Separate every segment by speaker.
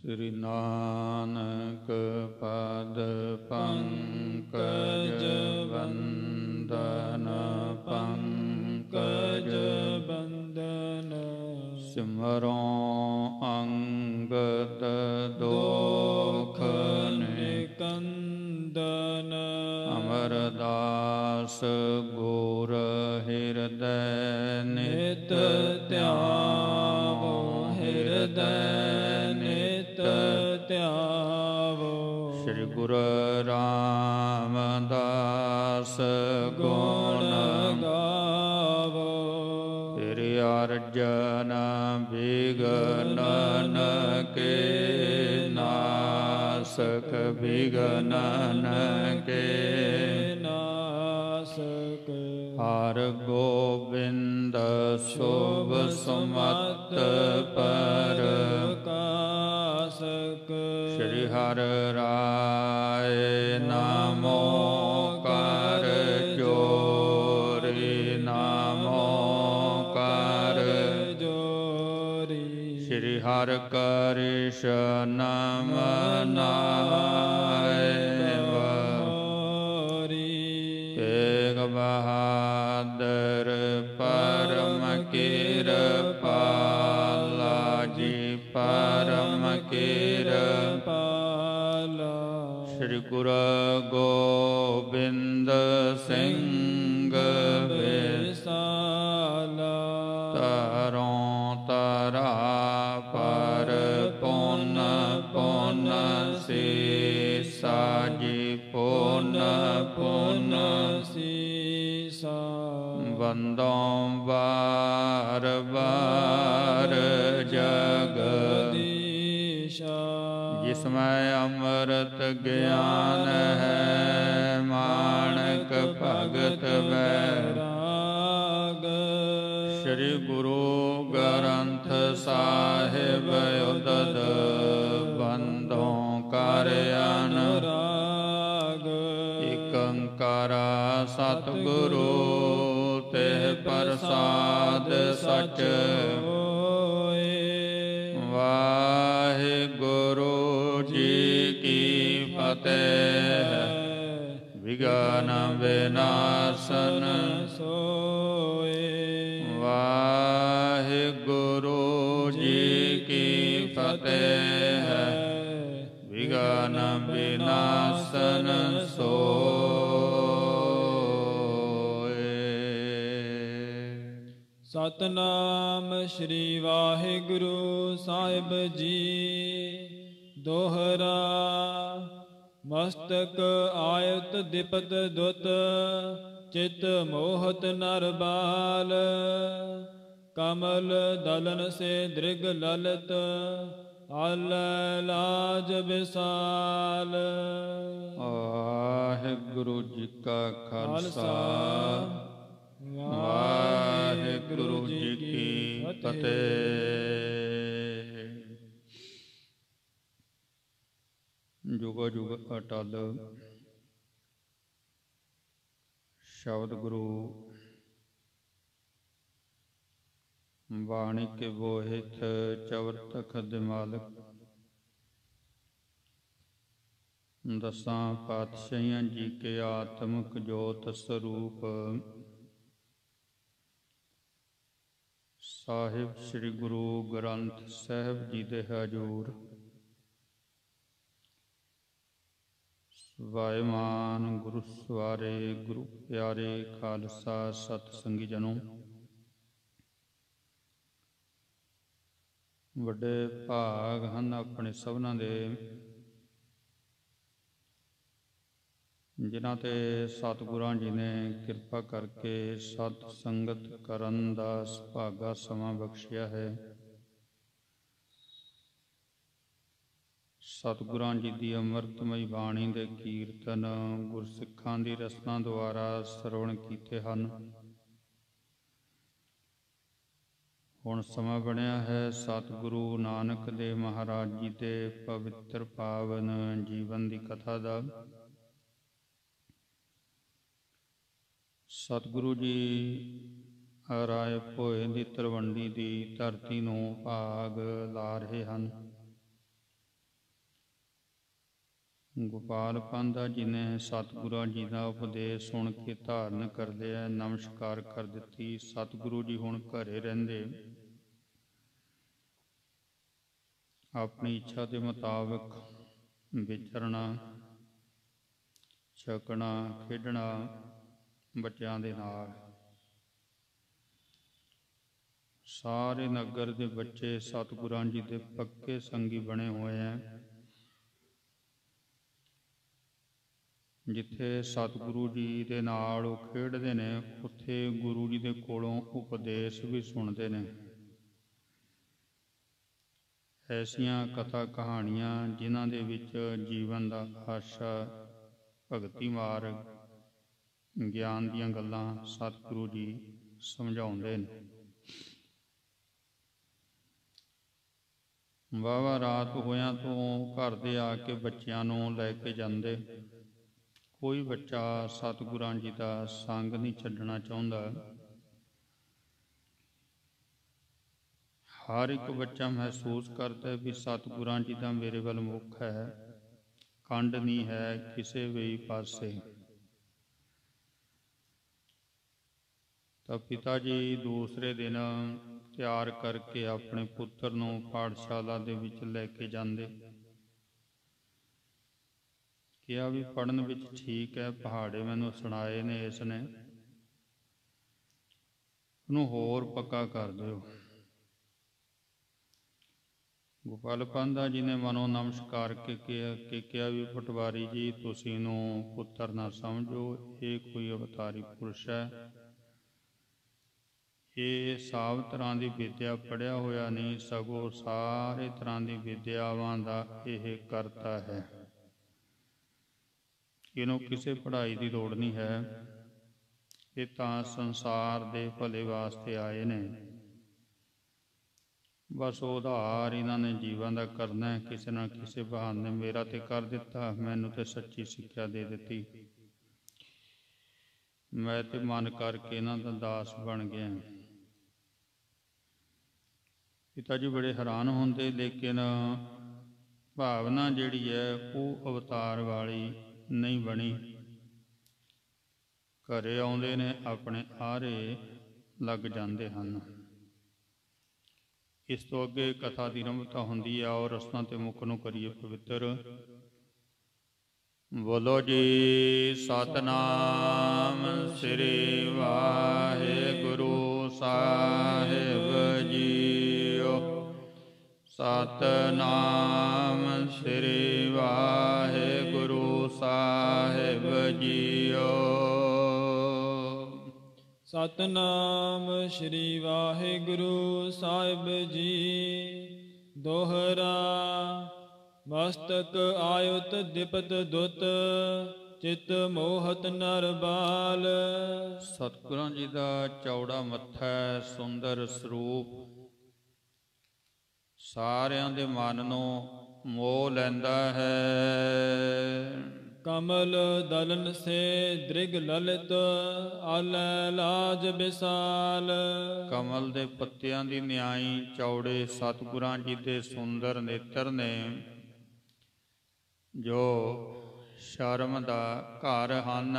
Speaker 1: श्री नानक पद पंकज वंदन पंकज वंदन। सिमरो अंगद दोख निकंदन। अमरदास गुर हृदय नित त्यावो हृदय नित त्यावो। श्री गुरु रामदास गुण गावो। तेरे अर्जन विघ्नन के नासक विघ्नन के नासक। हर गोविंद शुभ सुमत परकासक। श्री हर राय नमो कर जोरी नमो कर जोरी। श्री हर कृष्ण मनाए तेग बहादुर परम कृपाला जी परम कृपाला। श्री गुरु गोबिंद सिंह विसाला। तरों तरा पर पुन पुन सीसा जी पुन पुन सीसा। वंदों बार बार जगदीशा। जिसमें अमृत ज्ञान है माणक भगत वैराग। श्री गुरु ग्रंथ साहिब उदद बंधों कर अनुराग। एक ओंकार सतगुरु तेह प्रसाद सच होए। वाहिगुरु जी की फतेह। विघ्न विनाशन सोए। वाहिगुरु जी की फतेह। विघ्न विनाशन सोए। सतनाम श्री वाहिगुरु साहिब जी। दोहरा मस्तक आयत दिपत दुत। चित मोहत नर बाल। कमल दलन से दृग ललित। आल लाज विशाल। वाहिगुरु जी का खालसा वाहिगुरु जी की फतेह। जुग जुग अटल शब्द गुरु बाणी के बोहित चवर तखत मालक। दसां पातशाहियां जी के आत्मक जोत स्वरूप साहिब श्री गुरु ग्रंथ साहिब जी दे हजूर वायमान गुरु सवारे गुरु प्यारे खालसा सत संगी जनों। ਵੱਡੇ ਭਾਗ ਹਨ ਆਪਣੇ ਸਭਨਾਂ ਦੇ ਜਿਨ੍ਹਾਂ ਤੇ ਸਤਿਗੁਰਾਂ ਜੀ ਨੇ ਕਿਰਪਾ ਕਰਕੇ ਸਤ ਸੰਗਤ ਕਰਨ ਦਾ ਸੁਭਾਗਾ ਸਮਾਂ ਬਖਸ਼ਿਆ ਹੈ। ਸਤਿਗੁਰਾਂ ਜੀ ਦੀ ਅੰਮ੍ਰਿਤਮਈ ਬਾਣੀ ਦੇ ਕੀਰਤਨ ਗੁਰਸਿੱਖਾਂ ਦੀ ਰਸਨਾ ਦੁਆਰਾ ਸਰਵਣ ਕੀਤੇ ਹਨ। ਹੁਣ ਸਮਾਂ ਬਣਿਆ ਹੈ ਸਤਿਗੁਰੂ ਨਾਨਕ ਦੇਵ ਮਹਾਰਾਜ ਜੀ ਦੇ ਪਵਿੱਤਰ ਪਾਵਨ ਜੀਵਨ ਦੀ ਕਥਾ ਦਾ। ਸਤਿਗੁਰੂ ਜੀ ਰਾਏ ਭੋਏ ਦੀ ਤਲਵੰਡੀ ਦੀ ਧਰਤੀ ਨੂੰ ਭਾਗ ਲਾ ਰਹੇ ਹਨ। ਗੋਪਾਲ ਪਾਂਧਾ ਜੀ ਨੇ ਸਤਿਗੁਰਾਂ ਜੀ ਦਾ ਉਪਦੇਸ਼ ਸੁਣ ਕੇ ਧਾਰਨ ਕਰਦਿਆਂ ਨਮਸਕਾਰ ਕਰ ਦਿੱਤੀ। ਸਤਿਗੁਰੂ ਜੀ ਹੁਣ ਘਰੇ ਰਹਿੰਦੇ ਆਪਣੀ ਇੱਛਾ ਦੇ ਮੁਤਾਬਕ ਵਿਚਰਨਾ, ਛਕਣਾ, ਖੇਡਣਾ ਬੱਚਿਆਂ ਦੇ ਨਾਲ। ਸਾਰੇ ਨਗਰ ਦੇ ਬੱਚੇ ਸਤਿਗੁਰਾਂ ਜੀ ਦੇ ਪੱਕੇ ਸੰਗੀ ਬਣੇ ਹੋਏ ਹੈ। ਜਿੱਥੇ ਸਤਿਗੁਰੂ ਜੀ ਦੇ ਨਾਲ ਉਹ ਖੇਡਦੇ ਨੇ, ਉੱਥੇ ਗੁਰੂ ਜੀ ਦੇ ਕੋਲੋਂ ਉਪਦੇਸ਼ ਵੀ ਸੁਣਦੇ ਨੇ। ਐਸੀਆਂ ਕਥਾ ਕਹਾਣੀਆਂ ਜਿਨ੍ਹਾਂ ਦੇ ਵਿੱਚ ਜੀਵਨ ਦਾ ਆਸ਼ਾ, ਭਗਤੀ ਮਾਰਗ, ਗਿਆਨ ਦੀਆਂ ਗੱਲਾਂ ਸਤਿਗੁਰੂ ਜੀ ਸਮਝਾਉਂਦੇ ਨੇ। ਵਾਹਵਾ ਰਾਤ ਹੋਇਆਂ ਤੋਂ ਘਰ ਦੇ ਆ ਕੇ ਬੱਚਿਆਂ ਨੂੰ ਲੈ ਕੇ ਜਾਂਦੇ। ਕੋਈ ਬੱਚਾ ਸਤਿਗੁਰਾਂ ਜੀ ਦਾ ਸੰਗ ਨਹੀਂ ਛੱਡਣਾ ਚਾਹੁੰਦਾ। ਹਰ ਇੱਕ ਬੱਚਾ ਮਹਿਸੂਸ ਕਰਦਾ ਵੀ ਸਤਿਗੁਰਾਂ ਜੀ ਦਾ ਮੇਰੇ ਵੱਲ ਮੁੱਖ ਹੈ, ਕੰਡ ਨਹੀਂ ਹੈ ਕਿਸੇ ਵੀ ਪਾਸੇ। ਤਾਂ ਪਿਤਾ ਜੀ ਦੂਸਰੇ ਦਿਨ ਤਿਆਰ ਕਰਕੇ ਆਪਣੇ ਪੁੱਤਰ ਨੂੰ ਪਾਠਸ਼ਾਲਾ ਦੇ ਵਿੱਚ ਲੈ ਕੇ ਜਾਂਦੇ। ਕਿਹਾ ਵੀ ਪੜ੍ਹਨ ਵਿੱਚ ਠੀਕ ਹੈ, ਪਹਾੜੇ ਮੈਨੂੰ ਸੁਣਾਏ ਨੇ ਇਸ ਨੇ, ਉਹਨੂੰ ਹੋਰ ਪੱਕਾ ਕਰ ਦਿਓ। ਗੋਪਾਲ ਪਾਂਧਾ ਜੀ ਨੇ ਮਨੋਂ ਨਮਸਕਾਰ ਕੇ ਕਿਹਾ ਵੀ ਪਟਵਾਰੀ ਜੀ ਤੁਸੀਂ ਇਹਨੂੰ ਪੁੱਤਰ ਨਾ ਸਮਝੋ, ਇਹ ਕੋਈ ਅਵਤਾਰੀ ਪੁਰਸ਼ ਹੈ। ਇਹ ਸਭ ਤਰ੍ਹਾਂ ਦੀ ਵਿਦਿਆ ਪੜ੍ਹਿਆ ਹੋਇਆ ਨਹੀਂ, ਸਗੋਂ ਸਾਰੇ ਤਰ੍ਹਾਂ ਦੀ ਵਿਦਿਆਵਾਂ ਦਾ ਇਹ ਕਰਤਾ ਹੈ। ਇਹਨੂੰ ਕਿਸੇ ਪੜ੍ਹਾਈ ਦੀ ਲੋੜ ਨਹੀਂ ਹੈ, ਇਹ ਤਾਂ ਸੰਸਾਰ ਦੇ ਭਲੇ ਵਾਸਤੇ ਆਏ ਨੇ। ਬਸ ਉਧਾਰ ਇਹਨਾਂ ਨੇ ਜੀਵਨ ਦਾ ਕਰਨਾ, ਕਿਸੇ ਨਾ ਕਿਸੇ ਬਹਾਨੇ ਮੇਰਾ ਤੇ ਕਰ ਦਿੱਤਾ, ਮੈਨੂੰ ਤੇ ਸੱਚੀ ਸਿੱਖਿਆ ਦੇ ਦਿੱਤੀ, ਮੈਂ ਤੇ ਮਨ ਕਰਕੇ ਇਹਨਾਂ ਦਾ ਦਾਸ ਬਣ ਗਿਆ। ਪਿਤਾ ਜੀ ਬੜੇ ਹੈਰਾਨ ਹੁੰਦੇ, ਲੇਕਿਨ ਭਾਵਨਾ ਜਿਹੜੀ ਹੈ ਉਹ ਅਵਤਾਰ ਵਾਲੀ ਨਹੀਂ ਬਣੀ। ਘਰੇ ਆਉਂਦੇ ਨੇ ਆਪਣੇ ਆਰੇ ਲੱਗ ਜਾਂਦੇ ਹਨ। ਇਸ ਤੋਂ ਅੱਗੇ ਕਥਾ ਦੀ ਆਰੰਭਤਾ ਹੁੰਦੀ ਹੈ। ਔਰ ਰਸਨਾ ਤੇ ਮੁੱਖ ਨੂੰ ਕਰੀਏ ਪਵਿੱਤਰ। ਬੋਲੋ ਜੀ ਸਤਿਨਾਮ ਸ੍ਰੀ ਵਾਹਿਗੁਰੂ ਸਾਹਿਬ ਜੀਓ। ਸਤਿਨਾਮ ਸ੍ਰੀ ਵਾਹਿਗੁਰੂ ਸਾਹਿਬ ਜੀਓ।
Speaker 2: ਸਤਿਨਾਮ ਸ੍ਰੀ ਵਾਹਿਗੁਰੂ ਸਾਹਿਬ ਜੀ। ਦੋਹਰਾ ਮਸਤਕ ਆਯੁਤ ਦਿਪਤ ਦੁੱਤ, ਚਿਤ ਮੋਹਤ ਨਰ ਬਾਲ।
Speaker 1: ਸਤਿਗੁਰਾਂ ਜੀ ਦਾ ਚੌੜਾ ਮੱਥਾ, ਸੁੰਦਰ ਸਰੂਪ ਸਾਰਿਆਂ ਦੇ ਮਨ ਨੂੰ ਮੋਹ ਲੈਂਦਾ ਹੈ।
Speaker 2: ਕਮਲ ਦਲਨ ਸੇ ਦ੍ਰਿਗ ਲਲਿਤ, ਆਲੈ ਲਾਜ ਵਿਸਾਲ।
Speaker 1: ਕਮਲ ਦੇ ਪੱਤਿਆਂ ਦੀ ਨਿਆਈ ਚੌੜੇ ਸਤਿਗੁਰਾਂ ਜੀ ਦੇ ਸੁੰਦਰ ਨੇਤਰ ਨੇ, ਜੋ ਸ਼ਰਮ ਦਾ ਘਰ ਹਨ।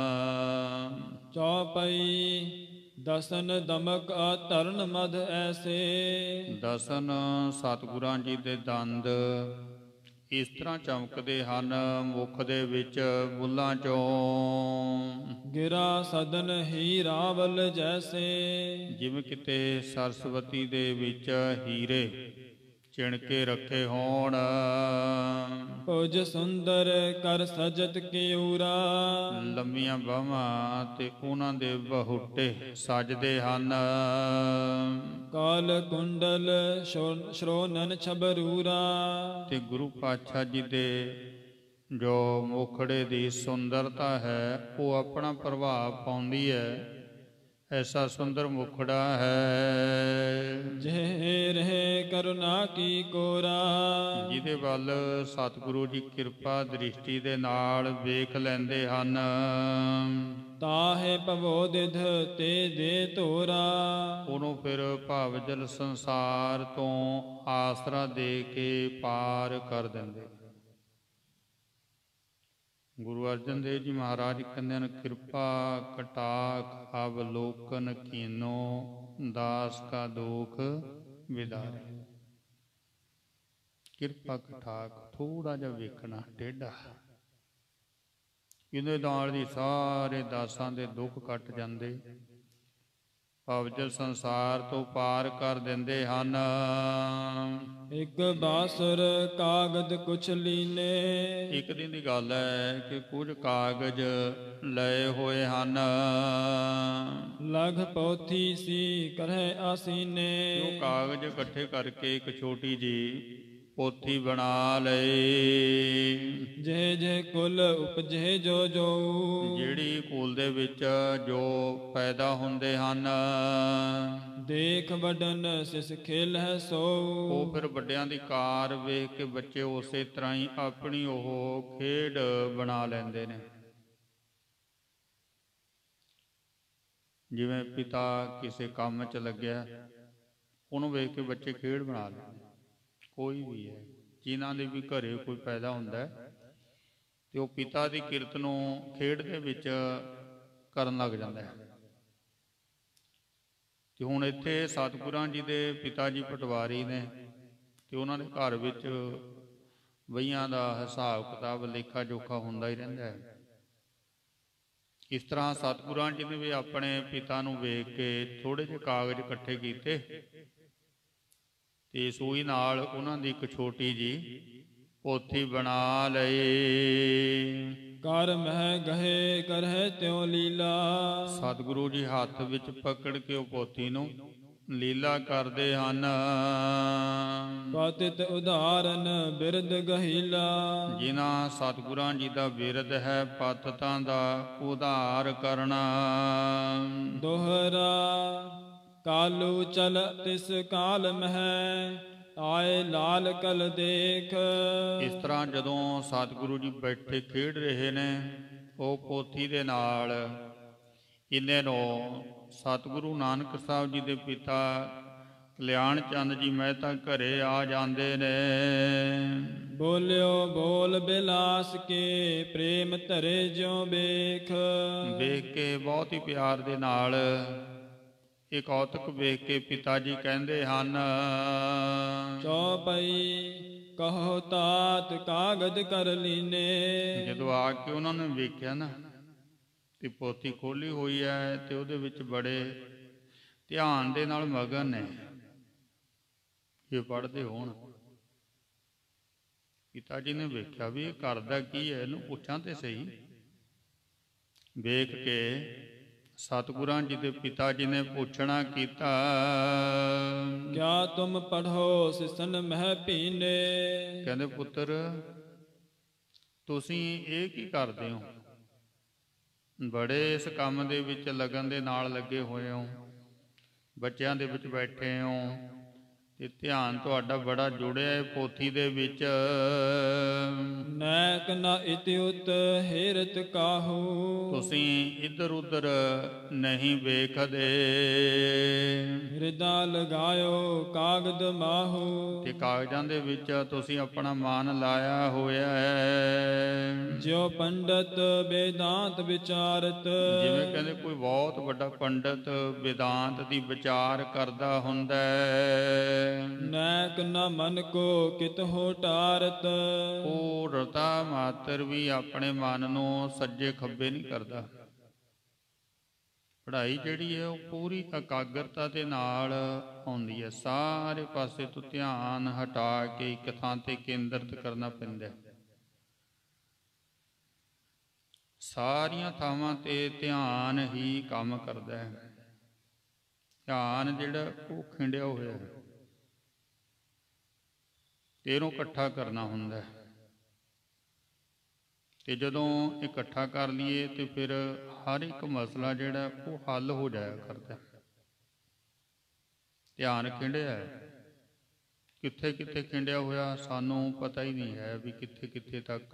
Speaker 2: ਚੌਪਈ ਦਸਨ ਦਮਕ ਧਰਨ ਮਧ ਐਸੇ।
Speaker 1: ਦਸਨ ਸਤਿਗੁਰਾਂ ਜੀ ਦੇ ਦੰਦ ਇਸ ਤਰ੍ਹਾਂ ਚਮਕਦੇ ਹਨ, ਮੁਖ ਦੇ ਵਿੱਚ ਬੁੱਲਾਂ ਚੋਂ
Speaker 2: ਗਿਰਾ ਸਦਨ ਹੀ ਰਾਵਲ ਜੈਸੇ। ਜਿਵੇਂ
Speaker 1: ਕਿਤੇ ਸਰਸਵਤੀ ਦੇ ਵਿੱਚ ਹੀਰੇ ਚਿਣ ਕੇ ਰੱਖੇ ਹੋਣ।
Speaker 2: ਭੁਜ ਸੁੰਦਰ ਕਰ ਸਜਤ ਕਿਊਰਾ।
Speaker 1: ਲੰਮੀਆਂ ਬਾਹਾਂ ਤੇ ਉਹਨਾਂ ਦੇ ਬਹੁਟੇ ਸਜਦੇ ਹਨ।
Speaker 2: ਕਾਲ ਕੁੰਡਲ ਸ਼੍ਰੋਨਨ ਛਬਰੂਰਾ।
Speaker 1: ਤੇ ਗੁਰੂ ਪਾਤਸ਼ਾਹ ਜੀ ਦੇ ਜੋ ਮੁਖੜੇ ਦੀ ਸੁੰਦਰਤਾ ਹੈ ਉਹ ਆਪਣਾ ਪ੍ਰਭਾਵ ਪਾਉਂਦੀ ਹੈ। ਐਸਾ ਸੁੰਦਰ ਮੁਖੜਾ ਹੈ।
Speaker 2: ਜੇ ਰਹੇ ਕਰੁਣਾ ਕੀ ਕੋਰਾ।
Speaker 1: ਜਿਹਦੇ ਵੱਲ ਸਤਿਗੁਰੂ ਜੀ ਕਿਰਪਾ ਦ੍ਰਿਸ਼ਟੀ ਦੇ ਨਾਲ ਵੇਖ ਲੈਂਦੇ ਹਨ।
Speaker 2: ਤਾਹੇ ਭਵੋਦਿਧ ਤੇ ਦੇ ਧੋਰਾ।
Speaker 1: ਉਹਨੂੰ ਫਿਰ ਭਵਜਲ ਸੰਸਾਰ ਤੋਂ ਆਸਰਾ ਦੇ ਕੇ ਪਾਰ ਕਰ ਦਿੰਦੇ। ਗੁਰੂ ਅਰਜਨ ਦੇਵ ਜੀ ਮਹਾਰਾਜ ਕਹਿੰਦੇ ਹਨ, ਕਿਰਪਾ ਕਟਾਖ ਅਵਲੋਕਨ ਕੀਨੋ ਦਾਸ ਕਾ ਦੋਖ ਵਿਦਾਰੇ। ਕਿਰਪਾ ਕਟਾਖ ਥੋੜਾ ਜਿਹਾ ਵੇਖਣਾ ਟੇਢਾ, ਇਹਦੇ ਨਾਲ ਹੀ ਸਾਰੇ ਦਾਸਾਂ ਦੇ ਦੁੱਖ ਕੱਟ ਜਾਂਦੇ, ਭਵਜਲ ਸੰਸਾਰ ਤੋਂ ਪਾਰ ਕਰ ਦਿੰਦੇ ਹਨ।
Speaker 2: ਇੱਕ ਬਾਸੁਰ ਕਾਗਦ ਕੁਛ ਲੀਨੇ।
Speaker 1: ਇੱਕ ਦਿਨ ਦੀ ਗੱਲ ਹੈ ਕਿ ਕੁਝ ਕਾਗਜ਼ ਲਏ ਹੋਏ ਹਨ।
Speaker 2: ਲਗ ਪੋਥੀ ਸੀ ਕਰਹਿ ਆਸੀਨੇ।
Speaker 1: ਉਹ ਕਾਗਜ਼ ਇਕੱਠੇ ਕਰਕੇ ਇੱਕ ਛੋਟੀ ਜੀ ਪੋਥੀ ਬਣਾ ਲਈ।
Speaker 2: ਜੇ ਜੇ ਕੁਲ ਉਪਜੇ ਜੋ ਜੋ।
Speaker 1: ਜਿਹੜੀ ਕੁਲ ਦੇ ਵਿੱਚ ਜੋ ਪੈਦਾ ਹੁੰਦੇ ਹਨ।
Speaker 2: ਦੇਖ ਵੱਡਨ ਸਿਸ ਖੇਲ ਹੈ ਸੋ।
Speaker 1: ਉਹ ਫਿਰ ਵੱਡਿਆਂ ਦੀ ਕਾਰ ਵੇਖ ਕੇ ਬੱਚੇ ਉਸੇ ਤਰ੍ਹਾਂ ਹੀ ਆਪਣੀ ਉਹ ਖੇਡ ਬਣਾ ਲੈਂਦੇ ਨੇ। ਜਿਵੇਂ ਪਿਤਾ ਕਿਸੇ ਕੰਮ 'ਚ ਲੱਗਿਆ, ਉਹਨੂੰ ਵੇਖ ਕੇ ਬੱਚੇ ਖੇਡ ਬਣਾ ਲੈਂਦੇ। ਕੋਈ ਵੀ ਹੈ, ਜਿਨ੍ਹਾਂ ਦੇ ਵੀ ਘਰੇ ਕੋਈ ਪੈਦਾ ਹੁੰਦਾ ਤੇ ਉਹ ਪਿਤਾ ਦੀ ਕਿਰਤ ਨੂੰ ਖੇਡ ਦੇ ਵਿੱਚ ਕਰਨ ਲੱਗ ਜਾਂਦਾ ਹੈ। ਤੇ ਹੁਣ ਇੱਥੇ ਸਤਿਗੁਰਾਂ ਜੀ ਦੇ ਪਿਤਾ ਜੀ ਪਟਵਾਰੀ ਨੇ, ਤੇ ਉਹਨਾਂ ਦੇ ਘਰ ਵਿੱਚ ਵਹੀਆਂ ਦਾ ਹਿਸਾਬ ਕਿਤਾਬ ਲੇਖਾ ਜੋਖਾ ਹੁੰਦਾ ਹੀ ਰਹਿੰਦਾ ਹੈ। ਇਸ ਤਰ੍ਹਾਂ ਸਤਿਗੁਰਾਂ ਜੀ ਨੇ ਵੀ ਆਪਣੇ ਪਿਤਾ ਨੂੰ ਵੇਖ ਕੇ ਥੋੜ੍ਹੇ ਜਿਹੇ ਕਾਗਜ਼ ਇਕੱਠੇ ਕੀਤੇ ਤੇ ਸੂਈ ਨਾਲ ਉਹਨਾਂ ਦੀ ਇੱਕ ਛੋਟੀ ਜੀ ਪੋਥੀ ਬਣਾ ਲਈ।
Speaker 2: ਕਰ ਮਹਿ ਗਹੇ ਕਰਹਿ ਤਿਉ ਲੀਲਾ।
Speaker 1: ਸਤਿਗੁਰੂ ਜੀ ਹੱਥ ਵਿੱਚ ਪਕੜ ਕੇ ਉਹ ਪੋਥੀ ਨੂੰ ਲੀਲਾ ਕਰਦੇ ਹਨ।
Speaker 2: ਪਤਿਤ ਉਦਾਹਰਨ ਬਿਰਦ ਗਹੀਲਾ।
Speaker 1: ਜਿਨ੍ਹਾਂ ਸਤਿਗੁਰਾਂ ਜੀ ਦਾ ਬਿਰਦ ਹੈ ਪਤਿਤਾਂ ਦਾ ਉਧਾਰ ਕਰਨਾ।
Speaker 2: ਦੋਹਰਾ ਕਾਲੂ ਚਲ ਤਿਸ ਕਾਲ ਮਹਿ ਆਏ ਲਾਲ ਕਲ ਦੇਖ।
Speaker 1: ਇਸ ਤਰ੍ਹਾਂ ਜਦੋਂ ਸਤਿਗੁਰੂ ਜੀ ਬੈਠੇ ਖੇਡ ਰਹੇ ਨੇ, ਉਹ ਪੋਥੀ ਦੇ ਨਾਲ ਇੰਨੇ ਨੂੰ ਸਤਿਗੁਰੂ ਨਾਨਕ ਸਾਹਿਬ ਜੀ ਦੇ ਪਿਤਾ ਕਲਿਆਣ ਚੰਦ ਜੀ ਮਹਿਤਾ ਘਰੇ ਆ ਜਾਂਦੇ ਨੇ।
Speaker 2: ਬੋਲਿਓ ਬੋਲ ਬਿਲਾਸ ਕੇ ਪ੍ਰੇਮ ਧਰੇ ਜਿਉ ਵੇਖ।
Speaker 1: ਵੇਖ ਕੇ ਬਹੁਤ ਹੀ ਪਿਆਰ ਦੇ ਨਾਲ ਇਹ ਕੌਤਕ ਵੇਖ ਕੇ ਪਿਤਾ ਜੀ ਕਹਿੰਦੇ ਹਨ,
Speaker 2: ਚੌਪਈ ਕਹੋ ਤਾਤ ਕਾਗਦ ਕਰ ਲੀਨੇ।
Speaker 1: ਜਦੋਂ ਆ ਕੇ ਉਹਨਾਂ ਨੇ ਵੇਖਿਆ ਨਾ ਤੇ ਪੋਥੀ ਖੋਲੀ ਹੋਈ ਹੈ ਤੇ ਉਹਦੇ ਵਿੱਚ ਬੜੇ ਧਿਆਨ ਦੇ ਨਾਲ ਮਗਨ ਨੇ, ਇਹ ਪੜ੍ਹਦੇ ਹੋਣ। ਪਿਤਾ ਜੀ ਨੇ ਵੇਖਿਆ ਵੀ ਇਹ ਕਰਦਾ ਕੀ ਹੈ, ਇਹਨੂੰ ਪੁੱਛਾਂ ਤੇ ਸਹੀ। ਵੇਖ ਕੇ ਸਤਿਗੁਰਾਂ ਜੀ ਦੇ ਪਿਤਾ ਜੀ ਨੇ ਪੁੱਛਣਾ ਕੀਤਾ,
Speaker 2: ਕਿਆ ਤੁਮ ਪੜ੍ਹੋ ਸਿਸਨ ਮਹਿ ਪੀਨੇ।
Speaker 1: ਕਹਿੰਦੇ ਪੁੱਤਰ ਤੁਸੀਂ ਇਹ ਕੀ ਕਰਦੇ ਹੋ? ਬੜੇ ਇਸ ਕੰਮ ਦੇ ਵਿੱਚ ਲਗਨ ਦੇ ਨਾਲ ਲੱਗੇ ਹੋਏ ਹੋ, ਬੱਚਿਆਂ ਦੇ ਵਿੱਚ ਬੈਠੇ ਹੋ ਤੇ ਧਿਆਨ ਤੁਹਾਡਾ ਬੜਾ ਜੁੜਿਆ ਹੈ ਪੋਥੀ ਦੇ ਵਿੱਚ।
Speaker 2: ਨੈਕ ਨ ਇਤਿਉਤ ਹੇਰਤ ਕਾਹੂ।
Speaker 1: ਤੁਸੀਂ ਇੱਧਰ ਉੱਧਰ ਨਹੀਂ ਵੇਖਦੇ।
Speaker 2: ਹਿਰਦਾ ਲਗਾਇਓ ਕਾਗਦ ਮਾਹੂ।
Speaker 1: ਤੇ ਕਾਗਜ਼ਾਂ ਦੇ ਵਿੱਚ ਤੁਸੀਂ ਆਪਣਾ ਮਨ ਲਾਇਆ ਹੋਇਆ ਹੈ।
Speaker 2: ਜਿਉ ਪੰਡਤ ਵੇਦਾਂਤ ਵਿਚਾਰਤ।
Speaker 1: ਜਿਵੇਂ ਕਹਿੰਦੇ ਕੋਈ ਬਹੁਤ ਵੱਡਾ ਪੰਡਤ ਵੇਦਾਂਤ ਦੀ ਵਿਚਾਰ ਕਰਦਾ ਹੁੰਦਾ ਹੈ।
Speaker 2: ਨੈਕ ਨ ਮਨ ਕੋ ਕਿਤਹੁ ਟਾਰਤ।
Speaker 1: ਉਹ ਰਤਾ ਮਾਤਰ ਵੀ ਆਪਣੇ ਮਨ ਨੂੰ ਸੱਜੇ ਖੱਬੇ ਨਹੀਂ ਕਰਦਾ। ਪੜ੍ਹਾਈ ਜਿਹੜੀ ਹੈ ਉਹ ਪੂਰੀ ਇਕਾਗਰਤਾ ਦੇ ਨਾਲ ਆਉਂਦੀ ਹੈ। ਸਾਰੇ ਪਾਸੇ ਤੋਂ ਧਿਆਨ ਹਟਾ ਕੇ ਇੱਕ ਥਾਂ ਤੇ ਕੇਂਦਰਿਤ ਕਰਨਾ ਪੈਂਦਾ ਹੈ। ਸਾਰੀਆਂ ਥਾਵਾਂ ਤੇ ਧਿਆਨ ਹੀ ਕੰਮ ਕਰਦਾ ਹੈ। ਧਿਆਨ ਜਿਹੜਾ ਉਹ ਖਿੰਡਿਆ ਹੋਇਆ ਹੈ ਤੇ ਇਹਨੂੰ ਇਕੱਠਾ ਕਰਨਾ ਹੁੰਦਾ ਹੈ। ਤੇ ਜਦੋਂ ਇਕੱਠਾ ਕਰ ਲਈਏ ਤੇ ਫਿਰ ਹਰ ਇੱਕ ਮਸਲਾ ਜਿਹੜਾ ਉਹ ਹੱਲ ਹੋ ਜਾਇਆ ਕਰਦਾ। ਧਿਆਨ ਖਿੰਡਿਆ ਹੈ, ਕਿੱਥੇ ਕਿੱਥੇ ਖਿੰਡਿਆ ਹੋਇਆ ਸਾਨੂੰ ਪਤਾ ਹੀ ਨਹੀਂ ਹੈ ਵੀ ਕਿੱਥੇ ਕਿੱਥੇ ਤੱਕ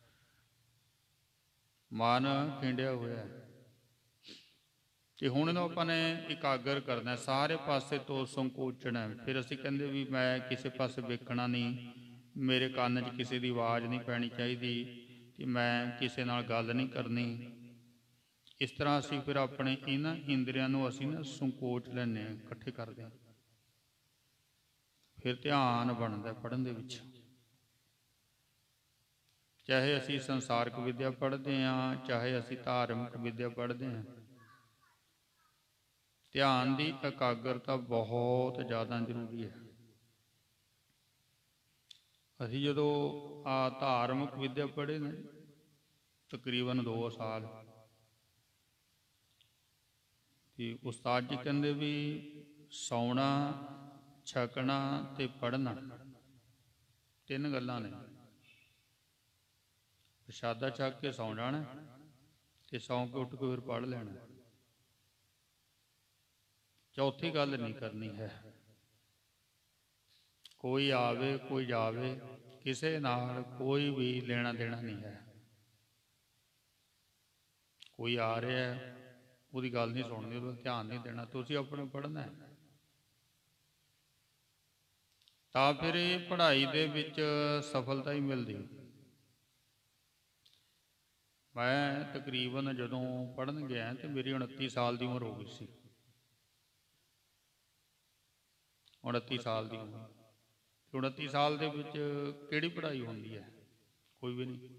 Speaker 1: ਮਨ ਖਿੰਡਿਆ ਹੋਇਆ ਹੈ। ਤੇ ਹੁਣ ਇਹਨੂੰ ਆਪਾਂ ਨੇ ਇਕਾਗਰ ਕਰਨਾ, ਸਾਰੇ ਪਾਸੇ ਤੋਂ ਸੰਕੋਚਣਾ। ਫਿਰ ਅਸੀਂ ਕਹਿੰਦੇ ਵੀ ਮੈਂ ਕਿਸੇ ਪਾਸੇ ਵੇਖਣਾ ਨਹੀਂ, ਮੇਰੇ ਕੰਨ 'ਚ ਕਿਸੇ ਦੀ ਆਵਾਜ਼ ਨਹੀਂ ਪੈਣੀ ਚਾਹੀਦੀ। ਕਿ ਮੈਂ ਕਿਸੇ ਨਾਲ ਗੱਲ ਨਹੀਂ ਕਰਨੀ। ਇਸ ਤਰ੍ਹਾਂ ਅਸੀਂ ਫਿਰ ਆਪਣੇ ਇਹਨਾਂ ਇੰਦਰੀਆਂ ਨੂੰ ਅਸੀਂ ਨਾ ਸੰਕੋਚ ਲੈਂਦੇ ਹਾਂ, ਇਕੱਠੇ ਕਰਦੇ ਹਾਂ। ਫਿਰ ਧਿਆਨ ਬਣਦਾ ਪੜ੍ਹਨ ਦੇ ਵਿੱਚ। ਚਾਹੇ ਅਸੀਂ ਸੰਸਾਰਕ ਵਿਦਿਆ ਪੜ੍ਹਦੇ ਹਾਂ, ਚਾਹੇ ਅਸੀਂ ਧਾਰਮਿਕ ਵਿਦਿਆ ਪੜ੍ਹਦੇ ਹਾਂ, ਧਿਆਨ ਦੀ ਇਕਾਗਰਤਾ ਬਹੁਤ ਜ਼ਿਆਦਾ ਜ਼ਰੂਰੀ ਹੈ। ਅਸੀਂ ਜਦੋਂ ਧਾਰਮਿਕ ਵਿਦਿਆ ਪੜ੍ਹੇ ਨੇ ਤਕਰੀਬਨ 2 ਸਾਲ, ਤੇ ਉਸਤਾਦ ਜੀ ਕਹਿੰਦੇ ਵੀ ਸੌਣਾ, ਛਕਣਾ ਤੇ ਪੜ੍ਹਨਾ 3 ਗੱਲਾਂ ਨੇ। ਪ੍ਰਸ਼ਾਦਾ ਛਕ ਕੇ ਸੌਂ ਜਾਣਾ ਤੇ ਸੌਂ ਕੇ ਉੱਠ ਕੇ ਫਿਰ ਪੜ੍ਹ ਲੈਣਾ। ਚੌਥੀ ਗੱਲ ਨਹੀਂ ਕਰਨੀ ਹੈ। ਕੋਈ ਆਵੇ ਕੋਈ ਜਾਵੇ, ਕਿਸੇ ਨਾਲ ਕੋਈ ਵੀ ਲੈਣਾ ਦੇਣਾ ਨਹੀਂ ਹੈ। ਕੋਈ ਆ ਰਿਹਾ ਉਹਦੀ ਗੱਲ ਨਹੀਂ ਸੁਣਨੀ, ਉਹਦਾ ਧਿਆਨ ਨਹੀਂ ਦੇਣਾ, ਤੁਸੀਂ ਆਪਣੇ ਪੜ੍ਹਨਾ ਹੈ। ਤਾਂ ਫਿਰ ਇਹ ਪੜ੍ਹਾਈ ਦੇ ਵਿੱਚ ਸਫਲਤਾ ਹੀ ਮਿਲਦੀ। ਮੈਂ ਤਕਰੀਬਨ ਜਦੋਂ ਪੜ੍ਹਨ ਗਿਆ ਤੇ ਮੇਰੀ 29 ਸਾਲ ਦੀ ਉਮਰ ਹੋ ਗਈ ਸੀ। 29 ਸਾਲ ਦੀ ਉਮਰ। 29 ਸਾਲ ਦੇ ਵਿੱਚ ਕਿਹੜੀ ਪੜ੍ਹਾਈ ਹੁੰਦੀ ਹੈ? ਕੋਈ ਵੀ ਨਹੀਂ।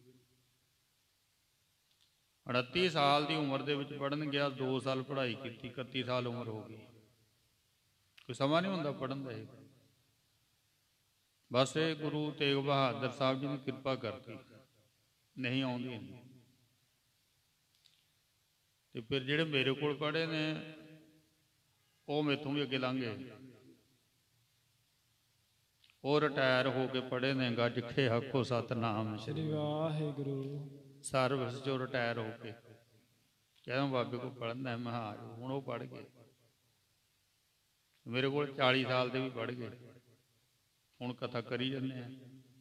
Speaker 1: 29 ਸਾਲ ਦੀ ਉਮਰ ਦੇ ਵਿੱਚ ਪੜ੍ਹਨ ਗਿਆ, 2 ਸਾਲ ਪੜ੍ਹਾਈ ਕੀਤੀ, 31 ਸਾਲ ਉਮਰ ਹੋ ਗਈ। ਕੋਈ ਸਮਾਂ ਨਹੀਂ ਹੁੰਦਾ ਪੜ੍ਹਨ ਦਾ। ਇਹ ਬਸ ਇਹ ਗੁਰੂ ਤੇਗ ਬਹਾਦਰ ਸਾਹਿਬ ਜੀ ਦੀ ਕਿਰਪਾ ਕਰਤੀ, ਨਹੀਂ ਆਉਂਦੀ। ਤੇ ਫਿਰ ਜਿਹੜੇ ਮੇਰੇ ਕੋਲ ਪੜ੍ਹੇ ਨੇ ਉਹ ਮੈਥੋਂ ਵੀ ਅੱਗੇ ਲੰਘ ਗਏ। ਉਹ ਰਿਟਾਇਰ ਹੋ ਕੇ ਪੜ੍ਹੇ ਨੇ, ਗੱਜ ਕੇ ਆਖੋ ਸਤਿਨਾਮ
Speaker 2: ਸ੍ਰੀ ਵਾਹਿਗੁਰੂ।
Speaker 1: ਸਰਵਿਸ ਚੋਂ ਰਿਟਾਇਰ ਹੋ ਕੇ ਕਹਿੰਦਾ ਬਾਬੇ ਕੋਲ ਪੜ੍ਹਨਾ। ਮੈਂ ਹਾਂ, ਹੁਣ ਉਹ ਪੜ੍ਹ ਗਏ। ਮੇਰੇ ਕੋਲ 40 ਸਾਲ ਦੇ ਵੀ ਪੜ੍ਹ ਗਏ, ਹੁਣ ਕਥਾ ਕਰੀ ਜਾਂਦੇ ਆ।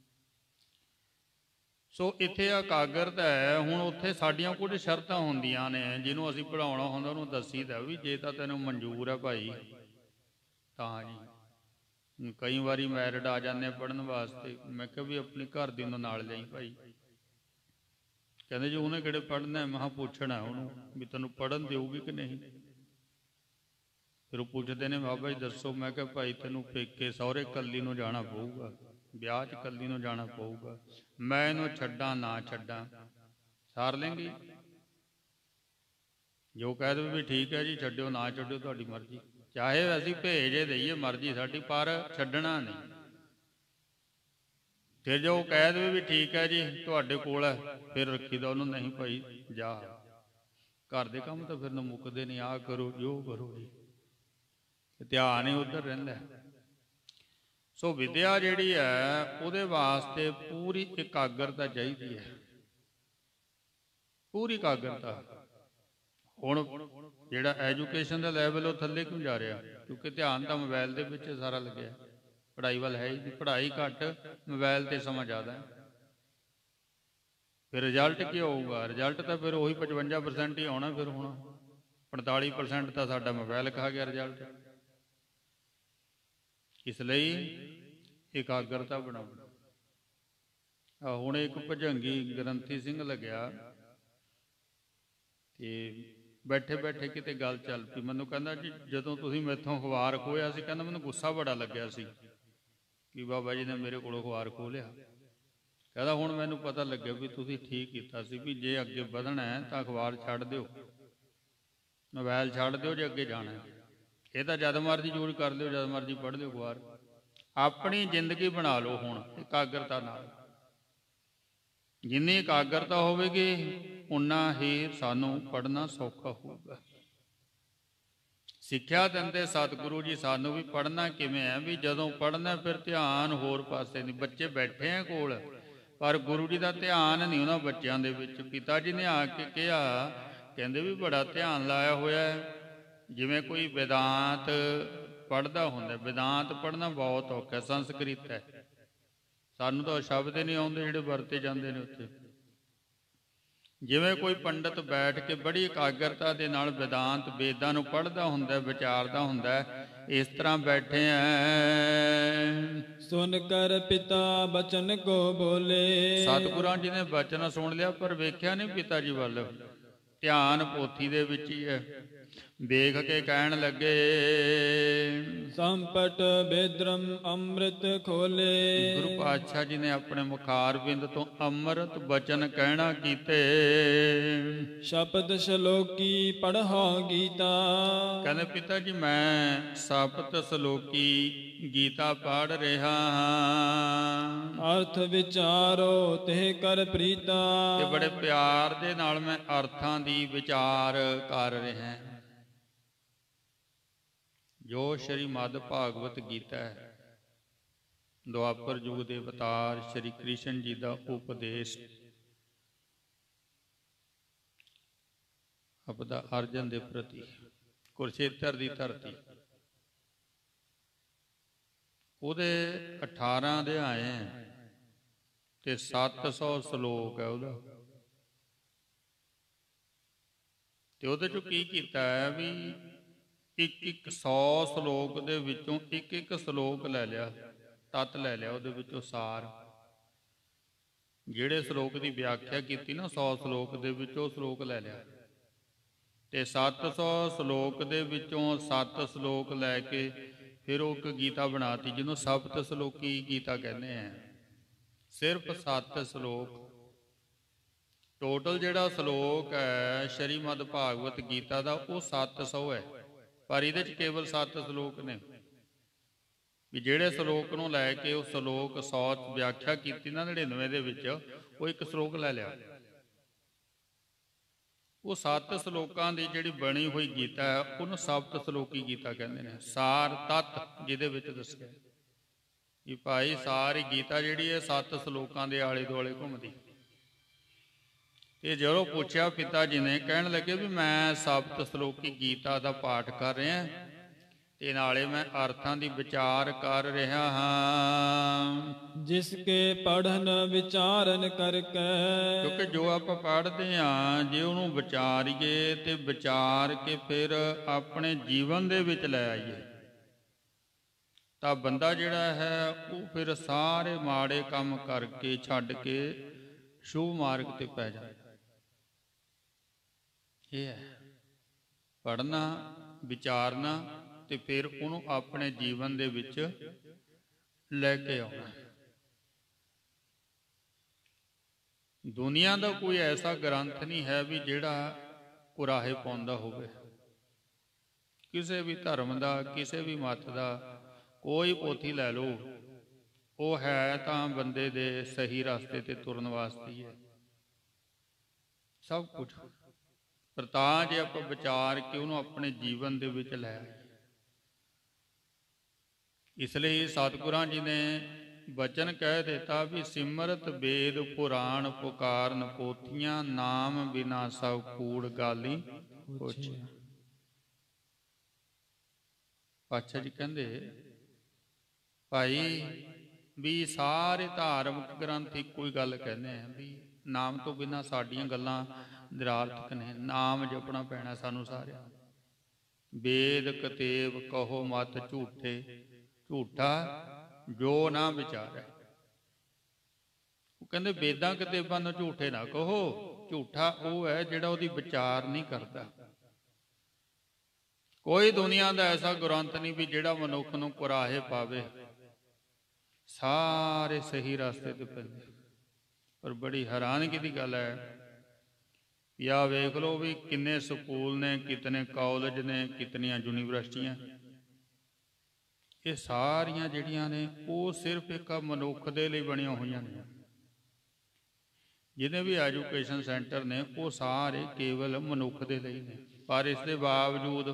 Speaker 1: ਸੋ ਇੱਥੇ ਇਕਾਗਰਤਾ ਹੈ। ਹੁਣ ਉੱਥੇ ਸਾਡੀਆਂ ਕੁਝ ਸ਼ਰਤਾਂ ਹੁੰਦੀਆਂ ਨੇ, ਜਿਹਨੂੰ ਅਸੀਂ ਪੜ੍ਹਾਉਣਾ ਹੁੰਦਾ ਉਹਨੂੰ ਦੱਸੀਦਾ ਵੀ ਜੇ ਤਾਂ ਤੈਨੂੰ ਮਨਜ਼ੂਰ ਹੈ ਭਾਈ ਤਾਂ ਜੀ। ਕਈ ਵਾਰੀ ਮੈਰਿਡ ਆ ਜਾਂਦੇ ਪੜ੍ਹਨ ਵਾਸਤੇ, ਮੈਂ ਕਿਹਾ ਵੀ ਆਪਣੀ ਘਰ ਦੀ ਨੂੰ ਨਾਲ ਲਿਆਈ ਭਾਈ। ਕਹਿੰਦੇ ਜੀ ਉਹਨੇ ਕਿਹੜੇ ਪੜ੍ਹਨਾ? ਮੈਂ ਕਿਹਾ ਪੁੱਛਣਾ ਉਹਨੂੰ ਵੀ ਤੈਨੂੰ ਪੜ੍ਹਨ ਦੇਊਗੀ ਕਿ ਨਹੀਂ। ਫਿਰ ਉਹ ਪੁੱਛਦੇ ਨੇ ਬਾਬਾ ਜੀ ਦੱਸੋ। ਮੈਂ ਕਿਹਾ ਭਾਈ ਤੈਨੂੰ ਪੇਕੇ ਸਹੁਰੇ ਕੱਲੀ ਨੂੰ ਜਾਣਾ ਪਊਗਾ, ਵਿਆਹ 'ਚ ਕੱਲੀ ਨੂੰ ਜਾਣਾ ਪਊਗਾ। ਮੈਂ ਇਹਨੂੰ ਛੱਡਾਂ ਨਾ ਛੱਡਾਂ, ਸਾਰ ਲੈਂਗੀ। ਜੋ ਕਹਿ ਦੇਵੇ ਵੀ ਠੀਕ ਹੈ ਜੀ ਛੱਡਿਓ ਨਾ ਛੱਡਿਓ ਤੁਹਾਡੀ ਮਰਜ਼ੀ, ਚਾਹੇ ਅਸੀਂ ਭੇਜੇ ਦੇਈਏ ਮਰਜ਼ੀ ਸਾਡੀ, ਪਰ ਛੱਡਣਾ ਨਹੀਂ। ਫਿਰ ਜੋ ਕਹਿ ਦੇਵੇ ਵੀ ਠੀਕ ਹੈ ਜੀ ਤੁਹਾਡੇ ਕੋਲ ਹੈ, ਫਿਰ ਰੱਖੀਦਾ ਉਹਨੂੰ। ਨਹੀਂ ਭਾਈ ਜਾ, ਘਰ ਦੇ ਕੰਮ ਤਾਂ ਫਿਰ ਨਾ ਮੁੱਕਦੇ ਨਹੀਂ। ਆਹ ਕਰੋ ਜੋ ਕਰੋ ਜੀ, ਧਿਆਨ ਹੀ ਉੱਧਰ ਰਹਿੰਦਾ। ਸੋ ਵਿਦਿਆ ਜਿਹੜੀ ਹੈ ਉਹਦੇ ਵਾਸਤੇ ਪੂਰੀ ਇਕਾਗਰਤਾ ਚਾਹੀਦੀ ਹੈ, ਪੂਰੀ ਇਕਾਗਰਤਾ। ਹੁਣ ਜਿਹੜਾ ਐਜੂਕੇਸ਼ਨ ਦਾ ਲੈਵਲ ਉਹ ਥੱਲੇ ਕਿਉਂ ਜਾ ਰਿਹਾ? ਕਿਉਂਕਿ ਧਿਆਨ ਤਾਂ ਮੋਬਾਇਲ ਦੇ ਵਿੱਚ ਸਾਰਾ ਲੱਗਿਆ, ਪੜ੍ਹਾਈ ਵੱਲ ਹੈ ਹੀ ਨਹੀਂ। ਪੜ੍ਹਾਈ ਘੱਟ, ਮੋਬਾਇਲ ਤੇ ਸਮਾਂ ਜ਼ਿਆਦਾ ਹੈ। ਫਿਰ ਰਿਜ਼ਲਟ ਕੀ ਹੋਊਗਾ? ਰਿਜ਼ਲਟ ਤਾਂ ਫਿਰ ਉਹੀ 55% ਹੀ ਆਉਣਾ। ਫਿਰ ਹੁਣ 45% ਤਾਂ ਸਾਡਾ ਮੋਬਾਇਲ ਖਾ ਗਿਆ ਰਿਜ਼ਲਟ। ਇਸ ਲਈ ਇਕਾਗਰਤਾ ਬਣਾਉਣਾ। ਹੁਣ ਇੱਕ ਭੁਜੰਗੀ ਗ੍ਰੰਥੀ ਸਿੰਘ ਲੱਗਿਆ ਤੇ ਬੈਠੇ ਬੈਠੇ ਕਿਤੇ ਗੱਲ ਚੱਲ ਪਈ। ਮੈਨੂੰ ਕਹਿੰਦਾ ਜੀ ਜਦੋਂ ਤੁਸੀਂ ਮੈਥੋਂ ਅਖਬਾਰ ਖੋਹਿਆ ਸੀ, ਕਹਿੰਦਾ ਮੈਨੂੰ ਗੁੱਸਾ ਬੜਾ ਲੱਗਿਆ ਸੀ ਕਿ ਬਾਬਾ ਜੀ ਨੇ ਮੇਰੇ ਕੋਲੋਂ ਅਖਬਾਰ ਖੋਹ ਲਿਆ। ਕਹਿੰਦਾ ਹੁਣ ਮੈਨੂੰ ਪਤਾ ਲੱਗਿਆ ਵੀ ਤੁਸੀਂ ਠੀਕ ਕੀਤਾ ਸੀ, ਵੀ ਜੇ ਅੱਗੇ ਵਧਣਾ ਹੈ ਤਾਂ ਅਖਬਾਰ ਛੱਡ ਦਿਓ, ਮੋਬਾਇਲ ਛੱਡ ਦਿਓ। ਜੇ ਅੱਗੇ ਜਾਣਾ ਇਹ ਤਾਂ ਜਦ ਮਰਜ਼ੀ ਯੂਜ਼ ਕਰ ਲਿਓ, ਜਦ ਮਰਜ਼ੀ ਪੜ੍ਹ ਲਿਓ ਅਖਬਾਰ। ਆਪਣੀ ਜ਼ਿੰਦਗੀ ਬਣਾ ਲਓ ਹੁਣ ਇਕਾਗਰਤਾ ਨਾਲ। ਜਿੰਨੀ ਇਕਾਗਰਤਾ ਹੋਵੇਗੀ ਉਨਾ ਹੀ ਸਾਨੂੰ ਪੜ੍ਹਨਾ ਸੌਖਾ ਹੋਊਗਾ। ਸਿੱਖਿਆ ਦਿੰਦੇ ਸਤਿਗੁਰੂ ਜੀ ਸਾਨੂੰ ਵੀ ਪੜ੍ਹਨਾ ਕਿਵੇਂ ਹੈ, ਵੀ ਜਦੋਂ ਪੜ੍ਹਨਾ ਫਿਰ ਧਿਆਨ ਹੋਰ ਪਾਸੇ ਨਹੀਂ। ਬੱਚੇ ਬੈਠੇ ਆ ਕੋਲ, ਪਰ ਗੁਰੂ ਜੀ ਦਾ ਧਿਆਨ ਨਹੀਂ ਉਹਨਾਂ ਬੱਚਿਆਂ ਦੇ ਵਿੱਚ। ਪਿਤਾ ਜੀ ਨੇ ਆ ਕੇ ਕਿਹਾ, ਕਹਿੰਦੇ ਵੀ ਬੜਾ ਧਿਆਨ ਲਾਇਆ ਹੋਇਆ ਹੈ, ਜਿਵੇਂ ਕੋਈ ਵੇਦਾਂਤ ਪੜ੍ਹਦਾ ਹੁੰਦਾ। ਵੇਦਾਂਤ ਪੜ੍ਹਨਾ ਬਹੁਤ ਔਖਾ, ਸੰਸਕ੍ਰਿਤ ਹੈ, ਸਾਨੂੰ ਤਾਂ ਸ਼ਬਦ ਹੀ ਨਹੀਂ ਆਉਂਦੇ ਜਿਹੜੇ ਵਰਤੇ ਜਾਂਦੇ ਨੇ ਉੱਥੇ। ਜਿਵੇਂ ਕੋਈ ਪੰਡਤ ਬੈਠ ਕੇ ਬੜੀ ਇਕਾਗਰਤਾ ਦੇ ਨਾਲ ਵੇਦਾਂਤ ਵੇਦਾਂ ਨੂੰ ਪੜ੍ਹਦਾ ਹੁੰਦਾ, ਵਿਚਾਰਦਾ ਹੁੰਦਾ, ਇਸ ਤਰ੍ਹਾਂ ਬੈਠੇ ਐ।
Speaker 2: ਸੁਨ ਕਰ ਪਿਤਾ ਬਚਨ ਕੋ ਬੋਲੇ।
Speaker 1: ਸਤਿਗੁਰਾਂ ਜੀ ਨੇ ਬਚਨ ਸੁਣ ਲਿਆ ਪਰ ਵੇਖਿਆ ਨਹੀਂ ਪਿਤਾ ਜੀ ਵੱਲ, ਧਿਆਨ ਪੋਥੀ ਦੇ ਵਿੱਚ ਹੀ ਹੈ। ਵੇਖ ਕੇ ਕਹਿਣ ਲੱਗੇ,
Speaker 2: ਸੰਪਟ ਬੇਦਰਮ ਅੰਮ੍ਰਿਤ ਖੋਲੇ।
Speaker 1: ਗੁਰੂ ਪਾਤਸ਼ਾਹ ਜੀ ਨੇ ਆਪਣੇ ਮੁਖਾਰ ਬਿੰਦ ਤੋਂ ਅੰਮ੍ਰਿਤ ਬਚਨ ਕਹਿਣਾ ਕੀਤੇ।
Speaker 2: ਸ਼ਬਦ ਸ਼ਲੋਕੀ ਪੜ੍ਹਾ ਗੀਤਾ।
Speaker 1: ਕਹਿੰਦੇ ਪਿਤਾ ਜੀ ਮੈਂ ਸ਼ਬਦ ਸ਼ਲੋਕੀ ਗੀਤਾ ਪੜ੍ਹ ਰਿਹਾ ਹਾਂ।
Speaker 2: ਅਰਥ ਵਿਚਾਰੋ ਤੇ ਕਰ ਪ੍ਰੀਤਾ।
Speaker 1: ਤੇ ਬੜੇ ਪਿਆਰ ਦੇ ਨਾਲ ਮੈਂ ਅਰਥਾਂ ਦੀ ਵਿਚਾਰ ਕਰ ਰਿਹਾ। ਜੋ ਸ਼੍ਰੀਮਦ ਭਾਗਵਤ ਗੀਤਾ ਹੈ, ਦੁਆਪਰ ਯੁਗ ਦੇ ਅਵਤਾਰ ਸ਼੍ਰੀ ਕ੍ਰਿਸ਼ਨ ਜੀ ਦਾ ਉਪਦੇਸ਼ ਆਪਦਾ ਅਰਜਨ ਦੇ ਪ੍ਰਤੀ, ਕੁਰਸ਼ੇਤਰ ਦੀ ਧਰਤੀ, ਉਹਦੇ 18 ਅਧਿਆਏ ਤੇ 700 ਸ਼ਲੋਕ ਹੈ ਉਹਦਾ। ਤੇ ਉਹਦੇ ਚੋਂ ਕੀ ਕੀਤਾ ਹੈ ਵੀ ਇੱਕ 100 ਸ਼ਲੋਕ ਦੇ ਵਿੱਚੋਂ ਇੱਕ ਸ਼ਲੋਕ ਲੈ ਲਿਆ, ਤੱਤ ਲੈ ਲਿਆ ਉਹਦੇ ਵਿੱਚੋਂ ਸਾਰ। ਜਿਹੜੇ ਸ਼ਲੋਕ ਦੀ ਵਿਆਖਿਆ ਕੀਤੀ ਨਾ 100 ਸ਼ਲੋਕ ਦੇ ਵਿੱਚੋਂ ਸ਼ਲੋਕ ਲੈ ਲਿਆ, ਤੇ 700 ਸ਼ਲੋਕ ਦੇ ਵਿੱਚੋਂ 7 ਸ਼ਲੋਕ ਲੈ ਕੇ ਫਿਰ ਉਹ ਇੱਕ ਗੀਤਾ ਬਣਾਤੀ ਜਿਹਨੂੰ ਸਪਤ ਸ਼ਲੋਕੀ ਗੀਤਾ ਕਹਿੰਦੇ ਆ। ਸਿਰਫ 7 ਸ਼ਲੋਕ। ਟੋਟਲ ਜਿਹੜਾ ਸ਼ਲੋਕ ਹੈ ਸ਼੍ਰੀਮਦ ਭਾਗਵਤ ਗੀਤਾ ਦਾ ਉਹ 700 ਹੈ, ਪਰ ਇਹਦੇ 'ਚ ਕੇਵਲ 7 ਸ਼ਲੋਕ ਨੇ। ਵੀ ਜਿਹੜੇ ਸ਼ਲੋਕ ਨੂੰ ਲੈ ਕੇ ਉਹ ਸ਼ਲੋਕ 100 ਵਿਆਖਿਆ ਕੀਤੀ ਨਾ 99 ਦੇ ਵਿੱਚ, ਉਹ ਇੱਕ ਸ਼ਲੋਕ ਲੈ ਲਿਆ। ਉਹ 7 ਸ਼ਲੋਕਾਂ ਦੀ ਜਿਹੜੀ ਬਣੀ ਹੋਈ ਗੀਤਾ ਹੈ ਉਹਨੂੰ ਸਪਤ ਸ਼ਲੋਕੀ ਗੀਤਾ ਕਹਿੰਦੇ ਨੇ। ਸਾਰ ਤੱਤ ਜਿਹਦੇ ਵਿੱਚ ਦੱਸਿਆ ਕਿ ਭਾਈ ਸਾਰੀ ਗੀਤਾ ਜਿਹੜੀ ਹੈ 7 ਸ਼ਲੋਕਾਂ ਦੇ ਆਲੇ ਦੁਆਲੇ ਘੁੰਮਦੀ। ਤੇ ਜਦੋਂ ਪੁੱਛਿਆ ਪਿਤਾ ਜੀ ਨੇ, ਕਹਿਣ ਲੱਗੇ ਵੀ ਮੈਂ ਸਪਤ ਸ਼ਲੋਕੀ ਗੀਤਾ ਦਾ ਪਾਠ ਕਰ ਰਿਹਾ ਤੇ ਨਾਲੇ ਮੈਂ ਅਰਥਾਂ ਦੀ ਵਿਚਾਰ ਕਰ ਰਿਹਾ ਹਾਂ।
Speaker 2: ਜਿਸ ਕੇ ਪੜਨ ਵਿਚਾਰਨ ਕਰਕੇ।
Speaker 1: ਕਿਉਂਕਿ ਜੋ ਆਪਾਂ ਪੜ੍ਹਦੇ ਹਾਂ ਜੇ ਉਹਨੂੰ ਵਿਚਾਰੀਏ ਤੇ ਵਿਚਾਰ ਕੇ ਫਿਰ ਆਪਣੇ ਜੀਵਨ ਦੇ ਵਿੱਚ ਲੈ ਆਈਏ ਤਾਂ ਬੰਦਾ ਜਿਹੜਾ ਹੈ ਉਹ ਫਿਰ ਸਾਰੇ ਮਾੜੇ ਕੰਮ ਕਰਕੇ ਛੱਡ ਕੇ ਸ਼ੁਭ ਮਾਰਗ ਤੇ ਪੈ ਜਾਂਦਾ। ਇਹ ਹੈ ਪੜ੍ਹਨਾ, ਵਿਚਾਰਨਾ ਤੇ ਫਿਰ ਉਹਨੂੰ ਆਪਣੇ ਜੀਵਨ ਦੇ ਵਿੱਚ ਲੈ ਕੇ ਆਉਣਾ। ਦੁਨੀਆ ਦਾ ਕੋਈ ਐਸਾ ਗ੍ਰੰਥ ਨਹੀਂ ਹੈ ਵੀ ਜਿਹੜਾ ਕੁਰਾਹੇ ਪਾਉਂਦਾ ਹੋਵੇ। ਕਿਸੇ ਵੀ ਧਰਮ ਦਾ, ਕਿਸੇ ਵੀ ਮਤ ਦਾ ਕੋਈ ਪੋਥੀ ਲੈ ਲਓ, ਉਹ ਹੈ ਤਾਂ ਬੰਦੇ ਦੇ ਸਹੀ ਰਸਤੇ ਤੇ ਤੁਰਨ ਵਾਸਤੇ ਹੀ ਹੈ ਸਭ ਕੁਝ। ਪਰ ਤਾਂ ਜੇ ਆਪਾਂ ਵਿਚਾਰ ਕੇ ਉਹਨੂੰ ਆਪਣੇ ਜੀਵਨ ਦੇ ਵਿੱਚ ਲੈ ਆਈਏ। ਇਸ ਲਈ ਸਤਿਗੁਰਾਂ ਜੀ ਨੇ ਬਚਨ ਕਹਿ ਦਿੱਤਾ ਵੀ ਸਿਮਰਤ ਵੇਦ ਪੁਰਾਣ ਪੁਕਾਰਨ ਪੋਥੀਆਂ, ਨਾਮ ਬਿਨਾ ਸਭ ਕੂੜ ਗਾਲੀ ਪੁੱਛਿਆ। ਪਾਤਸ਼ਾਹ ਜੀ ਕਹਿੰਦੇ ਭਾਈ ਵੀ ਸਾਰੇ ਧਾਰਮਿਕ ਗ੍ਰੰਥ ਇੱਕੋ ਹੀ ਗੱਲ ਕਹਿੰਦੇ ਆ ਵੀ ਨਾਮ ਤੋਂ ਬਿਨਾਂ ਸਾਡੀਆਂ ਗੱਲਾਂ ਨਿਰਾਰਥਕ ਨੇ। ਨਾਮ ਜਪਣਾ ਪੈਣਾ ਸਾਨੂੰ ਸਾਰਿਆਂ। ਵੇਦ ਕਤੇਬ ਕਹੋ ਮਤ ਝੂਠੇ, ਝੂਠਾ ਜੋ ਨਾ ਵਿਚਾਰੈ। ਉਹ ਕਹਿੰਦੇ ਵੇਦਾਂ ਕਤੇਬਾਂ ਨੂੰ ਝੂਠੇ ਨਾ ਕਹੋ। ਝੂਠਾ ਉਹ ਹੈ ਜਿਹੜਾ ਉਹਦੀ ਵਿਚਾਰ ਨਹੀਂ ਕਰਦਾ। ਕੋਈ ਦੁਨੀਆ ਦਾ ਐਸਾ ਗ੍ਰੰਥ ਨਹੀਂ ਵੀ ਜਿਹੜਾ ਮਨੁੱਖ ਨੂੰ ਕੁਰਾਹੇ ਪਾਵੇ। ਸਾਰੇ ਸਹੀ ਰਸਤੇ ਤੇ ਪੈਂਦੇ। ਪਰ ਬੜੀ ਹੈਰਾਨਗੀ ਦੀ ਗੱਲ ਹੈ ਵੀ ਆਹ ਵੇਖ ਲਓ ਵੀ ਕਿੰਨੇ ਸਕੂਲ ਨੇ, ਕਿਤਨੇ ਕਾਲਜ ਨੇ, ਕਿਤਨੀਆਂ ਯੂਨੀਵਰਸਿਟੀਆਂ। ਇਹ ਸਾਰੀਆਂ ਜਿਹੜੀਆਂ ਨੇ ਉਹ ਸਿਰਫ ਇੱਕ ਮਨੁੱਖ ਦੇ ਲਈ ਬਣੀਆਂ ਹੋਈਆਂ ਨੇ। ਜਿਹਨੇ ਵੀ ਐਜੂਕੇਸ਼ਨ ਸੈਂਟਰ ਨੇ ਉਹ ਸਾਰੇ ਕੇਵਲ ਮਨੁੱਖ ਦੇ ਲਈ ਨੇ। ਪਰ ਇਸ ਦੇ ਬਾਵਜੂਦ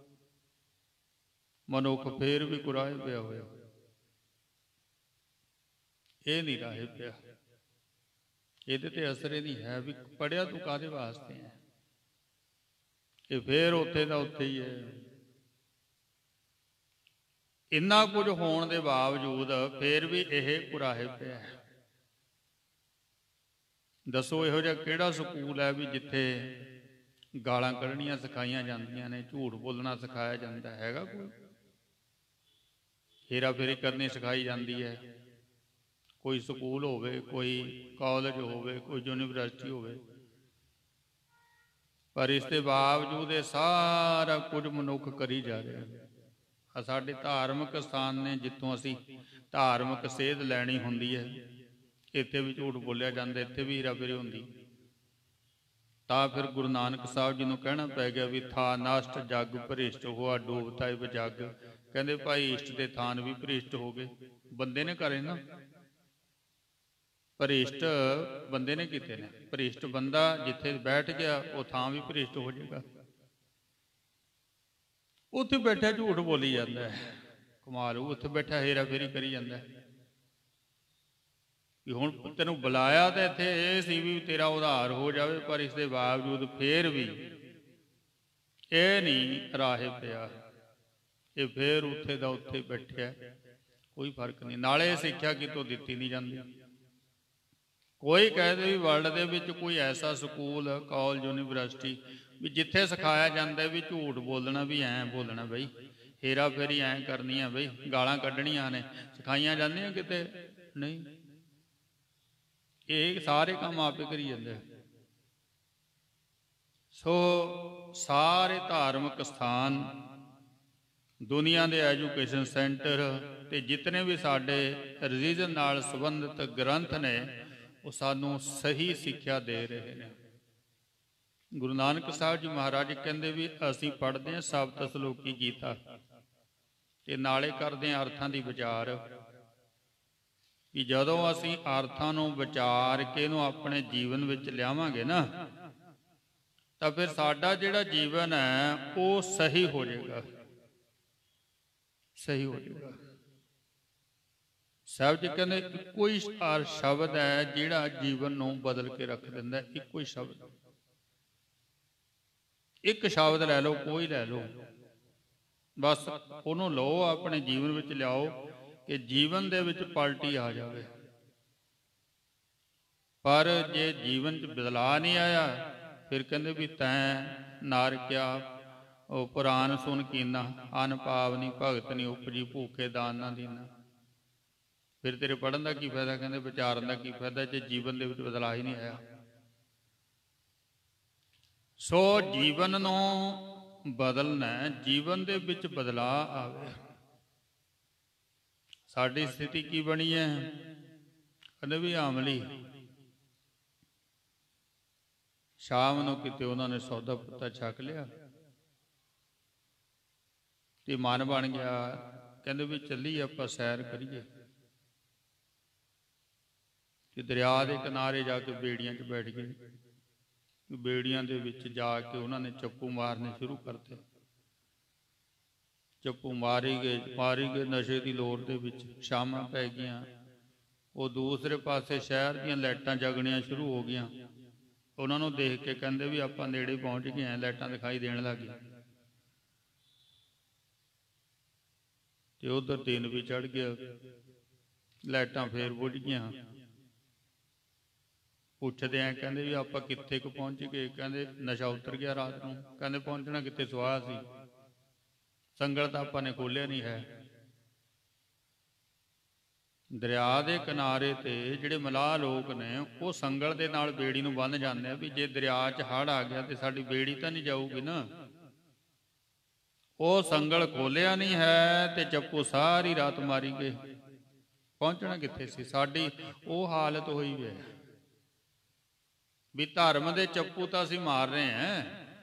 Speaker 1: ਮਨੁੱਖ ਫੇਰ ਵੀ ਕੁਰਾਹੇ ਪਿਆ ਹੋਇਆ। ਇਹ ਨਹੀਂ ਰਾਹੇ ਪਿਆ। ਇਹਦੇ ਤੇ ਅਸਰ ਇਹ ਨਹੀਂ ਹੈ ਵੀ ਪੜ੍ਹਿਆ ਤੂੰ ਕਾਹਦੇ ਵਾਸਤੇ ਹੈ। ਇਹ ਫੇਰ ਉੱਥੇ ਦਾ ਉੱਥੇ ਹੀ ਹੈ। ਇੰਨਾ ਕੁਝ ਹੋਣ ਦੇ ਬਾਵਜੂਦ ਫੇਰ ਵੀ ਇਹ ਕੁਰਾਹੇ ਪਿਆ। ਦੱਸੋ ਇਹੋ ਜਿਹਾ ਕਿਹੜਾ ਸਕੂਲ ਹੈ ਵੀ ਜਿੱਥੇ ਗਾਲਾਂ ਕੱਢਣੀਆਂ ਸਿਖਾਈਆਂ ਜਾਂਦੀਆਂ ਨੇ, ਝੂਠ ਬੋਲਣਾ ਸਿਖਾਇਆ ਜਾਂਦਾ ਹੈਗਾ ਕੋਈ? ਹੇਰਾ ਫੇਰੀ ਕਰਨੀ ਸਿਖਾਈ ਜਾਂਦੀ ਹੈ। ਕੋਈ ਸਕੂਲ ਹੋਵੇ, ਕੋਈ ਕਾਲਜ ਹੋਵੇ, ਕੋਈ ਯੂਨੀਵਰਸਿਟੀ ਹੋਵੇ, ਪਰ ਇਸ ਦੇ ਬਾਵਜੂਦ ਇਹ ਸਾਰਾ ਕੁਝ ਮਨੁੱਖ ਕਰੀ ਜਾ ਰਿਹਾ। ਸਾਡੇ ਧਾਰਮਿਕ ਸਥਾਨ ਨੇ ਜਿੱਥੋਂ ਅਸੀਂ ਧਾਰਮਿਕ ਸੇਧ ਲੈਣੀ ਹੁੰਦੀ ਹੈ, ਇੱਥੇ ਵੀ ਝੂਠ ਬੋਲਿਆ ਜਾਂਦਾ, ਇੱਥੇ ਵੀ ਹੀਰਾ ਫੇਰੀ ਹੁੰਦੀ। ਤਾਂ ਫਿਰ ਗੁਰੂ ਨਾਨਕ ਸਾਹਿਬ ਜੀ ਨੂੰ ਕਹਿਣਾ ਪੈ ਗਿਆ ਵੀ ਥਾ ਨਸ਼ਟ ਜਗ ਭ੍ਰਿਸ਼ਟ ਹੋਆ ਡੂਬਤਾ ਇਵ ਜਗ। ਕਹਿੰਦੇ ਭਾਈ ਇਸ਼ਟ ਦੇ ਥਾਨ ਵੀ ਭ੍ਰਿਸ਼ਟ ਹੋ ਗਏ, ਬੰਦੇ ਨੇ ਕਰੇ ਨਾ, ਭ੍ਰਿਸ਼ਟ ਬੰਦੇ ਨੇ ਕੀਤੇ ਨੇ। ਭ੍ਰਿਸ਼ਟ ਬੰਦਾ ਜਿੱਥੇ ਬੈਠ ਗਿਆ ਉਹ ਥਾਂ ਵੀ ਭ੍ਰਿਸ਼ਟ ਹੋ ਜਾਏਗਾ। ਉੱਥੇ ਬੈਠਾ ਝੂਠ ਬੋਲੀ ਜਾਂਦਾ ਹੈ, ਕਮਾਲ। ਉੱਥੇ ਬੈਠਾ ਹੇਰਾ ਫੇਰੀ ਕਰੀ ਜਾਂਦਾ ਹੈ ਕਿ ਹੁਣ ਤੈਨੂੰ ਬੁਲਾਇਆ ਤਾਂ ਇੱਥੇ ਇਹ ਸੀ ਵੀ ਤੇਰਾ ਉਧਾਰ ਹੋ ਜਾਵੇ, ਪਰ ਇਸ ਦੇ ਬਾਵਜੂਦ ਫੇਰ ਵੀ ਇਹ ਨਹੀਂ ਰਾਹੇ ਪਿਆ, ਇਹ ਫੇਰ ਉੱਥੇ ਦਾ ਉੱਥੇ ਬੈਠਿਆ, ਕੋਈ ਫਰਕ ਨਹੀਂ। ਨਾਲੇ ਸਿੱਖਿਆ ਕਿਤੋਂ ਦਿੱਤੀ ਨਹੀਂ ਜਾਂਦੀ। ਕੋਈ ਕਹਿੰਦੇ ਵੀ ਵਰਲਡ ਦੇ ਵਿੱਚ ਕੋਈ ਐਸਾ ਸਕੂਲ, ਕਾਲਜ, ਯੂਨੀਵਰਸਿਟੀ ਵੀ ਜਿੱਥੇ ਸਿਖਾਇਆ ਜਾਂਦਾ ਵੀ ਝੂਠ ਬੋਲਣਾ, ਵੀ ਐਂ ਬੋਲਣਾ ਬਈ, ਹੇਰਾ ਫੇਰੀ ਐਂ ਕਰਨੀ ਆ ਬਈ, ਗਾਲਾਂ ਕੱਢਣੀਆਂ ਨੇ, ਸਿਖਾਈਆਂ ਜਾਂਦੀਆਂ ਕਿਤੇ ਨਹੀਂ। ਇਹ ਸਾਰੇ ਕੰਮ ਆਪੇ ਕਰੀ ਜਾਂਦੇ। ਸੋ ਸਾਰੇ ਧਾਰਮਿਕ ਸਥਾਨ, ਦੁਨੀਆ ਦੇ ਐਜੂਕੇਸ਼ਨ ਸੈਂਟਰ ਤੇ ਜਿਤਨੇ ਵੀ ਸਾਡੇ ਰਿਲੀਜਨ ਨਾਲ ਸੰਬੰਧਿਤ ਗ੍ਰੰਥ ਨੇ, ਉਹ ਸਾਨੂੰ ਸਹੀ ਸਿੱਖਿਆ ਦੇ ਰਹੇ ਨੇ। ਗੁਰੂ ਨਾਨਕ ਸਾਹਿਬ ਜੀ ਮਹਾਰਾਜ ਕਹਿੰਦੇ ਵੀ ਅਸੀਂ ਪੜ੍ਹਦੇ ਹਾਂ ਸਬਤ ਸਲੋਕੀ ਗੀਤਾ ਤੇ ਨਾਲੇ ਕਰਦੇ ਹਾਂ ਅਰਥਾਂ ਦੀ ਵਿਚਾਰ, ਕਿ ਜਦੋਂ ਅਸੀਂ ਅਰਥਾਂ ਨੂੰ ਵਿਚਾਰ ਕੇ ਇਹਨੂੰ ਆਪਣੇ ਜੀਵਨ ਵਿੱਚ ਲਿਆਵਾਂਗੇ ਨਾ, ਤਾਂ ਫਿਰ ਸਾਡਾ ਜਿਹੜਾ ਜੀਵਨ ਹੈ ਉਹ ਸਹੀ ਹੋ ਜਾਏਗਾ, ਸਹੀ ਹੋ ਜਾਏਗਾ। ਸਾਹਿਬ ਜੀ ਕਹਿੰਦੇ ਇੱਕੋ ਹੀ ਸ਼ਬਦ ਹੈ ਜਿਹੜਾ ਜੀਵਨ ਨੂੰ ਬਦਲ ਕੇ ਰੱਖ ਦਿੰਦਾ। ਇੱਕੋ ਹੀ ਸ਼ਬਦ, ਇੱਕ ਸ਼ਬਦ ਲੈ ਲਓ, ਕੋਈ ਲੈ ਲਓ, ਬਸ ਉਹਨੂੰ ਲਓ, ਆਪਣੇ ਜੀਵਨ ਵਿੱਚ ਲਿਆਓ ਕਿ ਜੀਵਨ ਦੇ ਵਿੱਚ ਪਲਟੀ ਆ ਜਾਵੇ। ਪਰ ਜੇ ਜੀਵਨ 'ਚ ਬਦਲਾਅ ਨਹੀਂ ਆਇਆ, ਫਿਰ ਕਹਿੰਦੇ ਵੀ ਤੈਂ ਨਾਰ ਕਿਆ ਉਹ ਪੁਰਾਨ ਸੁਣ ਕੀਨਾ, ਅਨ ਪਾਵਨੀ ਭਗਤ ਨਹੀਂ ਉਪਜੀ, ਭੂਖੇ ਦਾਨ ਨਾ ਦੀਨਾ। ਫਿਰ ਤੇਰੇ ਪੜ੍ਹਨ ਦਾ ਕੀ ਫਾਇਦਾ, ਕਹਿੰਦੇ ਵਿਚਾਰਨ ਦਾ ਕੀ ਫਾਇਦਾ, ਜੇ ਜੀਵਨ ਦੇ ਵਿੱਚ ਬਦਲਾਅ ਹੀ ਨਹੀਂ ਆਇਆ। ਸੋ ਜੀਵਨ ਨੂੰ ਬਦਲਣਾ, ਜੀਵਨ ਦੇ ਵਿੱਚ ਬਦਲਾਅ ਆਵੇ। ਸਾਡੀ ਸਥਿਤੀ ਕੀ ਬਣੀ ਹੈ, ਕਹਿੰਦੇ ਵੀ ਆਮਲੀ। ਸ਼ਾਮ ਨੂੰ ਕਿਤੇ ਉਹਨਾਂ ਨੇ ਸੌਦਾ ਪੱਤਾ ਛਕ ਲਿਆ ਤੇ ਮਨ ਬਣ ਗਿਆ, ਕਹਿੰਦੇ ਵੀ ਚੱਲੀਏ ਆਪਾਂ ਸੈਰ ਕਰੀਏ। ਤੇ ਦਰਿਆ ਦੇ ਕਿਨਾਰੇ ਜਾ ਕੇ ਬੇੜੀਆਂ 'ਚ ਬੈਠ ਗਏ। ਬੇੜੀਆਂ ਦੇ ਵਿੱਚ ਜਾ ਕੇ ਉਹਨਾਂ ਨੇ ਚੱਪੂ ਮਾਰਨੇ ਸ਼ੁਰੂ ਕਰਤੇ। ਚੱਪੂ ਮਾਰੀ ਗਏ ਨਸ਼ੇ ਦੀ ਲੋਰ ਦੇ ਵਿੱਚ। ਸ਼ਾਮਾਂ ਪੈ ਗਈਆਂ, ਉਹ ਦੂਸਰੇ ਪਾਸੇ ਸ਼ਹਿਰ ਦੀਆਂ ਲਾਈਟਾਂ ਜਗਣੀਆਂ ਸ਼ੁਰੂ ਹੋ ਗਈਆਂ। ਉਹਨਾਂ ਨੂੰ ਦੇਖ ਕੇ ਕਹਿੰਦੇ ਵੀ ਆਪਾਂ ਨੇੜੇ ਪਹੁੰਚ ਗਏ ਹਾਂ, ਲਾਈਟਾਂ ਦਿਖਾਈ ਦੇਣ ਲੱਗ ਗਈਆਂ। ਤੇ ਉਧਰ ਦਿਨ ਵੀ ਚੜ੍ਹ ਗਿਆ, ਲਾਈਟਾਂ ਫੇਰ ਬੁਝ ਗਈਆਂ। ਪੁੱਛਦੇ ਆ, ਕਹਿੰਦੇ ਵੀ ਆਪਾਂ ਕਿੱਥੇ ਕੁ ਪਹੁੰਚ ਗਏ, ਕਹਿੰਦੇ ਨਸ਼ਾ ਉਤਰ ਗਿਆ ਰਾਤ ਨੂੰ। ਕਹਿੰਦੇ ਪਹੁੰਚਣਾ ਕਿੱਥੇ, ਸੁਆਹ ਸੀ, ਸੰਗਲ ਤਾਂ ਆਪਾਂ ਨੇ ਖੋਲਿਆ ਨਹੀਂ ਹੈ। ਦਰਿਆ ਦੇ ਕਿਨਾਰੇ ਤੇ ਜਿਹੜੇ ਮਲਾਹ ਲੋਕ ਨੇ, ਉਹ ਸੰਗਲ ਦੇ ਨਾਲ ਬੇੜੀ ਨੂੰ ਬੰਨ੍ਹ ਜਾਂਦੇ ਆ ਵੀ ਜੇ ਦਰਿਆ 'ਚ ਹੜ੍ਹ ਆ ਗਿਆ ਤੇ ਸਾਡੀ ਬੇੜੀ ਤਾਂ ਨਹੀਂ ਜਾਊਗੀ ਨਾ। ਉਹ ਸੰਗਲ ਖੋਲਿਆ ਨਹੀਂ ਹੈ ਤੇ ਚੱਪੂ ਸਾਰੀ ਰਾਤ ਮਾਰੀ ਗਏ। ਪਹੁੰਚਣਾ ਕਿੱਥੇ ਸੀ, ਸਾਡੀ ਉਹ ਹਾਲਤ ਹੋਈ ਵੇ ਵੀ ਧਰਮ ਦੇ ਚੱਪੂ ਤਾਂ ਅਸੀਂ ਮਾਰ ਰਹੇ ਹਾਂ,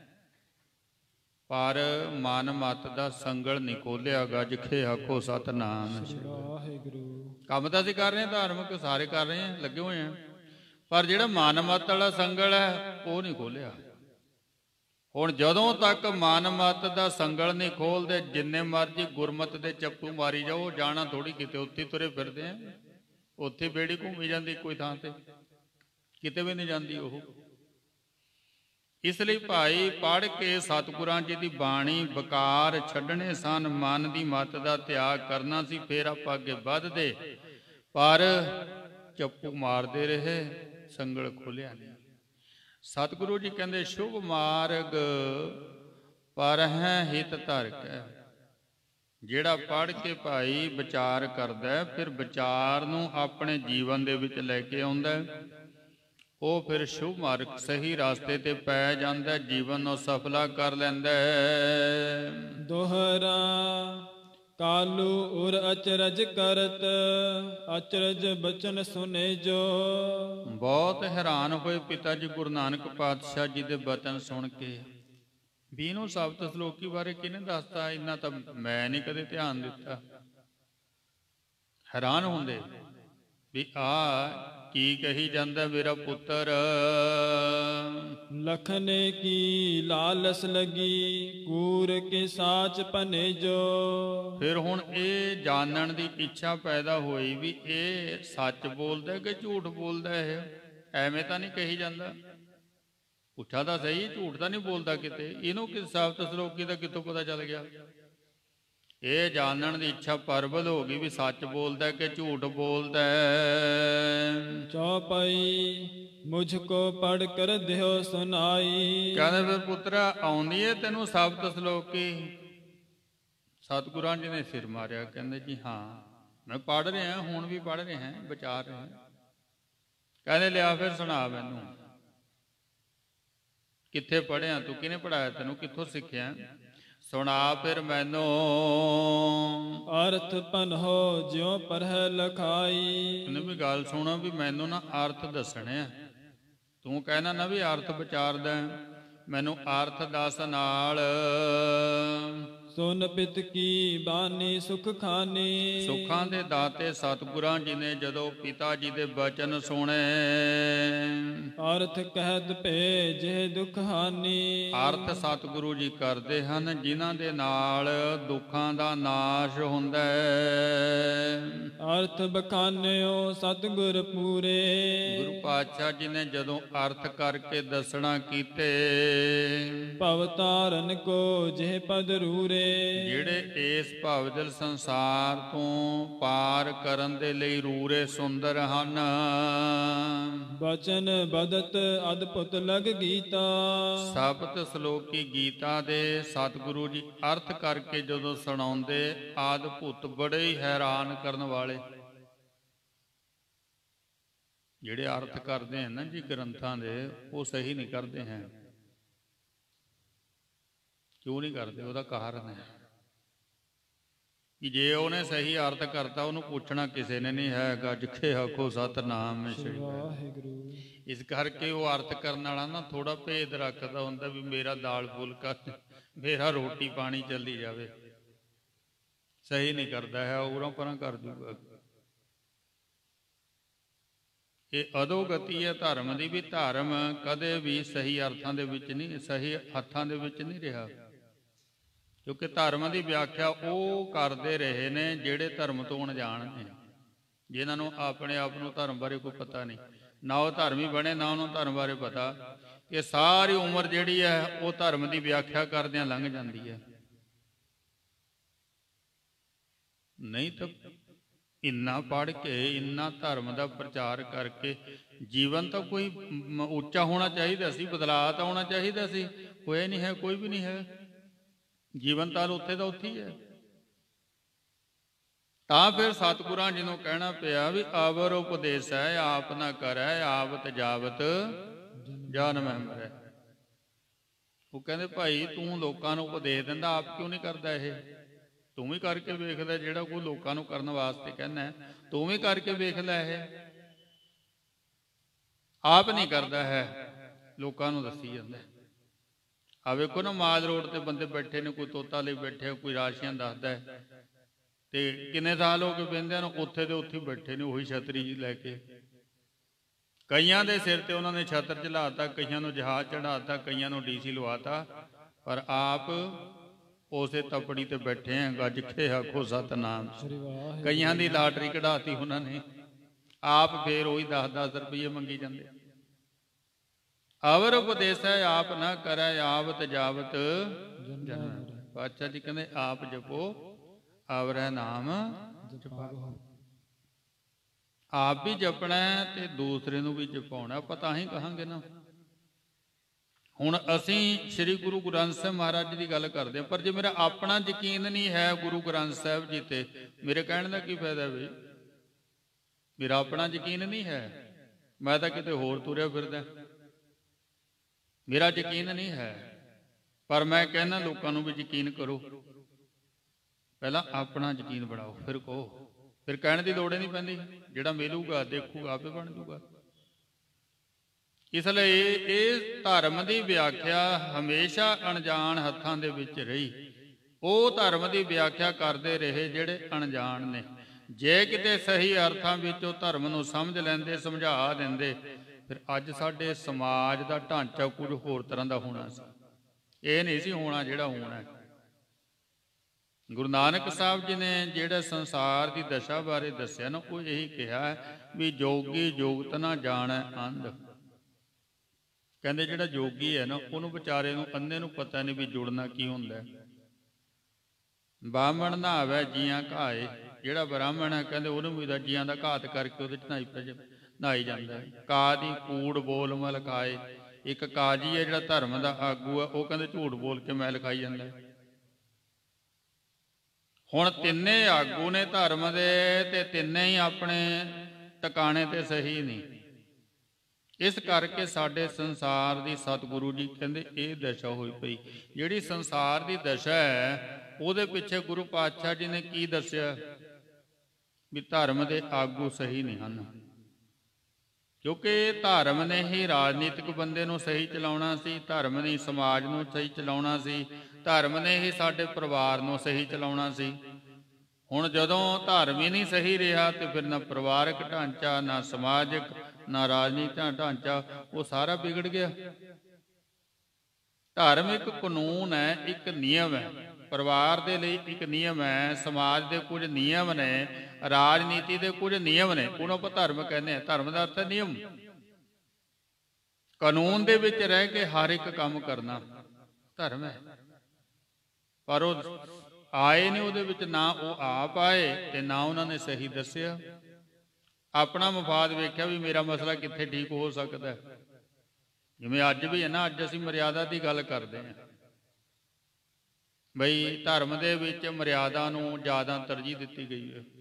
Speaker 1: ਪਰ ਮਨ ਮਤ ਦਾ ਸੰਗਲ ਨਹੀਂ ਖੋਲਿਆ। ਗੱਜ ਖੇ ਆਖੋ ਸਤਿਨਾਮ। ਕੰਮ ਤਾਂ ਅਸੀਂ ਕਰ ਰਹੇ ਹਾਂ, ਧਾਰਮਿਕ ਸਾਰੇ ਕਰ ਰਹੇ ਹਾਂ, ਲੱਗੇ ਹੋਏ ਹਾਂ, ਪਰ ਜਿਹੜਾ ਮਨ ਮਤ ਵਾਲਾ ਸੰਗਲ ਹੈ ਉਹ ਨਹੀਂ ਖੋਲਿਆ। ਹੁਣ ਜਦੋਂ ਤੱਕ ਮਨ ਮਤ ਦਾ ਸੰਗਲ ਨਹੀਂ ਖੋਲਦੇ, ਜਿੰਨੇ ਮਰਜ਼ੀ ਗੁਰਮਤ ਦੇ ਚੱਪੂ ਮਾਰੀ ਜਾਓ, ਜਾਣਾ ਥੋੜੀ ਕਿਤੇ, ਉੱਥੇ ਤੁਰੇ ਫਿਰਦੇ ਆ। ਉੱਥੇ ਬੇੜੀ ਘੁੰਮੀ ਜਾਂਦੀ ਕੋਈ ਥਾਂ ਤੇ, ਕਿਤੇ ਵੀ ਨਹੀਂ ਜਾਂਦੀ ਉਹ। ਇਸ ਲਈ ਭਾਈ ਪੜ੍ਹ ਕੇ ਸਤਿਗੁਰਾਂ ਜੀ ਦੀ ਬਾਣੀ ਬਕਾਰ ਛੱਡਣੇ ਸਨ, ਮਨ ਦੀ ਮੱਤ ਦਾ ਤਿਆਗ ਕਰਨਾ ਸੀ, ਫੇਰ ਆਪਾਂ ਅੱਗੇ ਵੱਧਦੇ। ਪਰ ਚੱਪੂ ਮਾਰਦੇ ਰਹੇ, ਸੰਗਲ ਖੋਲਿਆ ਨਹੀਂ। ਸਤਿਗੁਰੂ ਜੀ ਕਹਿੰਦੇ ਸ਼ੁਭ ਮਾਰਗ ਪਰ ਹੈ ਹਿਤ ਧਰ ਕੈ, ਜਿਹੜਾ ਪੜ੍ਹ ਕੇ ਭਾਈ ਵਿਚਾਰ ਕਰਦਾ, ਫਿਰ ਵਿਚਾਰ ਨੂੰ ਆਪਣੇ ਜੀਵਨ ਦੇ ਵਿੱਚ ਲੈ ਕੇ ਆਉਂਦਾ, ਉਹ ਫਿਰ ਸ਼ੁਭ ਮਾਰਗ ਸਹੀ ਰਸਤੇ ਤੇ ਪੈ ਜਾਂਦਾ, ਜੀਵਨ ਨੂੰ ਸਫਲਾ ਕਰ ਲੈਂਦਾ।
Speaker 2: ਦੋਹਰਾ ਕਾਲੂ ਉਰ ਅਚਰਜ ਕਰਤ, ਅਚਰਜ ਬਚਨ ਸੁਨੇ ਜੋ।
Speaker 1: ਬਹੁਤ ਹੈਰਾਨ ਹੋਏ ਪਿਤਾ ਜੀ ਗੁਰੂ ਨਾਨਕ ਪਾਤਸ਼ਾਹ ਜੀ ਦੇ ਬਚਨ ਸੁਣ ਕੇ, ਵੀ ਇਹਨੂੰ ਸਬਤ ਸਲੋਕੀ ਬਾਰੇ ਕਿਹਨੇ ਦੱਸਤਾ, ਇੰਨਾ ਤਾਂ ਮੈਂ ਨਹੀਂ ਕਦੇ ਧਿਆਨ ਦਿੱਤਾ। ਹੈਰਾਨ ਹੁੰਦੇ ਵੀ ਆ ਕੀ ਕਹੀ ਜਾਂਦਾ ਮੇਰਾ ਪੁੱਤਰ।
Speaker 2: ਲਖਨੇ ਕੀ ਲਾਲਸ ਲਗੀ, ਕੂਰ ਕੇ ਸਾਚ ਭਨੇ ਜੋ। ਫਿਰ
Speaker 1: ਹੁਣ ਇਹ ਜਾਣਨ ਦੀ ਇੱਛਾ ਪੈਦਾ ਹੋਈ ਵੀ ਇਹ ਸੱਚ ਬੋਲਦਾ ਕਿ ਝੂਠ ਬੋਲਦਾ। ਇਹ ਐਵੇਂ ਤਾਂ ਨਹੀਂ ਕਹੀ ਜਾਂਦਾ, ਪੁੱਛਾ ਤਾਂ ਸਹੀ, ਝੂਠ ਤਾਂ ਨਹੀਂ ਬੋਲਦਾ ਕਿਤੇ। ਇਹਨੂੰ ਕਿਸ ਸਬਤ ਸਲੋਕੀ ਦਾ ਕਿੱਥੋਂ ਪਤਾ ਚੱਲ ਗਿਆ? ਇਹ ਜਾਣਨ ਦੀ ਇੱਛਾ ਪਰਬਲ ਹੋ ਗਈ ਵੀ ਸੱਚ ਬੋਲਦਾ ਕਿ ਝੂਠ ਬੋਲਦਾ।
Speaker 2: ਚੌਪਈ ਮੁਝ ਕੋ ਪੜ ਕਰ ਦਿਓ ਸੁਨਾਈ।
Speaker 1: ਕਹਿੰਦੇ ਫਿਰ ਪੁੱਤਰਾ ਆਉਂਦੀ ਏ ਤੈਨੂੰ ਸਬਤ ਸਲੋਕੀ? ਸਤਿਗੁਰਾਂ ਜੀ ਨੇ ਸਿਰ ਮਾਰਿਆ, ਕਹਿੰਦੇ ਜੀ ਹਾਂ ਮੈਂ ਪੜ੍ਹ ਰਿਹਾ, ਹੁਣ ਵੀ ਪੜ੍ਹ ਰਿਹਾ, ਵਿਚਾਰ ਰਿਹਾ। ਕਹਿੰਦੇ ਲਿਆ ਫਿਰ ਸੁਣਾ ਮੈਨੂੰ, ਕਿੱਥੇ ਪੜ੍ਹਿਆ ਤੂੰ, ਕਿਹਨੇ ਪੜ੍ਹਾਇਆ ਤੈਨੂੰ, ਕਿੱਥੋਂ ਸਿੱਖਿਆ? ਸੁਣਾ ਫਿਰ ਮੈਨੂੰ।
Speaker 2: ਅਰਥ ਪਨਹੋ ਜਿਉ ਪਰਹਿ ਲਖਾਈ।
Speaker 1: ਇਹਨੂੰ ਵੀ ਗੱਲ ਸੁਣੋ ਵੀ ਮੈਨੂੰ ਨਾ ਅਰਥ ਦੱਸਣੇ, ਤੂੰ ਕਹਿਣਾ ਨਾ ਵੀ ਅਰਥ ਵਿਚਾਰਦਾ, ਮੈਨੂੰ ਅਰਥ ਦੱਸ ਨਾਲ।
Speaker 2: ਸੁਨ ਪਿਤ ਕੀ ਬਾਣੀ ਸੁਖ ਖਾਨੀ।
Speaker 1: ਸੁੱਖਾਂ ਦੇ ਦਾਤੇ ਸਤਿਗੁਰਾਂ ਜੀ ਨੇ ਜਦੋਂ ਪਿਤਾ ਜੀ ਦੇ ਬਚਨ ਸੁਣੇ,
Speaker 2: ਅਰਥ ਕਹਿਤ ਭੇ ਜੇ ਦੁਖ ਹਾਨੀ।
Speaker 1: ਅਰਥ ਸਤਿਗੁਰੂ ਜੀ ਕਰਦੇ ਹਨ ਜਿਨ੍ਹਾਂ ਦੇ ਨਾਲ ਦੁੱਖਾਂ ਦਾ ਨਾਸ਼ ਹੁੰਦਾ ਹੈ।
Speaker 2: ਅਰਥ ਬਖਾਨਿਓ ਸਤਿਗੁਰ ਪੂਰੇ।
Speaker 1: ਗੁਰੂ ਪਾਤਸ਼ਾਹ ਜੀ ਨੇ ਜਦੋਂ ਅਰਥ ਕਰਕੇ ਦੱਸਣਾ ਕੀਤੇ,
Speaker 2: ਭਵ ਤਾਰਨ ਕੋ ਜਿਹ ਪਦ ਰੂਰੇ।
Speaker 1: ਜਿਹੜੇ ਇਸ ਭਵਜਲ ਸੰਸਾਰ ਤੋਂ ਪਾਰ ਕਰਨ ਦੇ ਲਈ ਰੂਰੇ ਸੁੰਦਰ ਹਨ।
Speaker 2: ਬਚਨ ਬਦਤ ਅਦਭੁਤ ਲਗ ਗੀਤਾ।
Speaker 1: ਸਬਤ ਸਲੋਕੀ ਗੀਤਾ ਦੇ ਸਤਿਗੁਰੂ ਜੀ ਅਰਥ ਕਰਕੇ ਜਦੋਂ ਸੁਣਾਉਂਦੇ, ਅਦਭੁਤ ਬੜੇ ਹੀ ਹੈਰਾਨ ਕਰਨ ਵਾਲੇ। ਜਿਹੜੇ ਅਰਥ ਕਰਦੇ ਹਨ ਨਾ ਜੀ ਗ੍ਰੰਥਾਂ ਦੇ, ਉਹ ਸਹੀ ਨਹੀਂ ਕਰਦੇ ਹੈ। ਕਿਉਂ ਨਹੀਂ ਕਰਦੇ? ਉਹਦਾ ਕਾਰਨ ਹੈ ਕਿ ਜੇ ਉਹਨੇ ਸਹੀ ਅਰਥ ਕਰਤਾ, ਉਹਨੂੰ ਪੁੱਛਣਾ ਕਿਸੇ ਨੇ ਨਹੀਂ ਹੈ। ਗੱਜ ਕੇ ਆਖੋ ਸਤਿਨਾਮ ਸ੍ਰੀ ਵਾਹਿਗੁਰੂ। ਇਸ ਕਰਕੇ ਉਹ ਅਰਥ ਕਰਨ ਵਾਲਾ ਨਾ ਥੋੜਾ ਭੇਦ ਰੱਖਦਾ ਹੁੰਦਾ ਵੀ ਮੇਰਾ ਦਾਲ ਫੁਲਕਾ, ਮੇਰਾ ਰੋਟੀ ਪਾਣੀ ਚੱਲੀ ਜਾਵੇ। ਸਹੀ ਨਹੀਂ ਕਰਦਾ ਹੈ, ਉਰਾਂ ਪਰਾਂ ਕਰ ਜੂਗਾ। ਇਹ ਅਧੋਗਤੀ ਹੈ ਧਰਮ ਦੀ ਵੀ। ਧਰਮ ਕਦੇ ਵੀ ਸਹੀ ਅਰਥਾਂ ਦੇ ਵਿੱਚ ਨਹੀਂ, ਸਹੀ ਹੱਥਾਂ ਦੇ ਵਿੱਚ ਨਹੀਂ ਰਿਹਾ। ਕਿਉਂਕਿ ਧਰਮ ਦੀ ਵਿਆਖਿਆ ਉਹ ਕਰਦੇ ਰਹੇ ਨੇ ਜਿਹੜੇ ਧਰਮ ਤੋਂ ਅਣਜਾਣ ਨੇ, ਜਿਨ੍ਹਾਂ ਨੂੰ ਆਪਣੇ ਆਪ ਨੂੰ ਧਰਮ ਬਾਰੇ ਕੋਈ ਪਤਾ ਨਹੀਂ। ਨਾ ਉਹ ਧਰਮੀ ਬਣੇ, ਨਾ ਉਹਨੂੰ ਧਰਮ ਬਾਰੇ ਪਤਾ। ਇਹ ਸਾਰੀ ਉਮਰ ਜਿਹੜੀ ਹੈ ਉਹ ਧਰਮ ਦੀ ਵਿਆਖਿਆ ਕਰਦਿਆਂ ਲੰਘ ਜਾਂਦੀ ਹੈ। ਨਹੀਂ ਤਾਂ ਇੰਨਾ ਪੜ੍ਹ ਕੇ, ਇੰਨਾ ਧਰਮ ਦਾ ਪ੍ਰਚਾਰ ਕਰਕੇ ਜੀਵਨ ਤਾਂ ਕੋਈ ਉੱਚਾ ਹੋਣਾ ਚਾਹੀਦਾ ਸੀ, ਬਦਲਾਅ ਤਾਂ ਹੋਣਾ ਚਾਹੀਦਾ ਸੀ। ਹੋਇਆ ਨਹੀਂ ਹੈ, ਕੋਈ ਵੀ ਨਹੀਂ ਹੈ। ਜੀਵਨ ਤਾਂ ਉੱਥੇ ਦਾ ਉੱਥੇ ਹੀ ਹੈ। ਤਾਂ ਫਿਰ ਸਤਿਗੁਰਾਂ ਜੀ ਨੂੰ ਕਹਿਣਾ ਪਿਆ ਵੀ ਅਵਰ ਉਪਦੇਸ ਹੈ ਆਪ ਨਾ ਕਰੈ, ਆਵਤ ਜਾਵਤ ਜਾਨ ਮਹਿ ਮਰੈ। ਉਹ ਕਹਿੰਦੇ ਭਾਈ ਤੂੰ ਲੋਕਾਂ ਨੂੰ ਉਪਦੇਸ਼ ਦਿੰਦਾ, ਆਪ ਕਿਉਂ ਨਹੀਂ ਕਰਦਾ? ਇਹ ਤੂੰ ਵੀ ਕਰਕੇ ਵੇਖ ਲੈ, ਜਿਹੜਾ ਕੋਈ ਲੋਕਾਂ ਨੂੰ ਕਰਨ ਵਾਸਤੇ ਕਹਿੰਦਾ ਤੂੰ ਵੀ ਕਰਕੇ ਵੇਖ ਲੈ। ਇਹ ਆਪ ਨਹੀਂ ਕਰਦਾ ਹੈ, ਲੋਕਾਂ ਨੂੰ ਦੱਸੀ ਜਾਂਦਾ। ਆ ਵੇਖੋ ਨਾ, ਮਾਲ ਰੋਡ ਤੇ ਬੰਦੇ ਬੈਠੇ ਨੇ, ਕੋਈ ਤੋਤਾ ਲਈ ਬੈਠੇ, ਕੋਈ ਰਾਸ਼ੀਆਂ ਦੱਸਦਾ ਹੈ, ਤੇ ਕਿੰਨੇ ਸਾਲ ਹੋ ਗਏ ਬਹਿੰਦਿਆਂ ਨੂੰ, ਉੱਥੇ ਦੇ ਉੱਥੇ ਬੈਠੇ ਨੇ ਉਹੀ ਛਤਰੀ ਜੀ ਲੈ ਕੇ। ਕਈਆਂ ਦੇ ਸਿਰ ਤੇ ਉਹਨਾਂ ਨੇ ਛਤਰ ਚੜਾਤਾ, ਕਈਆਂ ਨੂੰ ਜਹਾਜ਼ ਚੜਾਤਾ, ਕਈਆਂ ਨੂੰ ਡੀਸੀ ਲਵਾਤਾ, ਪਰ ਆਪ ਉਸੇ ਤਪੜੀ ਤੇ ਬੈਠੇ ਆ। ਗੱਜ ਕੇ ਆਖੋ ਸਤਿਨਾਮ। ਕਈਆਂ ਦੀ ਲਾਟਰੀ ਕਢਾਤੀ ਉਹਨਾਂ ਨੇ, ਆਪ ਫੇਰ ਉਹੀ 10-10 ਰੁਪਏ ਮੰਗੀ ਜਾਂਦੇ। ਅਵਰ ਉਪਦੇਸ ਹੈ ਆਪ ਨਾ ਕਰੈ, ਆਵਤ ਜਾਵਤ ਜਨਮ। ਪਾਤਸ਼ਾਹ ਜੀ ਕਹਿੰਦੇ ਆਪ ਜਪੋ, ਅਵਰੈ ਨਾਮ ਜਪਾਵੋ। ਆਪ ਵੀ ਜਪਣਾ ਤੇ ਦੂਸਰੇ ਨੂੰ ਵੀ ਜਪਾਉਣਾ। ਆਪਾਂ ਤਾਂ ਹੀ ਕਹਾਂਗੇ ਨਾ। ਹੁਣ ਅਸੀਂ ਸ੍ਰੀ ਗੁਰੂ ਗ੍ਰੰਥ ਸਾਹਿਬ ਮਹਾਰਾਜ ਜੀ ਦੀ ਗੱਲ ਕਰਦੇ ਹਾਂ, ਪਰ ਜੇ ਮੇਰਾ ਆਪਣਾ ਯਕੀਨ ਨਹੀਂ ਹੈ ਗੁਰੂ ਗ੍ਰੰਥ ਸਾਹਿਬ ਜੀ ਤੇ, ਮੇਰੇ ਕਹਿਣ ਦਾ ਕੀ ਫਾਇਦਾ ਵੀ? ਮੇਰਾ ਆਪਣਾ ਯਕੀਨ ਨਹੀਂ ਹੈ, ਮੈਂ ਤਾਂ ਕਿਤੇ ਹੋਰ ਤੁਰਿਆ ਫਿਰਦਾ, ਮੇਰਾ ਯਕੀਨ ਨਹੀਂ ਹੈ। ਪਰ ਮੈਂ ਕਹਿੰਦਾ ਲੋਕਾਂ ਨੂੰ ਵੀ ਯਕੀਨ ਕਰੋ, ਪਹਿਲਾਂ ਆਪਣਾ ਯਕੀਨ ਬਣਾਓ, ਫਿਰ ਕਹੋ। ਫਿਰ ਕਹਿਣ ਦੀ ਲੋੜ ਹੀ ਨਹੀਂ ਪੈਂਦੀ, ਜਿਹੜਾ ਮਿਲੂਗਾ ਦੇਖੂਗਾ ਆਪੇ ਬਣ ਜੂਗਾ। ਇਸ ਲਈ ਇਹ ਧਰਮ ਦੀ ਵਿਆਖਿਆ ਹਮੇਸ਼ਾ ਅਣਜਾਣ ਹੱਥਾਂ ਦੇ ਵਿੱਚ ਰਹੀ। ਉਹ ਧਰਮ ਦੀ ਵਿਆਖਿਆ ਕਰਦੇ ਰਹੇ ਜਿਹੜੇ ਅਣਜਾਣ ਨੇ। ਜੇ ਕਿਤੇ ਸਹੀ ਅਰਥਾਂ ਵਿੱਚ ਉਹ ਧਰਮ ਨੂੰ ਸਮਝ ਲੈਂਦੇ, ਸਮਝਾ ਦਿੰਦੇ, ਫਿਰ ਅੱਜ ਸਾਡੇ ਸਮਾਜ ਦਾ ਢਾਂਚਾ ਕੁਝ ਹੋਰ ਤਰ੍ਹਾਂ ਦਾ ਹੋਣਾ ਸੀ। ਇਹ ਨਹੀਂ ਸੀ ਹੋਣਾ ਜਿਹੜਾ ਹੋਣਾ। ਗੁਰੂ ਨਾਨਕ ਸਾਹਿਬ ਜੀ ਨੇ ਜਿਹੜਾ ਸੰਸਾਰ ਦੀ ਦਸ਼ਾ ਬਾਰੇ ਦੱਸਿਆ ਨਾ, ਉਹ ਇਹੀ ਕਿਹਾ ਵੀ ਜੋਗੀ ਜੋਗਤ ਨਾ ਜਾਣੈ ਅੰਧ। ਕਹਿੰਦੇ ਜਿਹੜਾ ਜੋਗੀ ਹੈ ਨਾ, ਉਹਨੂੰ ਵਿਚਾਰੇ ਨੂੰ, ਅੰਨੇ ਨੂੰ ਪਤਾ ਨਹੀਂ ਵੀ ਜੁੜਨਾ ਕੀ ਹੁੰਦਾ। ਬਾਹਮਣ ਨਹਾਵੇ ਜੀਆਂ ਘਾਏ, ਜਿਹੜਾ ਬ੍ਰਾਹਮਣ ਹੈ ਕਹਿੰਦੇ ਉਹਨੂੰ ਵੀ ਜੀਆਂ ਦਾ ਘਾਤ ਕਰਕੇ ਉਹਦੇ ਚ ਨਹਾਈ ਜਾਂਦਾ। ਕਾ ਦੀ ਕੂੜ ਬੋਲ ਮਲ ਖਾਏ, ਇੱਕ ਕਾਜੀ ਹੈ ਜਿਹੜਾ ਧਰਮ ਦਾ ਆਗੂ ਹੈ, ਉਹ ਕਹਿੰਦੇ ਝੂਠ ਬੋਲ ਕੇ ਮੈਲ ਖਾਈ ਜਾਂਦਾ। ਹੁਣ ਤਿੰਨੇ ਆਗੂ ਨੇ ਧਰਮ ਦੇ, ਤੇ ਤਿੰਨੇ ਹੀ ਆਪਣੇ ਟਿਕਾਣੇ ਤੇ ਸਹੀ ਨਹੀਂ। ਇਸ ਕਰਕੇ ਸਾਡੇ ਸੰਸਾਰ ਦੀ ਸਤਿਗੁਰੂ ਜੀ ਕਹਿੰਦੇ ਇਹ ਦਸ਼ਾ ਹੋਈ ਪਈ। ਜਿਹੜੀ ਸੰਸਾਰ ਦੀ ਦਸ਼ਾ ਹੈ, ਉਹਦੇ ਪਿੱਛੇ ਗੁਰੂ ਪਾਤਸ਼ਾਹ ਜੀ ਨੇ ਕੀ ਦੱਸਿਆ ਵੀ ਧਰਮ ਦੇ ਆਗੂ ਸਹੀ ਨਹੀਂ ਹਨ। ਕਿਉਂਕਿ ਧਰਮ ਨੇ ਹੀ ਰਾਜਨੀਤਿਕ ਬੰਦੇ ਨੂੰ ਸਹੀ ਚਲਾਉਣਾ ਸੀ, ਧਰਮ ਨੇ ਸਮਾਜ ਨੂੰ ਸਹੀ ਚਲਾਉਣਾ ਸੀ, ਧਰਮ ਨੇ ਹੀ ਸਾਡੇ ਪਰਿਵਾਰ ਨੂੰ ਸਹੀ ਚਲਾਉਣਾ ਸੀ। ਹੁਣ ਜਦੋਂ ਧਰਮ ਹੀ ਨਹੀਂ ਸਹੀ ਰਿਹਾ, ਤੇ ਫਿਰ ਨਾ ਪਰਿਵਾਰਕ ਢਾਂਚਾ, ਨਾ ਸਮਾਜਿਕ, ਨਾ ਰਾਜਨੀਤਿਕ ਢਾਂਚਾ, ਉਹ ਸਾਰਾ ਵਿਗੜ ਗਿਆ। ਧਰਮ ਇੱਕ ਕਾਨੂੰਨ ਹੈ, ਇੱਕ ਨਿਯਮ ਹੈ। ਪਰਿਵਾਰ ਦੇ ਲਈ ਇੱਕ ਨਿਯਮ ਹੈ, ਸਮਾਜ ਦੇ ਕੁਝ ਨਿਯਮ ਨੇ, ਰਾਜਨੀਤੀ ਦੇ ਕੁਝ ਨਿਯਮ ਨੇ, ਉਹਨੂੰ ਆਪਾਂ ਧਰਮ ਕਹਿੰਦੇ ਹਾਂ। ਧਰਮ ਦਾ ਅਰਥ ਹੈ ਨਿਯਮ। ਕਾਨੂੰਨ ਦੇ ਵਿੱਚ ਰਹਿ ਕੇ ਹਰ ਇੱਕ ਕੰਮ ਕਰਨਾ ਧਰਮ ਹੈ। ਪਰ ਉਹ ਆਏ ਨੇ ਉਹਦੇ ਵਿੱਚ, ਨਾ ਉਹ ਆਪ ਆਏ ਤੇ ਨਾ ਉਹਨਾਂ ਨੇ ਸਹੀ ਦੱਸਿਆ। ਆਪਣਾ ਮਫਾਦ ਵੇਖਿਆ ਵੀ ਮੇਰਾ ਮਸਲਾ ਕਿੱਥੇ ਠੀਕ ਹੋ ਸਕਦਾ। ਜਿਵੇਂ ਅੱਜ ਵੀ ਹੈ ਨਾ, ਅੱਜ ਅਸੀਂ ਮਰਿਆਦਾ ਦੀ ਗੱਲ ਕਰਦੇ ਹਾਂ ਬਈ ਧਰਮ ਦੇ ਵਿੱਚ ਮਰਿਆਦਾ ਨੂੰ ਜ਼ਿਆਦਾ ਤਰਜੀਹ ਦਿੱਤੀ ਗਈ ਹੈ।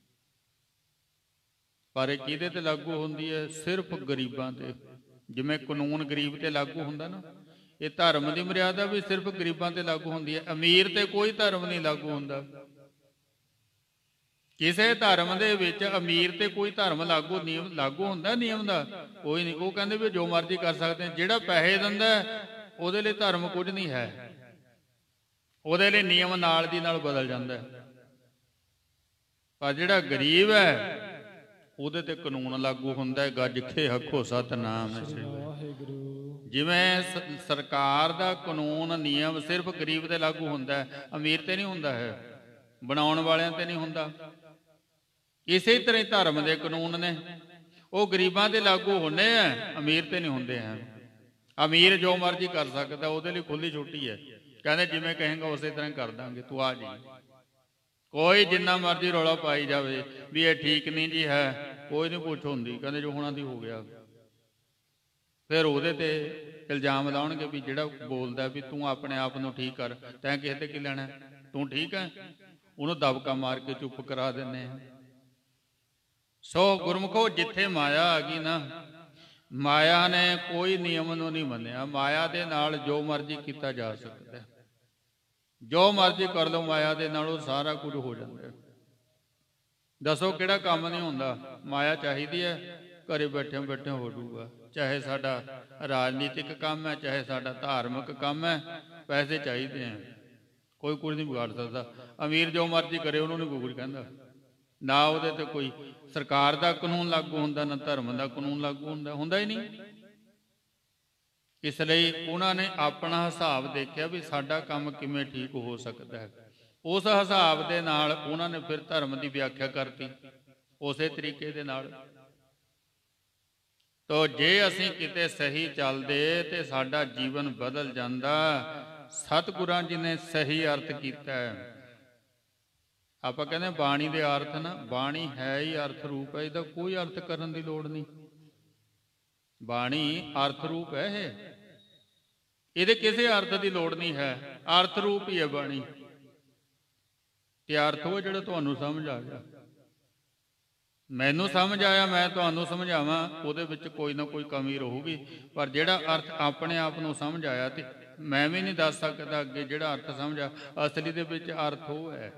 Speaker 1: ਪਰ ਇਹ ਕਿਹਦੇ ਤੇ ਲਾਗੂ ਹੁੰਦੀ ਹੈ? ਸਿਰਫ ਗਰੀਬਾਂ ਤੇ। ਜਿਵੇਂ ਕਾਨੂੰਨ ਗਰੀਬ ਤੇ ਲਾਗੂ ਹੁੰਦਾ ਨਾ, ਇਹ ਧਰਮ ਦੀ ਮਰਿਆਦਾ ਵੀ ਸਿਰਫ ਗਰੀਬਾਂ ਤੇ ਲਾਗੂ ਹੁੰਦੀ ਹੈ। ਅਮੀਰ ਤੇ ਕੋਈ ਧਰਮ ਨਹੀਂ ਲਾਗੂ ਹੁੰਦਾ। ਕਿਸੇ ਧਰਮ ਦੇ ਵਿੱਚ ਅਮੀਰ ਤੇ ਕੋਈ ਧਰਮ ਲਾਗੂ ਹੁੰਦਾ ਨਿਯਮ ਦਾ? ਕੋਈ ਨਹੀਂ। ਉਹ ਕਹਿੰਦੇ ਵੀ ਜੋ ਮਰਜ਼ੀ ਕਰ ਸਕਦੇ। ਜਿਹੜਾ ਪੈਸੇ ਦਿੰਦਾ ਉਹਦੇ ਲਈ ਧਰਮ ਕੁਝ ਨਹੀਂ ਹੈ, ਉਹਦੇ ਲਈ ਨਿਯਮ ਨਾਲ ਦੀ ਨਾਲ ਬਦਲ ਜਾਂਦਾ। ਪਰ ਜਿਹੜਾ ਗਰੀਬ ਹੈ ਉਹਦੇ ਤੇ ਕਾਨੂੰਨ ਲਾਗੂ ਹੁੰਦਾ। ਗੱਜ ਖੇ ਹੱਖੋ ਸਤਿਨਾਮ ਸ੍ਰੀ ਵਾਹਿਗੁਰੂ। ਜਿਵੇਂ ਸਰਕਾਰ ਦਾ ਕਾਨੂੰਨ ਨਿਯਮ ਸਿਰਫ ਗਰੀਬ ਤੇ ਲਾਗੂ ਹੁੰਦਾ, ਅਮੀਰ ਤੇ ਨਹੀਂ ਹੁੰਦਾ ਹੈ, ਬਣਾਉਣ ਵਾਲਿਆਂ ਤੇ ਨਹੀਂ ਹੁੰਦਾ। ਇਸੇ ਤਰ੍ਹਾਂ ਹੀ ਧਰਮ ਦੇ ਕਾਨੂੰਨ ਨੇ, ਉਹ ਗਰੀਬਾਂ ਤੇ ਲਾਗੂ ਹੁੰਦੇ ਆ, ਅਮੀਰ ਤੇ ਨਹੀਂ ਹੁੰਦੇ ਆ। ਅਮੀਰ ਜੋ ਮਰਜ਼ੀ ਕਰ ਸਕਦਾ, ਉਹਦੇ ਲਈ ਖੁੱਲੀ ਛੁੱਟੀ ਹੈ। ਕਹਿੰਦੇ ਜਿਵੇਂ ਕਹੇਗਾ ਉਸੇ ਤਰ੍ਹਾਂ ਕਰ ਦਾਂਗੇ, ਤੂੰ ਆ ਜੀ। ਕੋਈ ਜਿੰਨਾ ਮਰਜ਼ੀ ਰੌਲਾ ਪਾਈ ਜਾਵੇ ਵੀ ਇਹ ਠੀਕ ਨਹੀਂ ਜੀ ਹੈ, ਕੋਈ ਨਹੀਂ ਪੁੱਛ ਹੁੰਦੀ। ਕਹਿੰਦੇ ਜੋ ਹੋਣਾ ਦੀ ਹੋ ਗਿਆ। ਫਿਰ ਉਹਦੇ ਤੇ ਇਲਜ਼ਾਮ ਲਾਉਣਗੇ ਵੀ ਜਿਹੜਾ ਬੋਲਦਾ ਵੀ ਤੂੰ ਆਪਣੇ ਆਪ ਨੂੰ ਠੀਕ ਕਰ, ਤੈਂ ਕਿਸੇ ਤੇ ਕੀ ਲੈਣਾ, ਤੂੰ ਠੀਕ ਹੈ। ਉਹਨੂੰ ਦਬਕਾ ਮਾਰ ਕੇ ਚੁੱਪ ਕਰਾ ਦਿੰਦੇ ਆ। ਸੋ ਗੁਰਮੁਖੋ, ਜਿੱਥੇ ਮਾਇਆ ਆ ਗਈ ਨਾ, ਮਾਇਆ ਨੇ ਕੋਈ ਨਿਯਮ ਨੂੰ ਨਹੀਂ ਮੰਨਿਆ। ਮਾਇਆ ਦੇ ਨਾਲ ਜੋ ਮਰਜ਼ੀ ਕੀਤਾ ਜਾ ਸਕਦਾ, ਜੋ ਮਰਜ਼ੀ ਕਰ ਲਓ ਮਾਇਆ ਦੇ ਨਾਲ, ਉਹ ਸਾਰਾ ਕੁਝ ਹੋ ਜਾਂਦਾ। ਦੱਸੋ ਕਿਹੜਾ ਕੰਮ ਨਹੀਂ ਹੁੰਦਾ? ਮਾਇਆ ਚਾਹੀਦੀ ਹੈ, ਘਰੇ ਬੈਠੇ ਬੈਠੇ ਹੋ ਜਾਊਗਾ। ਚਾਹੇ ਸਾਡਾ ਰਾਜਨੀਤਿਕ ਕੰਮ ਹੈ, ਚਾਹੇ ਸਾਡਾ ਧਾਰਮਿਕ ਕੰਮ ਹੈ, ਪੈਸੇ ਚਾਹੀਦੇ ਆ। ਕੋਈ ਕੁਝ ਨਹੀਂ ਵਿਗਾੜ ਸਕਦਾ। ਅਮੀਰ ਜੋ ਮਰਜ਼ੀ ਕਰੇ, ਉਹਨੂੰ ਨਹੀਂ ਕੋਈ ਕੁਝ ਕਹਿੰਦਾ। ਨਾ ਉਹਦੇ ਤੇ ਕੋਈ ਸਰਕਾਰ ਦਾ ਕਾਨੂੰਨ ਲਾਗੂ ਹੁੰਦਾ, ਨਾ ਧਰਮ ਦਾ ਕਾਨੂੰਨ ਲਾਗੂ ਹੁੰਦਾ ਹੀ ਨਹੀਂ। ਇਸ ਲਈ ਉਹਨਾਂ ਨੇ ਆਪਣਾ ਹਿਸਾਬ ਦੇਖਿਆ ਵੀ ਸਾਡਾ ਕੰਮ ਕਿਵੇਂ ਠੀਕ ਹੋ ਸਕਦਾ ਹੈ। ਉਸ ਹਿਸਾਬ ਦੇ ਨਾਲ ਉਹਨਾਂ ਨੇ ਫਿਰ ਧਰਮ ਦੀ ਵਿਆਖਿਆ ਕਰਤੀ ਉਸੇ ਤਰੀਕੇ ਦੇ ਨਾਲ। ਤੋ ਜੇ ਅਸੀਂ ਕਿਤੇ ਸਹੀ ਚੱਲਦੇ ਤੇ ਸਾਡਾ ਜੀਵਨ ਬਦਲ ਜਾਂਦਾ। ਸਤਿਗੁਰਾਂ ਜੀ ਨੇ ਸਹੀ ਅਰਥ ਕੀਤਾ ਹੈ। ਆਪਾਂ ਕਹਿੰਦੇ ਬਾਣੀ ਦੇ ਅਰਥ ਨਾ, ਬਾਣੀ ਹੈ ਹੀ ਅਰਥ ਰੂਪ ਹੈ, ਇਹਦਾ ਕੋਈ ਅਰਥ ਕਰਨ ਦੀ ਲੋੜ ਨਹੀਂ। ਬਾਣੀ ਅਰਥ ਰੂਪ ਹੈ ਇਹ। ਇਹਦੇ ਕਿਸੇ ਅਰਥ ਦੀ ਲੋੜ ਨਹੀਂ ਹੈ, ਅਰਥ ਰੂਪ ਹੀ ਹੈ ਬਾਣੀ। ਤੇ ਅਰਥ ਉਹ ਜਿਹੜਾ ਤੁਹਾਨੂੰ ਸਮਝ ਆ ਗਿਆ। ਮੈਨੂੰ ਸਮਝ ਆਇਆ, ਮੈਂ ਤੁਹਾਨੂੰ ਸਮਝਾਵਾਂ, ਉਹਦੇ ਵਿੱਚ ਕੋਈ ਨਾ ਕੋਈ ਕਮੀ ਰਹੂਗੀ। ਪਰ ਜਿਹੜਾ ਅਰਥ ਆਪਣੇ ਆਪ ਨੂੰ ਸਮਝ ਆਇਆ, ਤੇ ਮੈਂ ਵੀ ਨਹੀਂ ਦੱਸ ਸਕਦਾ ਅੱਗੇ ਜਿਹੜਾ ਅਰਥ ਸਮਝਾ, ਅਸਲੀ ਦੇ ਵਿੱਚ ਅਰਥ ਉਹ ਹੈ।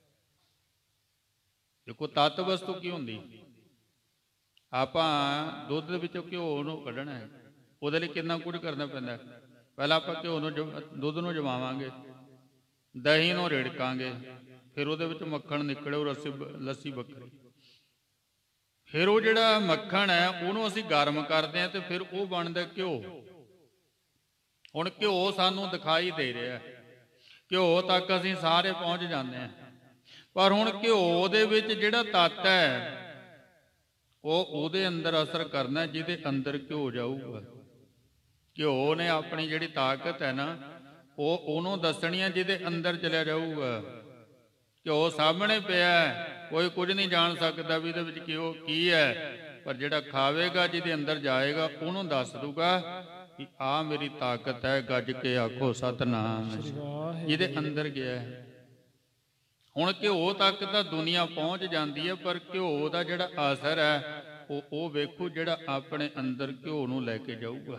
Speaker 1: ਦੇਖੋ ਤੱਤ ਵਸਤੂ ਕੀ ਹੁੰਦੀ, ਆਪਾਂ ਦੁੱਧ ਦੇ ਵਿੱਚੋਂ ਘਿਓ ਨੂੰ ਕੱਢਣਾ ਹੈ, ਉਹਦੇ ਲਈ ਕਿੰਨਾ ਕੁਝ ਕਰਨਾ ਪੈਂਦਾ। ਪਹਿਲਾਂ ਆਪਾਂ ਘਿਓ ਨੂੰ ਦੁੱਧ ਨੂੰ ਜਮਾਵਾਂਗੇ, ਦਹੀਂ ਨੂੰ ਰਿੜਕਾਂਗੇ, ਫਿਰ ਉਹਦੇ ਵਿੱਚ ਮੱਖਣ ਨਿਕਲੇ, ਉਹ ਲੱਸੀ ਵੱਖਰੀ। ਫਿਰ ਉਹ ਜਿਹੜਾ ਮੱਖਣ ਹੈ ਉਹਨੂੰ ਅਸੀਂ ਗਰਮ ਕਰਦੇ ਹਾਂ, ਤੇ ਫਿਰ ਉਹ ਬਣਦਾ ਘਿਓ। ਹੁਣ ਘਿਓ ਸਾਨੂੰ ਦਿਖਾਈ ਦੇ ਰਿਹਾ, ਘਿਓ ਤੱਕ ਅਸੀਂ ਸਾਰੇ ਪਹੁੰਚ ਜਾਂਦੇ ਹਾਂ, ਪਰ ਹੁਣ ਘਿਓ ਦੇ ਵਿੱਚ ਜਿਹੜਾ ਤੱਤ ਹੈ ਉਹ ਉਹਦੇ ਅੰਦਰ ਅਸਰ ਕਰਨਾ ਜਿਹਦੇ ਅੰਦਰ ਘਿਓ ਜਾਊਗਾ। ਘਿਓ ਨੇ ਆਪਣੀ ਜਿਹੜੀ ਤਾਕਤ ਹੈ ਨਾ, ਉਹ ਉਹਨੂੰ ਦੱਸਣੀ ਹੈ ਜਿਹਦੇ ਅੰਦਰ ਚਲਿਆ ਜਾਊਗਾ। ਘਿਓ ਸਾਹਮਣੇ ਪਿਆ, ਕੋਈ ਕੁਝ ਨਹੀਂ ਜਾਣ ਸਕਦਾ ਵੀ ਇਹਦੇ ਵਿੱਚ ਘਿਓ ਕੀ ਹੈ, ਪਰ ਜਿਹੜਾ ਖਾਵੇਗਾ ਜਿਹਦੇ ਅੰਦਰ ਜਾਏਗਾ ਉਹਨੂੰ ਦੱਸ ਦੂਗਾ ਕਿ ਆਹ ਮੇਰੀ ਤਾਕਤ ਹੈ। ਗੱਜ ਕੇ ਆਖੋ ਸਤਿਨਾਮ, ਜਿਹਦੇ ਅੰਦਰ ਗਿਆ। ਹੁਣ ਘਿਓ ਤੱਕ ਤਾਂ ਦੁਨੀਆ ਪਹੁੰਚ ਜਾਂਦੀ ਹੈ, ਪਰ ਘਿਓ ਦਾ ਜਿਹੜਾ ਅਸਰ ਹੈ ਉਹ ਵੇਖੋ ਜਿਹੜਾ ਆਪਣੇ ਅੰਦਰ ਘਿਓ ਨੂੰ ਲੈ ਕੇ ਜਾਊਗਾ।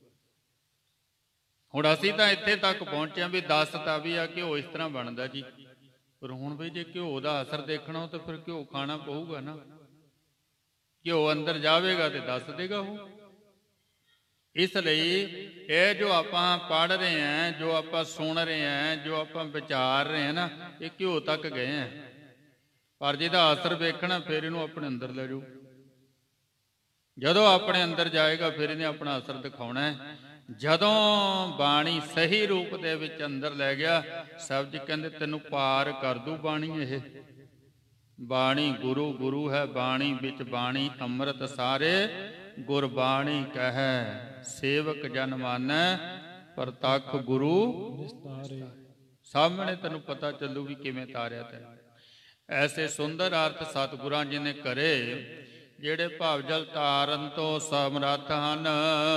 Speaker 1: ਹੁਣ ਅਸੀਂ ਤਾਂ ਇੱਥੇ ਤੱਕ ਪਹੁੰਚੇ ਹਾਂ ਵੀ ਦੱਸਤਾ ਵੀ ਆ ਘਿਓ ਇਸ ਤਰ੍ਹਾਂ ਬਣਦਾ ਜੀ, ਪਰ ਹੁਣ ਵੀ ਜੇ ਘਿਓ ਦਾ ਅਸਰ ਦੇਖਣਾ ਤਾਂ ਫਿਰ ਘਿਓ ਖਾਣਾ ਪਊਗਾ ਨਾ। ਘਿਓ ਅੰਦਰ ਜਾਵੇਗਾ ਤੇ ਦੱਸ ਦੇਗਾ ਉਹ। ਇਸ ਲਈ ਇਹ ਜੋ ਆਪਾਂ ਪੜ੍ਹ ਰਹੇ ਹਾਂ, ਜੋ ਆਪਾਂ ਸੁਣ ਰਹੇ ਹਾਂ, ਜੋ ਆਪਾਂ ਵਿਚਾਰ ਰਹੇ ਹਾਂ ਨਾ, ਇਹ ਘਿਓ ਤੱਕ ਗਏ ਹਾਂ, ਪਰ ਜਿਹਦਾ ਅਸਰ ਵੇਖਣਾ ਫਿਰ ਇਹਨੂੰ ਆਪਣੇ ਅੰਦਰ ਲੈ ਜਾਓ। ਜਦੋਂ ਆਪਣੇ ਅੰਦਰ ਜਾਏਗਾ ਫਿਰ ਇਹਨੇ ਆਪਣਾ ਅਸਰ ਦਿਖਾਉਣਾ ਹੈ। ਜਦੋਂ ਬਾਣੀ ਸਹੀ ਰੂਪ ਦੇ ਵਿੱਚ ਅੰਦਰ ਲੈ ਗਿਆ, ਸਭ ਜੀ ਕਹਿੰਦੇ ਤੈਨੂੰ ਪਾਰ ਕਰ ਦੂ ਬਾਣੀ। ਇਹ ਬਾਣੀ ਗੁਰੂ ਗੁਰੂ ਹੈ, ਬਾਣੀ ਵਿੱਚ ਬਾਣੀ ਅੰਮ੍ਰਿਤ ਸਾਰੇ, ਗੁਰਬਾਣੀ ਕਹੈ ਸੇਵਕ ਜਨ ਮਾਨੈ, ਪ੍ਰਤੱਖ ਗੁਰੂ ਸਾਹਮਣੇ ਤੈਨੂੰ ਪਤਾ ਚੱਲੂ ਵੀ ਕਿਵੇਂ ਤਾਰਿਆ ਤੈ। ਐਸੇ ਸੁੰਦਰ ਅਰਥ ਸਤਿਗੁਰਾਂ ਜੀ ਨੇ ਕਰੇ, ਜਿਹੜੇ ਭਾਵ ਜਲ ਤਾਰਨ ਤੋਂ ਸਮਰੱਥ ਹਨ।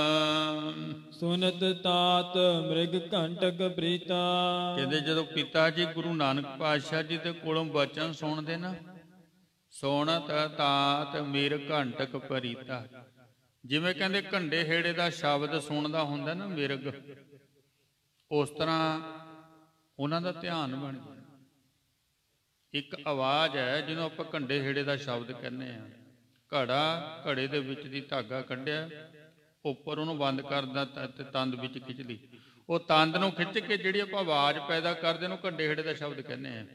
Speaker 2: ਸੁਨਤ ਤਾਤ ਮ੍ਰਿਗ ਘੰਟਕ ਪ੍ਰੀਤਾ।
Speaker 1: ਕਹਿੰਦੇ ਜਦੋਂ ਪਿਤਾ ਜੀ ਗੁਰੂ ਨਾਨਕ ਪਾਤਸ਼ਾਹ ਜੀ ਦੇ ਕੋਲੋਂ ਬਚਨ ਸੁਣਦੇ ਨਾ, ਸੁਣਤ ਤਾਤ ਮਿਰ ਘੰਟਕ ਪ੍ਰੀਤਾ, ਜਿਵੇਂ ਕਹਿੰਦੇ ਘੰਡੇ ਹੇੜੇ ਦਾ ਸ਼ਬਦ ਸੁਣਦਾ ਹੁੰਦਾ ਨਾ ਮਿਰਗ, ਉਸ ਤਰ੍ਹਾਂ ਉਹਨਾਂ ਦਾ ਧਿਆਨ ਬਣ ਗਿਆ। ਇੱਕ ਆਵਾਜ਼ ਹੈ ਜਿਹਨੂੰ ਆਪਾਂ ਘੰਡੇ ਹੇੜੇ ਦਾ ਸ਼ਬਦ ਕਹਿੰਦੇ ਹਾਂ। ਘੜਾ, ਘੜੇ ਦੇ ਵਿੱਚ ਦੀ ਧਾਗਾ ਕੱਢਿਆ, ਉੱਪਰ ਉਹਨੂੰ ਬੰਦ ਕਰਦਾ ਤੇ ਤੰਦ ਵਿੱਚ ਖਿੱਚ ਲਈ, ਉਹ ਤੰਦ ਨੂੰ ਖਿੱਚ ਕੇ ਜਿਹੜੀ ਆਪਾਂ ਆਵਾਜ਼ ਪੈਦਾ ਕਰਦੇ ਉਹਨੂੰ ਘੰਡੇ ਹੇੜੇ ਦਾ ਸ਼ਬਦ ਕਹਿੰਦੇ ਆ।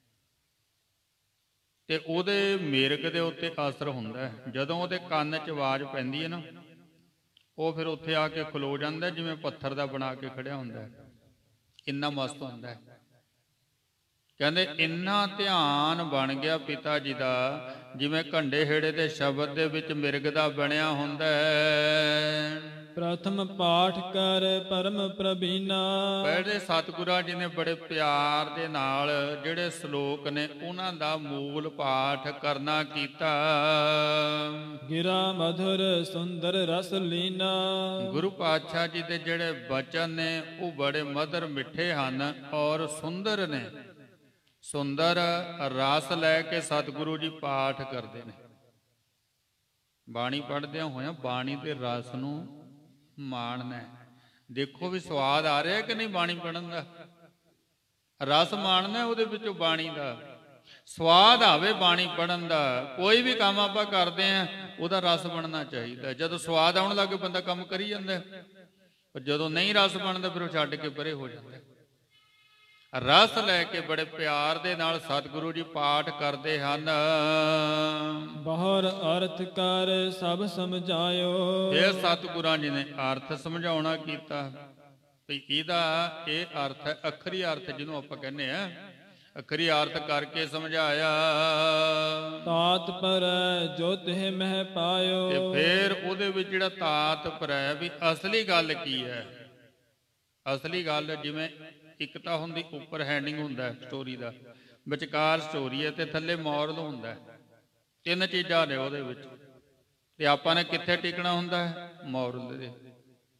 Speaker 1: ਤੇ ਉਹਦੇ ਮਿਰਗ ਦੇ ਉੱਤੇ ਅਸਰ ਹੁੰਦਾ ਹੈ। ਜਦੋਂ ਉਹਦੇ ਕੰਨ 'ਚ ਆਵਾਜ਼ ਪੈਂਦੀ ਹੈ ਨਾ, ਉਹ ਫਿਰ ਉੱਥੇ ਆ ਕੇ ਖਲੋ ਜਾਂਦਾ, ਜਿਵੇਂ ਪੱਥਰ ਦਾ ਬਣਾ ਕੇ ਖੜਿਆ ਹੁੰਦਾ, ਇੰਨਾ ਮਸਤ ਹੁੰਦਾ ਹੈ। ਕਹਿੰਦੇ ਇੰਨਾ ਧਿਆਨ ਬਣ ਗਿਆ ਪਿਤਾ ਜੀ ਦਾ, ਜਿਵੇਂ ਘੰਡੇ ਹੇੜੇ ਦੇ ਸ਼ਬਦ ਦੇ ਵਿੱਚ ਮਿਰਗ ਦਾ ਬਣਿਆ ਹੁੰਦਾ ਹੈ।
Speaker 2: ਪ੍ਰਥਮ ਪਾਠ ਕਰ ਪਰਮ ਪ੍ਰਬੀਨਾ।
Speaker 1: ਪਹਿਲੇ ਸਤਿਗੁਰਾਂ ਜੀ ਨੇ ਬੜੇ ਪਿਆਰ ਦੇ ਨਾਲ ਜਿਹੜੇ ਸ਼ਲੋਕ ਨੇ ਉਹਨਾਂ ਦਾ ਮੂਲ ਪਾਠ ਕਰਨਾ ਕੀਤਾ।
Speaker 2: ਗਿਰਾ ਮਧੁਰ ਸੁੰਦਰ ਰਸ ਲੀਨਾ। ਗੁਰੂ
Speaker 1: ਪਾਤਸ਼ਾਹ ਜੀ ਦੇ ਜਿਹੜੇ ਬਚਨ ਨੇ ਉਹ ਬੜੇ ਮਧੁਰ ਮਿੱਠੇ ਹਨ ਔਰ ਸੁੰਦਰ ਨੇ। ਸੁੰਦਰ ਰਸ ਲੈ ਕੇ ਸਤਿਗੁਰੂ ਜੀ ਪਾਠ ਕਰਦੇ ਨੇ। ਬਾਣੀ ਪੜ੍ਹਦਿਆਂ ਹੋਇਆਂ ਬਾਣੀ ਦੇ ਰਸ ਨੂੰ ਮਾਣਨਾ। ਦੇਖੋ ਵੀ ਸਵਾਦ ਆ ਰਿਹਾ ਕਿ ਨਹੀਂ ਬਾਣੀ ਪੜ੍ਹਨ ਦਾ, ਰਸ ਮਾਣਨਾ ਉਹਦੇ ਵਿੱਚੋਂ ਬਾਣੀ ਦਾ। ਸਵਾਦ ਆਵੇ ਬਾਣੀ ਪੜ੍ਹਨ ਦਾ। ਕੋਈ ਵੀ ਕੰਮ ਆਪਾਂ ਕਰਦੇ ਹਾਂ ਉਹਦਾ ਰਸ ਬਣਨਾ ਚਾਹੀਦਾ। ਜਦੋਂ ਸਵਾਦ ਆਉਣ ਲੱਗੇ ਬੰਦਾ ਕੰਮ ਕਰੀ ਜਾਂਦਾ, ਪਰ ਜਦੋਂ ਨਹੀਂ ਰਸ ਬਣਦਾ ਫਿਰ ਉਹ ਛੱਡ ਕੇ ਪਰੇ ਹੋ ਜਾਂਦਾ। ਰਸ ਲੈ ਕੇ ਬੜੇ ਪਿਆਰ ਦੇ ਨਾਲ ਸਤਿਗੁਰੂ ਜੀ ਪਾਠ ਕਰਦੇ ਹਨ।
Speaker 2: ਬਾਹਰ ਅਰਥ ਕਰ ਸਭ ਸਮਝਾਇਓ।
Speaker 1: ਇਹ ਸਤਿਗੁਰਾਂ ਜੀ ਨੇ ਅਰਥ ਸਮਝਾਉਣਾ ਕੀਤਾ ਵੀ ਇਹਦਾ ਇਹ ਅਰਥ ਹੈ, ਅੱਖਰੀ ਅਰਥ ਜਿਹਨੂੰ ਆਪਾਂ ਕਹਿੰਦੇ ਆ, ਅੱਖਰੀ ਅਰਥ ਕਰਕੇ ਸਮਝਾਇਆ।
Speaker 2: ਤਾਤ ਪਰ ਜੋ ਤਿਹ ਮਹਿ ਪਾਇਓ।
Speaker 1: ਤੇ ਫੇਰ ਉਹਦੇ ਵਿੱਚ ਜਿਹੜਾ ਤਾਤ ਪਰ ਹੈ ਵੀ ਅਸਲੀ ਗੱਲ ਕੀ ਹੈ। ਅਸਲੀ ਗੱਲ ਜਿਵੇਂ ਇੱਕ ਤਾਂ ਹੁੰਦੀ ਉੱਪਰ ਹੈਡਿੰਗ ਹੁੰਦਾ ਸਟੋਰੀ ਦਾ, ਵਿਚਕਾਰ ਸਟੋਰੀ ਹੈ ਤੇ ਥੱਲੇ ਮੋਰਲ ਹੁੰਦਾ। ਤਿੰਨ ਚੀਜ਼ਾਂ ਨੇ ਉਹਦੇ ਵਿੱਚ, ਤੇ ਆਪਾਂ ਨੇ ਕਿੱਥੇ ਟਿਕਣਾ ਹੁੰਦਾ ਹੈ? ਮੋਰਲ ਦੇ।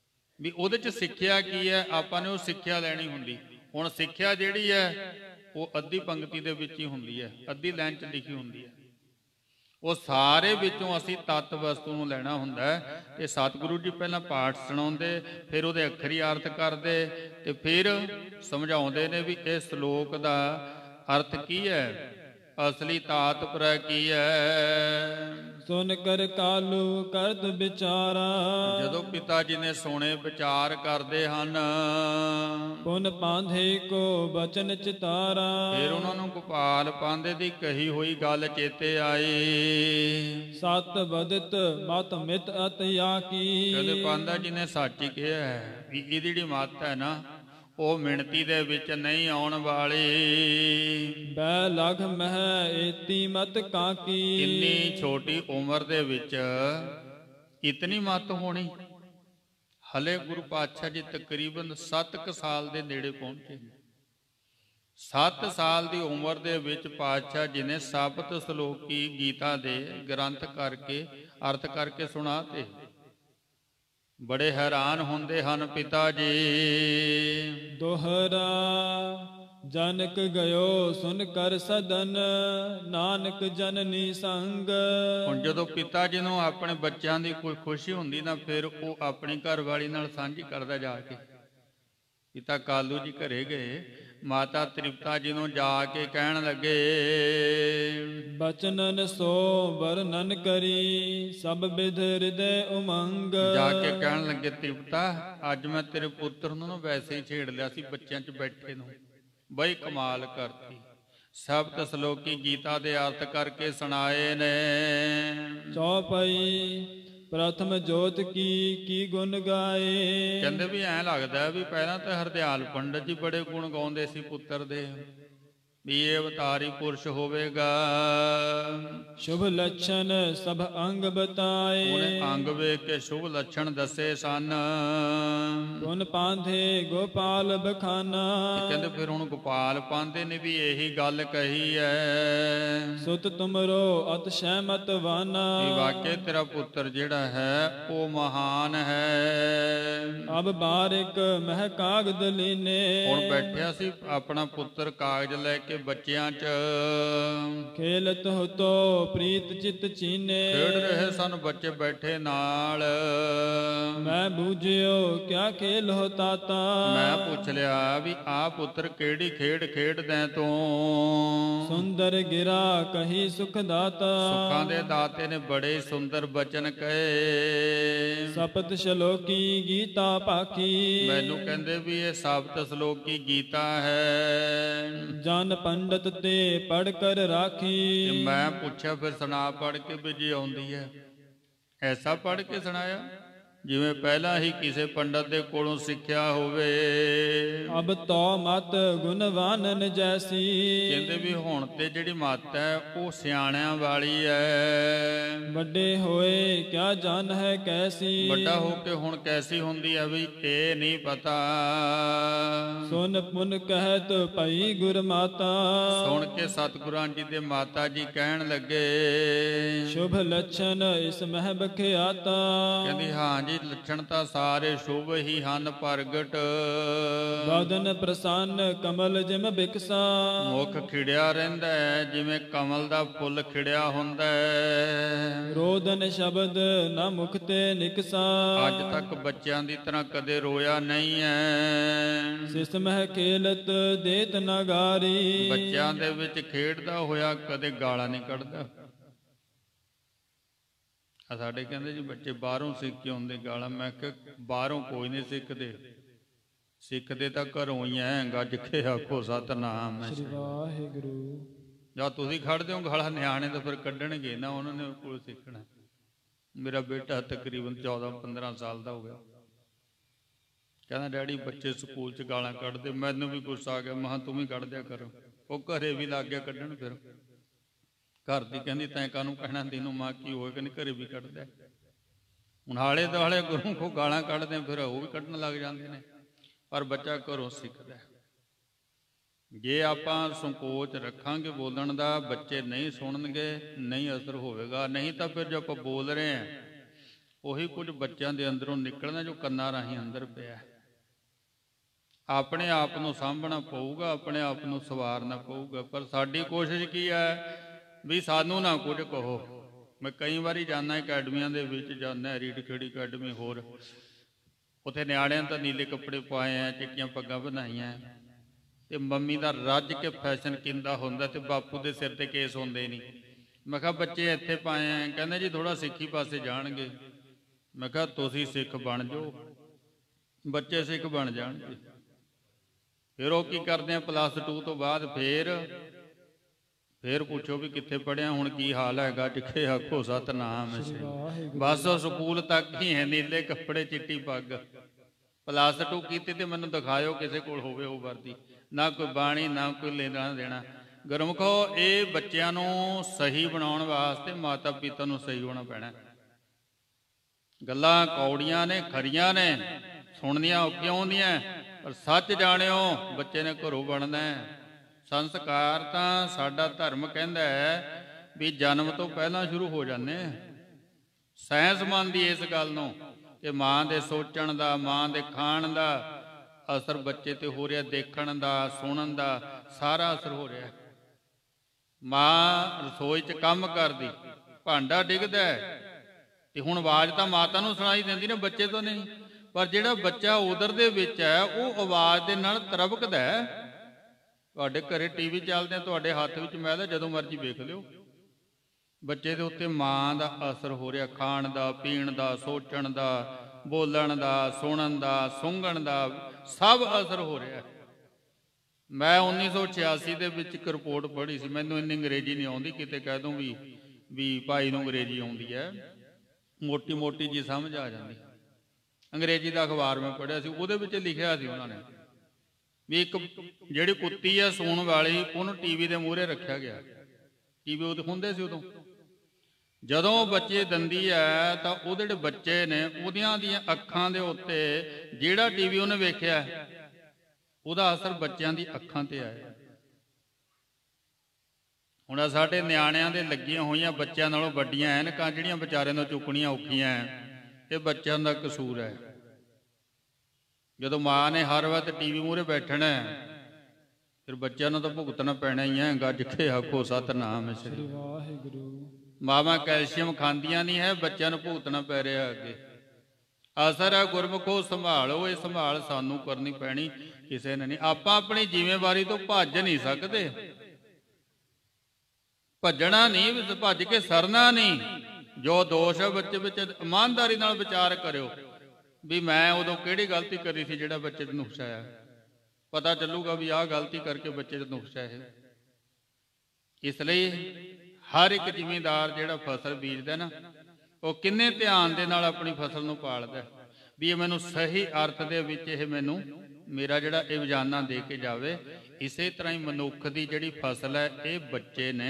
Speaker 1: ਵੀ ਉਹਦੇ 'ਚ ਸਿੱਖਿਆ ਕੀ ਹੈ, ਆਪਾਂ ਨੇ ਉਹ ਸਿੱਖਿਆ ਲੈਣੀ ਹੁੰਦੀ। ਹੁਣ ਸਿੱਖਿਆ ਜਿਹੜੀ ਹੈ ਉਹ ਅੱਧੀ ਪੰਕਤੀ ਦੇ ਵਿੱਚ ਹੀ ਹੁੰਦੀ ਹੈ, ਅੱਧੀ ਲਾਈਨ 'ਚ ਲਿਖੀ ਹੁੰਦੀ ਹੈ। ਉਹ ਸਾਰੇ ਵਿੱਚੋਂ ਅਸੀਂ ਤੱਤ ਵਸਤੂ ਨੂੰ ਲੈਣਾ ਹੁੰਦਾ ਹੈ। ਤੇ ਸਤਿਗੁਰੂ ਜੀ ਪਹਿਲਾਂ ਪਾਠ ਸੁਣਾਉਂਦੇ, ਫਿਰ ਉਹਦੇ ਅੱਖਰੀ ਅਰਥ ਕਰਦੇ, ਤੇ ਫਿਰ ਸਮਝਾਉਂਦੇ ਨੇ ਵੀ ਇਹ ਸ਼ਲੋਕ ਦਾ ਅਰਥ ਕੀ ਹੈ, ਅਸਲੀ ਤਾਤਪਰ ਕੀ ਹੈ।
Speaker 2: ਸੁਨ ਕਰ ਕਾਲੂ ਕਰਤ ਵਿਚਾਰਾ,
Speaker 1: ਜਦੋਂ ਪਿਤਾ ਜੀ ਨੇ ਸੁਣੇ ਵਿਚਾਰ ਕਰਦੇ ਹਨ,
Speaker 2: ਪੁਨ ਪਾਂਧੇ ਕੋ ਬਚਨ ਚਿਤਾਰਾ,
Speaker 1: ਫਿਰ ਉਹਨਾਂ ਨੂੰ ਗੋਪਾਲ ਪਾਂਧੇ ਦੀ ਕਹੀ ਹੋਈ ਗੱਲ ਚੇਤੇ ਆਈ।
Speaker 2: ਸਤ ਬਦਤ ਮਤ ਮਿਤ ਅਤਿਆ ਕੀ,
Speaker 1: ਕਹਿੰਦੇ ਪਾਂਧਾ ਜੀ ਨੇ ਸੱਚ ਹੀ ਕਿਹਾ ਹੈ ਵੀ ਇਹਦੀ ਜਿਹੜੀ ਮੱਤ ਹੈ ਨਾ ਉਹ ਮਿਣਤੀ ਦੇ ਵਿੱਚ ਨਹੀਂ ਆਉਣ ਵਾਲੀ।
Speaker 2: ਬੈ ਲਗ ਮਹਿ ਏਤੀ ਮਤ ਕਾਕੀ,
Speaker 1: ਇੰਨੀ ਛੋਟੀ ਉਮਰ ਦੇ ਵਿੱਚ ਇਤਨੀ ਮੱਤ ਹੋਣੀ। ਹਲੇ ਗੁਰੂ ਪਾਤਸ਼ਾਹ ਜੀ ਤਕਰੀਬਨ 7 ਸਾਲ ਦੇ ਨੇੜੇ ਪਹੁੰਚੇ। 7 ਸਾਲ ਦੀ ਉਮਰ ਦੇ ਵਿੱਚ ਪਾਤਸ਼ਾਹ ਜੀ ਨੇ ਸਪਤ ਸ਼ਲੋਕੀ ਗੀਤਾ ਦੇ ਗ੍ਰੰਥ ਕਰਕੇ ਅਰਥ ਕਰਕੇ ਸੁਣਾਤੇ। ਬੜੇ ਹੈਰਾਨ ਹੁੰਦੇ ਹਨ ਪਿਤਾ ਜੀ।
Speaker 2: ਦੋਹਰਾ ਜਨਕ ਗਇਓ ਸੁਨ ਕਰ ਸਦਨ, ਨਾਨਕ ਜਨਨੀ ਸੰਗ।
Speaker 1: ਹੁਣ ਜਦੋਂ ਪਿਤਾ ਜੀ ਨੂੰ ਆਪਣੇ ਬੱਚਿਆਂ ਦੀ ਕੋਈ ਖੁਸ਼ੀ ਹੁੰਦੀ ਨਾ, ਫਿਰ ਉਹ ਆਪਣੀ ਘਰ ਵਾਲੀ ਨਾਲ ਸਾਂਝੀ ਕਰਦਾ ਜਾ ਕੇ। ਪਿਤਾ ਕਾਲੂ ਜੀ ਘਰੇ ਗਏ, ਮਾਤਾ ਤ੍ਰਿਪਤਾ ਜੀ ਨੂੰ ਜਾ ਕੇ ਕਹਿਣ ਲੱਗੇ,
Speaker 2: ਬਚਨਨ ਸੋ ਵਰਨਨ ਕਰੀ, ਸਭ ਬਿਧ ਹਿਰਦੇ ਉਮੰਗ।
Speaker 1: ਜਾ ਕੇ ਕਹਿਣ ਲੱਗੇ, ਤ੍ਰਿਪਤਾ ਅੱਜ ਮੈਂ ਤੇਰੇ ਪੁੱਤਰ ਨੂੰ ਵੈਸੇ ਹੀ ਛੇੜ ਲਿਆ ਸੀ ਬੱਚਿਆਂ 'ਚ ਬੈਠੇ ਨੂੰ, ਬਈ ਕਮਾਲ ਕਰਤੀ। ਸਪਤ ਸ਼ਲੋਕੀ ਗੀਤਾ ਦੇ ਅਰਥ ਕਰਕੇ ਸੁਣਾਏ ਨੇ।
Speaker 2: ਚੌਪਈ ਪ੍ਰਥਮ ਜੋਤ ਕੀ ਗੁਣ ਗਾਏ।
Speaker 1: ਕਹਿੰਦੇ ਵੀ ਐਂ ਲੱਗਦਾ ਵੀ ਪਹਿਲਾਂ ਤਾਂ ਹਰਦਿਆਲ ਪੰਡਤ ਜੀ ਬੜੇ ਗੁਣ ਗਾਉਂਦੇ ਸੀ ਪੁੱਤਰ ਦੇ, ਵੀ ਇਹ ਅਵਤਾਰੀ ਪੁਰਸ਼ ਹੋਵੇਗਾ।
Speaker 2: ਸ਼ੁਭ ਲੱਛਣ ਸਭ ਅੰਗ ਬਤਾਏ,
Speaker 1: ਉਹਨੇ ਅੰਗ ਵੇਖ ਕੇ ਸ਼ੁਭ ਲੱਛਣ ਦੱਸੇ ਸਨ।
Speaker 2: ਗੁਣ ਪਾਂਧੇ ਗੋਪਾਲ ਬਖਾਨਾ,
Speaker 1: ਕਹਿੰਦੇ ਫਿਰ ਹੁਣ ਗੋਪਾਲ ਪਾਂਧੇ ਨੇ ਵੀ ਇਹੀ ਗੱਲ ਕਹੀ ਹੈ,
Speaker 2: ਸੁਤ ਤੁਮਰੋ ਅਤ ਸਹਿਮਤ ਵਾਨਾ।
Speaker 1: ਵੀ ਵਾਕਿਆ ਤੇਰਾ ਪੁੱਤਰ ਜਿਹੜਾ ਹੈ ਉਹ ਮਹਾਨ ਹੈ।
Speaker 2: ਅਬ ਬਾਰਿਕ ਮਹਿ ਕਾਗਦ ਲੀਨੇ,
Speaker 1: ਹੁਣ ਬੈਠਿਆ ਸੀ ਆਪਣਾ ਪੁੱਤਰ ਕਾਗਜ਼ ਲੈ ਕੇ ਬੱਚਿਆਂ 'ਚ,
Speaker 2: ਖੇਲਤ ਹੋਤੋ ਪ੍ਰੀਤ ਚਿਤ ਚੀਨੇ।
Speaker 1: ਖੇਡ ਰਹੇ ਸਨ ਬੱਚੇ ਬੈਠੇ ਨਾਲ।
Speaker 2: ਮੈਂ ਬੂਝਿਓ ਕਿਆ ਖੇਲ ਹੋ ਤਾਤਾ,
Speaker 1: ਮੈਂ ਪੁੱਛ ਲਿਆ ਵੀ ਆ ਪੁੱਤਰ ਕਿਹੜੀ ਖੇਡ ਖੇਡਦਾ ਤੂੰ।
Speaker 2: ਸੁੰਦਰ ਗਿਰਾ ਕਹੀ ਸੁਖ ਦਾਤਾ,
Speaker 1: ਸੁੱਖਾਂ ਦੇ ਦਾਤੇ ਨੇ ਬੜੇ ਸੁੰਦਰ ਬਚਨ ਕਹੇ।
Speaker 2: ਸਪਤ ਸ਼ਲੋਕੀ ਗੀਤਾ ਪਾਖੀ,
Speaker 1: ਮੈਨੂੰ ਕਹਿੰਦੇ ਵੀ ਇਹ ਸਪਤ ਸ਼ਲੋਕੀ ਗੀਤਾ ਹੈ।
Speaker 2: ਜਨ ਪੰਡਤ ਤੇ ਪੜ ਕਰ ਰਾਖੀ,
Speaker 1: ਮੈਂ ਪੁੱਛਿਆ ਫਿਰ ਸੁਣਾ ਪੜ ਕੇ ਵੀ ਜੀ ਆਉਂਦੀ ਹੈ। ਐਸਾ ਪੜ ਕੇ ਸੁਣਾਇਆ ਜਿਵੇਂ ਪਹਿਲਾਂ ਹੀ ਕਿਸੇ ਪੰਡਤ ਦੇ ਕੋਲੋਂ ਸਿੱਖਿਆ ਹੋਵੇ।
Speaker 2: ਅਬ ਤੋ ਮਤ ਗੁਣਵਾਨਨ ਜੈਸੀ,
Speaker 1: ਕਹਿੰਦੇ ਵੀ ਹੁਣ ਤੇ ਜਿਹੜੀ ਮੱਤ ਹੈ ਉਹ ਸਿਆਣਿਆਂ ਵਾਲੀ ਹੈ।
Speaker 2: ਵੱਡੇ ਹੋਏ ਕਿਆ ਜਾਣ ਹੈ ਕੈਸੀ,
Speaker 1: ਵੱਡਾ ਹੋ ਕੇ ਹੁਣ ਕੈਸੀ ਹੁੰਦੀ ਹੈ ਵੀ ਇਹ ਨਹੀਂ ਪਤਾ।
Speaker 2: ਸੁਨ ਪੁਨ ਕਹਿਤ ਭਈ ਗੁਰ ਮਾਤਾ,
Speaker 1: ਸੁਣ ਕੇ ਸਤਿਗੁਰਾਂ ਜੀ ਦੇ ਮਾਤਾ ਜੀ ਕਹਿਣ ਲੱਗੇ,
Speaker 2: ਸ਼ੁਭ ਲੱਛਣ ਇਸ ਮਹਿ ਬਖਿਆਤਾ।
Speaker 1: ਕਹਿੰਦੀ ਹਾਂ ਜੀ ਲੱਛਣ ਤਾਂ ਸਾਰੇ ਸ਼ੁਭ ਹੀ ਹਨ ਪ੍ਰਗਟ।
Speaker 2: ਬਦਨ ਪ੍ਰਸੰਨ ਕਮਲ ਜਿਮ ਬਿਕਸਾ,
Speaker 1: ਮੁਖ ਖਿੜਿਆ ਰਹਿੰਦਾ ਹੈ ਜਿਵੇਂ ਕਮਲ ਦਾ ਫੁੱਲ ਖਿੜਿਆ ਹੁੰਦਾ ਹੈ।
Speaker 2: ਰੋਦਨ ਸ਼ਬਦ ਨਾ ਮੁਖ ਤੇ ਨਿਕਸਾ,
Speaker 1: ਅੱਜ ਤੱਕ ਬੱਚਿਆਂ ਦੀ ਤਰ੍ਹਾਂ ਕਦੇ ਰੋਇਆ ਨਹੀਂ ਹੈ।
Speaker 2: ਸਿਸ ਮਹਿ ਖੇਲਤ ਦੇਤ ਨਗਾਰੀ,
Speaker 1: ਬੱਚਿਆਂ ਦੇ ਵਿੱਚ ਖੇਡਦਾ ਹੋਇਆ ਕਦੇ ਗਾਲਾਂ ਨਹੀਂ ਕੱਢਦਾ। ਸਾਡੇ ਕਹਿੰਦੇ ਜੀ ਬੱਚੇ ਬਾਹਰੋਂ ਸਿੱਖ ਕੇ ਆਉਂਦੇ ਗਾਲਾਂ। ਮੈਂ ਕਿਹਾ ਬਾਹਰੋਂ ਕੋਈ ਨਹੀਂ ਸਿੱਖਦੇ, ਸਿੱਖਦੇ ਤਾਂ ਘਰੋਂ ਹੀ ਐ। ਗੱਜ ਕੇ ਆਖੋ ਸਤਿਨਾਮ
Speaker 2: ਸ੍ਰੀ ਵਾਹਿਗੁਰੂ।
Speaker 1: ਜਾਂ ਤੁਸੀਂ ਖੜਦੇ ਹੋ ਗਾਲਾਂ, ਨਿਆਣੇ ਤਾਂ ਫਿਰ ਕੱਢਣਗੇ ਨਾ, ਉਹਨਾਂ ਨੇ ਕੋਲ ਸਿੱਖਣਾ। ਮੇਰਾ ਬੇਟਾ ਤਕਰੀਬਨ 14-15 ਸਾਲ ਦਾ ਹੋ ਗਿਆ, ਕਹਿੰਦਾ ਡੈਡੀ ਬੱਚੇ ਸਕੂਲ 'ਚ ਗਾਲਾਂ ਕੱਢਦੇ। ਮੈਨੂੰ ਵੀ ਗੁੱਸਾ ਆ ਗਿਆ, ਮੈਂ ਕਿਹਾ ਤੂੰ ਵੀ ਕੱਢ ਦਿਆ ਕਰ। ਉਹ ਘਰੇ ਵੀ ਲੱਗ ਗਿਆ ਕੱਢਣ। ਫਿਰ ਘਰ ਦੀ ਕਹਿੰਦੀ ਤੈਂ ਕਾਹਨੂੰ ਕਹਿਣਾ, ਤੈਨੂੰ ਮਾਂ ਕੀ ਹੋਏ, ਕਹਿੰਦੀ ਘਰੇ ਵੀ ਕੱਢਦਾ। ਹੁਣ ਆਲੇ ਦੁਆਲੇ ਗੁਰੂ ਕੋ ਗਾਲਾਂ ਕੱਢਦੇ, ਫਿਰ ਉਹ ਵੀ ਕੱਢਣ ਲੱਗ ਜਾਂਦੇ ਨੇ। ਪਰ ਬੱਚਾ ਘਰੋਂ ਸਿੱਖਦਾ। ਜੇ ਆਪਾਂ ਸੰਕੋਚ ਰੱਖਾਂਗੇ ਬੋਲਣ ਦਾ, ਬੱਚੇ ਨਹੀਂ ਸੁਣਨਗੇ, ਨਹੀਂ ਅਸਰ ਹੋਵੇਗਾ। ਨਹੀਂ ਤਾਂ ਫਿਰ ਜੋ ਆਪਾਂ ਬੋਲ ਰਹੇ ਹਾਂ ਉਹੀ ਕੁਝ ਬੱਚਿਆਂ ਦੇ ਅੰਦਰੋਂ ਨਿਕਲਣਾ ਜੋ ਕੰਨਾਂ ਰਾਹੀਂ ਅੰਦਰ ਪਿਆ। ਆਪਣੇ ਆਪ ਨੂੰ ਸਾਂਭਣਾ ਪਊਗਾ, ਆਪਣੇ ਆਪ ਨੂੰ ਸਵਾਰਨਾ ਪਊਗਾ। ਪਰ ਸਾਡੀ ਕੋਸ਼ਿਸ਼ ਕੀ ਹੈ ਵੀ ਸਾਨੂੰ ਨਾ ਕੁਝ ਕਹੋ। ਮੈਂ ਕਈ ਵਾਰੀ ਜਾਂਦਾ ਅਕੈਡਮੀਆਂ ਦੇ ਵਿੱਚ, ਜਾਂਦਾ ਰੀਡ ਖੇੜੀ ਅਕੈਡਮੀ, ਹੋਰ ਉੱਥੇ ਨਿਆਣਿਆਂ ਤਾਂ ਨੀਲੇ ਕੱਪੜੇ ਪਾਏ ਆ, ਚਿੱਟੀਆਂ ਪੱਗਾਂ ਬਣਾਈਆਂ, ਤੇ ਮੰਮੀ ਦਾ ਰੱਜ ਕੇ ਫੈਸ਼ਨ ਕਿੰਦਾ ਹੁੰਦਾ, ਤੇ ਬਾਪੂ ਦੇ ਸਿਰ ਤੇ ਕੇਸ ਹੁੰਦੇ ਨਹੀਂ। ਮੈਂ ਕਿਹਾ ਬੱਚੇ ਇੱਥੇ ਪਾਏ ਆ, ਕਹਿੰਦੇ ਜੀ ਥੋੜ੍ਹਾ ਸਿੱਖੀ ਪਾਸੇ ਜਾਣਗੇ। ਮੈਂ ਕਿਹਾ ਤੁਸੀਂ ਸਿੱਖ ਬਣ ਜਾਓ, ਬੱਚੇ ਸਿੱਖ ਬਣ ਜਾਣਗੇ। ਫਿਰ ਉਹ ਕੀ ਕਰਦੇ ਆ, +2 ਤੋਂ ਬਾਅਦ ਫਿਰ ਪੁੱਛੋ ਵੀ ਕਿੱਥੇ ਪੜ੍ਹਿਆ, ਹੁਣ ਕੀ ਹਾਲ ਹੈਗਾ, ਜਿੱਥੇ ਆਖੋ ਸਤਨਾਮ ਸ੍ਰੀ। ਬਸ ਉਹ ਸਕੂਲ ਤੱਕ ਹੀ ਹੈ, ਨੀਲੇ ਕੱਪੜੇ ਚਿੱਟੀ ਪੱਗ। +2 ਕੀਤੀ ਤੇ ਮੈਨੂੰ ਦਿਖਾਇਓ ਕਿਸੇ ਕੋਲ ਹੋਵੇ ਉਹ ਵਰਦੀ। ਨਾ ਕੋਈ ਬਾਣੀ, ਨਾ ਕੋਈ ਲੈਣਾ ਦੇਣਾ। ਗੁਰਮੁਖੋ, ਇਹ ਬੱਚਿਆਂ ਨੂੰ ਸਹੀ ਬਣਾਉਣ ਵਾਸਤੇ ਮਾਤਾ ਪਿਤਾ ਨੂੰ ਸਹੀ ਹੋਣਾ ਪੈਣਾ। ਗੱਲਾਂ ਕੌੜੀਆਂ ਨੇ, ਖਰੀਆਂ ਨੇ, ਸੁਣਨੀਆਂ ਔਖੀਆਂ ਹੁੰਦੀਆਂ, ਪਰ ਸੱਚ ਜਾਣਿਓ ਬੱਚੇ ਨੇ ਘਰੋਂ ਬਣਨਾ। ਸੰਸਕਾਰ ਤਾਂ ਸਾਡਾ ਧਰਮ ਕਹਿੰਦਾ ਹੈ ਵੀ ਜਨਮ ਤੋਂ ਪਹਿਲਾਂ ਸ਼ੁਰੂ ਹੋ ਜਾਂਦੇ। ਸਾਇੰਸ ਮੰਨਦੀ ਇਸ ਗੱਲ ਨੂੰ ਕਿ ਮਾਂ ਦੇ ਸੋਚਣ ਦਾ, ਮਾਂ ਦੇ ਖਾਣ ਦਾ ਅਸਰ ਬੱਚੇ ਤੇ ਹੋ ਰਿਹਾ, ਦੇਖਣ ਦਾ, ਸੁਣਨ ਦਾ ਸਾਰਾ ਅਸਰ ਹੋ ਰਿਹਾ। ਮਾਂ ਰਸੋਈ 'ਚ ਕੰਮ ਕਰਦੀ, ਭਾਂਡਾ ਡਿੱਗਦਾ ਤੇ ਹੁਣ ਆਵਾਜ਼ ਤਾਂ ਮਾਤਾ ਨੂੰ ਸੁਣਾਈ ਦਿੰਦੀ ਨਾ, ਬੱਚੇ ਤੋਂ ਨਹੀਂ। ਪਰ ਜਿਹੜਾ ਬੱਚਾ ਉਦਰ ਦੇ ਵਿੱਚ ਹੈ ਉਹ ਆਵਾਜ਼ ਦੇ ਨਾਲ ਤਰਬਕਦਾ ਹੈ। ਤੁਹਾਡੇ ਘਰੇ ਟੀਵੀ ਚੱਲਦੇ, ਤੁਹਾਡੇ ਹੱਥ ਵਿੱਚ ਮੈਦਾ, ਜਦੋਂ ਮਰਜ਼ੀ ਵੇਖ ਲਿਓ। ਬੱਚੇ ਦੇ ਉੱਤੇ ਮਾਂ ਦਾ ਅਸਰ ਹੋ ਰਿਹਾ, ਖਾਣ ਦਾ, ਪੀਣ ਦਾ, ਸੋਚਣ ਦਾ, ਬੋਲਣ ਦਾ, ਸੁਣਨ ਦਾ, ਸੁੰਘਣ ਦਾ, ਸਭ ਅਸਰ ਹੋ ਰਿਹਾ। ਮੈਂ 1986 ਦੇ ਵਿੱਚ ਇੱਕ ਰਿਪੋਰਟ ਪੜ੍ਹੀ ਸੀ। ਮੈਨੂੰ ਇੰਨੀ ਅੰਗਰੇਜ਼ੀ ਨਹੀਂ ਆਉਂਦੀ, ਕਿਤੇ ਕਹਿ ਦੂੰ ਵੀ ਭਾਈ ਨੂੰ ਅੰਗਰੇਜ਼ੀ ਆਉਂਦੀ ਹੈ, ਮੋਟੀ ਮੋਟੀ ਜੀ ਸਮਝ ਆ ਜਾਂਦੀ। ਅੰਗਰੇਜ਼ੀ ਦਾ ਅਖਬਾਰ ਮੈਂ ਪੜ੍ਹਿਆ ਸੀ, ਉਹਦੇ ਵਿੱਚ ਲਿਖਿਆ ਸੀ ਉਹਨਾਂ ਨੇ ਵੀ ਇੱਕ ਜਿਹੜੀ ਕੁੱਤੀ ਆ ਸੂਣ ਵਾਲੀ, ਉਹਨੂੰ ਟੀਵੀ ਦੇ ਮੂਹਰੇ ਰੱਖਿਆ ਗਿਆ। ਟੀਵੀ ਉਹ ਹੁੰਦੇ ਸੀ ਉਦੋਂ। ਜਦੋਂ ਬੱਚੇ ਦੰਦੀ ਹੈ ਤਾਂ ਉਹਦੇ ਜਿਹੜੇ ਬੱਚੇ ਨੇ, ਉਹਦੀਆਂ ਦੀਆਂ ਅੱਖਾਂ ਦੇ ਉੱਤੇ ਜਿਹੜਾ ਟੀਵੀ ਉਹਨੇ ਵੇਖਿਆ, ਉਹਦਾ ਅਸਰ ਬੱਚਿਆਂ ਦੀ ਅੱਖਾਂ ਤੇ ਆਇਆ। ਹੁਣ ਸਾਡੇ ਨਿਆਣਿਆਂ ਦੇ ਲੱਗੀਆਂ ਹੋਈਆਂ ਬੱਚਿਆਂ ਨਾਲੋਂ ਵੱਡੀਆਂ ਐਨਕਾਂ, ਜਿਹੜੀਆਂ ਵਿਚਾਰਿਆਂ ਨੂੰ ਚੁੱਕਣੀਆਂ ਔਖੀਆਂ, ਇਹ ਬੱਚਿਆਂ ਦਾ ਕਸੂਰ ਹੈ। ਜਦੋਂ ਮਾਂ ਨੇ ਹਰ ਵਕਤ ਟੀਵੀ ਮੂਹਰੇ ਬੈਠਣਾ, ਫਿਰ ਬੱਚਿਆਂ ਨੂੰ ਤਾਂ ਭੁਗਤਣਾ ਪੈਣਾ ਹੀ ਹੈ। ਗੱਜ ਕੇ ਆਖੋ ਸਤਨਾਮ ਸ੍ਰੀ ਵਾਹਿਗੁਰੂ। ਮਾਵਾਂ ਕੈਲਸ਼ੀਅਮ ਖਾਂਦੀਆਂ ਨਹੀਂ ਹੈ, ਬੱਚਿਆਂ ਨੂੰ ਭੁਗਤਣਾ ਪੈ ਰਿਹਾ ਅੱਗੇ। ਅਸਰ ਹੈ ਗੁਰਮੁਖੋ, ਸੰਭਾਲੋ। ਇਹ ਸੰਭਾਲ ਸਾਨੂੰ ਕਰਨੀ ਪੈਣੀ, ਕਿਸੇ ਨੇ ਨਹੀਂ। ਆਪਾਂ ਆਪਣੀ ਜ਼ਿੰਮੇਵਾਰੀ ਤੋਂ ਭੱਜ ਨਹੀਂ ਸਕਦੇ। ਭੱਜਣਾ ਨਹੀਂ, ਭੱਜ ਕੇ ਸਰਨਾ ਨਹੀਂ। ਜੋ ਦੋਸ਼ ਹੈ ਬੱਚੇ ਵਿੱਚ, ਇਮਾਨਦਾਰੀ ਨਾਲ ਵਿਚਾਰ ਕਰਿਓ ਵੀ ਮੈਂ ਉਦੋਂ ਕਿਹੜੀ ਗਲਤੀ ਕਰੀ ਸੀ ਜਿਹੜਾ ਬੱਚੇ 'ਚ ਨੁਕਸ ਆਇਆ। ਪਤਾ ਚੱਲੂਗਾ ਵੀ ਆਹ ਗਲਤੀ ਕਰਕੇ ਬੱਚੇ 'ਚ ਨੁਕਸ ਹੈ। ਇਸ ਲਈ ਹਰ ਇੱਕ ਜ਼ਿਮੀਂਦਾਰ ਜਿਹੜਾ ਫਸਲ ਬੀਜਦਾ ਨਾ, ਉਹ ਕਿੰਨੇ ਧਿਆਨ ਦੇ ਨਾਲ ਆਪਣੀ ਫਸਲ ਨੂੰ ਪਾਲਦਾ ਵੀ ਇਹ ਮੈਨੂੰ ਸਹੀ ਅਰਥ ਦੇ ਵਿੱਚ ਇਹ ਮੈਨੂੰ ਮੇਰਾ ਜਿਹੜਾ ਇਹ ਰੋਜ਼ਾਨਾ ਦੇ ਕੇ ਜਾਵੇ। ਇਸੇ ਤਰ੍ਹਾਂ ਹੀ ਮਨੁੱਖ ਦੀ ਜਿਹੜੀ ਫਸਲ ਹੈ ਇਹ ਬੱਚੇ ਨੇ।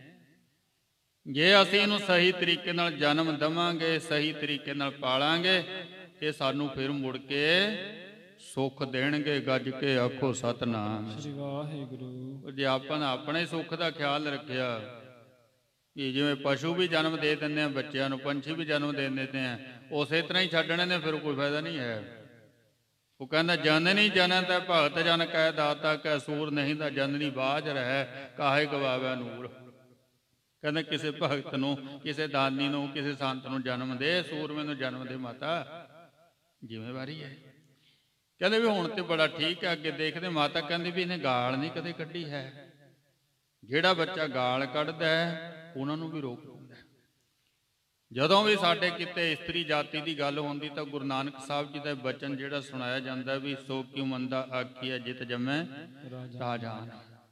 Speaker 1: ਜੇ ਅਸੀਂ ਇਹਨੂੰ ਸਹੀ ਤਰੀਕੇ ਨਾਲ ਜਨਮ ਦੇਵਾਂਗੇ, ਸਹੀ ਤਰੀਕੇ ਨਾਲ ਪਾਲਾਂਗੇ, ਇਹ ਸਾਨੂੰ ਫਿਰ ਮੁੜ ਕੇ ਸੁੱਖ ਦੇਣਗੇ। ਗੱਜ ਕੇ ਆਖੋ ਸਤਨਾਮ ਸ੍ਰੀ ਵਾਹਿਗੁਰੂ। ਜੇ ਆਪਾਂ ਨੇ ਆਪਣੇ ਸੁੱਖ ਦਾ ਖਿਆਲ ਰੱਖਿਆ, ਕਿ ਜਿਵੇਂ ਪਸ਼ੂ ਵੀ ਜਨਮ ਦੇ ਦਿੰਦੇ ਆ ਬੱਚਿਆਂ ਨੂੰ, ਪੰਛੀ ਵੀ ਜਨਮ ਦੇ ਦਿੰਦੇ ਆ, ਉਸੇ ਤਰ੍ਹਾਂ ਹੀ ਛੱਡਣੇ ਨੇ, ਫਿਰ ਕੋਈ ਫਾਇਦਾ ਨਹੀਂ ਹੈ। ਉਹ ਕਹਿੰਦਾ ਜਨਨੀ ਜਨਨ ਤੈ ਭਗਤ ਜਨ ਕੈ ਦਾਤਾ ਕੈ ਸੂਰ, ਨਹੀਂ ਤਾਂ ਜਨਨੀ ਬਾਝ ਰਹਿ ਕਾਹੇ ਗਵਾਵੈ ਨੂਰ। ਕਹਿੰਦਾ ਕਿਸੇ ਭਗਤ ਨੂੰ, ਕਿਸੇ ਦਾਨੀ ਨੂੰ, ਕਿਸੇ ਸੰਤ ਨੂੰ ਜਨਮ ਦੇ, ਸੂਰਮੇ ਨੂੰ ਜਨਮ ਦੇ ਮਾਤਾ, ਜ਼ਿੰਮੇਵਾਰੀ ਹੈ। ਕਹਿੰਦੇ ਵੀ ਹੁਣ ਤੇ ਬੜਾ ਠੀਕ ਹੈ, ਅੱਗੇ ਦੇਖਦੇ। ਮਾਤਾ ਕਹਿੰਦੀ ਵੀ ਇਹਨੇ ਗਾਲ ਨਹੀਂ ਕਦੇ ਕੱਢੀ ਹੈ। ਜਿਹੜਾ ਬੱਚਾ ਗਾਲ ਕੱਢਦਾ ਹੈ ਉਹਨਾਂ ਨੂੰ ਵੀ ਰੋਕ ਦਿੰਦਾ। ਜਦੋਂ ਵੀ ਸਾਡੇ ਕਿਤੇ ਇਸਤਰੀ ਜਾਤੀ ਦੀ ਗੱਲ ਹੁੰਦੀ ਤਾਂ ਗੁਰੂ ਨਾਨਕ ਸਾਹਿਬ ਜੀ ਦਾ ਬਚਨ ਜਿਹੜਾ ਸੁਣਾਇਆ ਜਾਂਦਾ ਵੀ ਸੋ ਕਿਉ ਮੰਦਾ ਆਖੀਐ ਜਿਤ ਜੰਮੈ ਰਾਜਾਨ।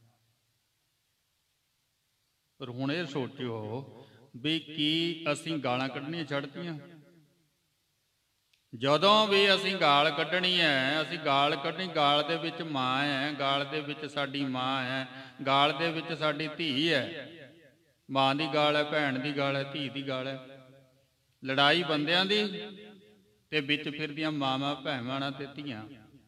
Speaker 1: ਪਰ ਹੁਣ ਇਹ ਸੋਚਿਓ ਵੀ ਕੀ ਅਸੀਂ ਗਾਲਾਂ ਕੱਢਣੀਆਂ ਛੱਡਤੀਆਂ? ਜਦੋਂ ਵੀ ਅਸੀਂ ਗਾਲ ਕੱਢਣੀ ਹੈ, ਅਸੀਂ ਗਾਲ ਕੱਢਣੀ, ਗਾਲ ਦੇ ਵਿੱਚ ਮਾਂ ਹੈ, ਗਾਲ ਦੇ ਵਿੱਚ ਸਾਡੀ ਮਾਂ ਹੈ, ਗਾਲ ਦੇ ਵਿੱਚ ਸਾਡੀ ਧੀ ਹੈ। ਮਾਂ ਦੀ ਗਾਲ ਹੈ, ਭੈਣ ਦੀ ਗਾਲ ਹੈ, ਧੀ ਦੀ ਗਾਲ ਹੈ। ਲੜਾਈ ਬੰਦਿਆਂ ਦੀ ਤੇ ਵਿੱਚ ਫਿਰਦੀਆਂ ਮਾਵਾਂ, ਭੈਣਾਂ ਤੇ ਧੀਆਂ।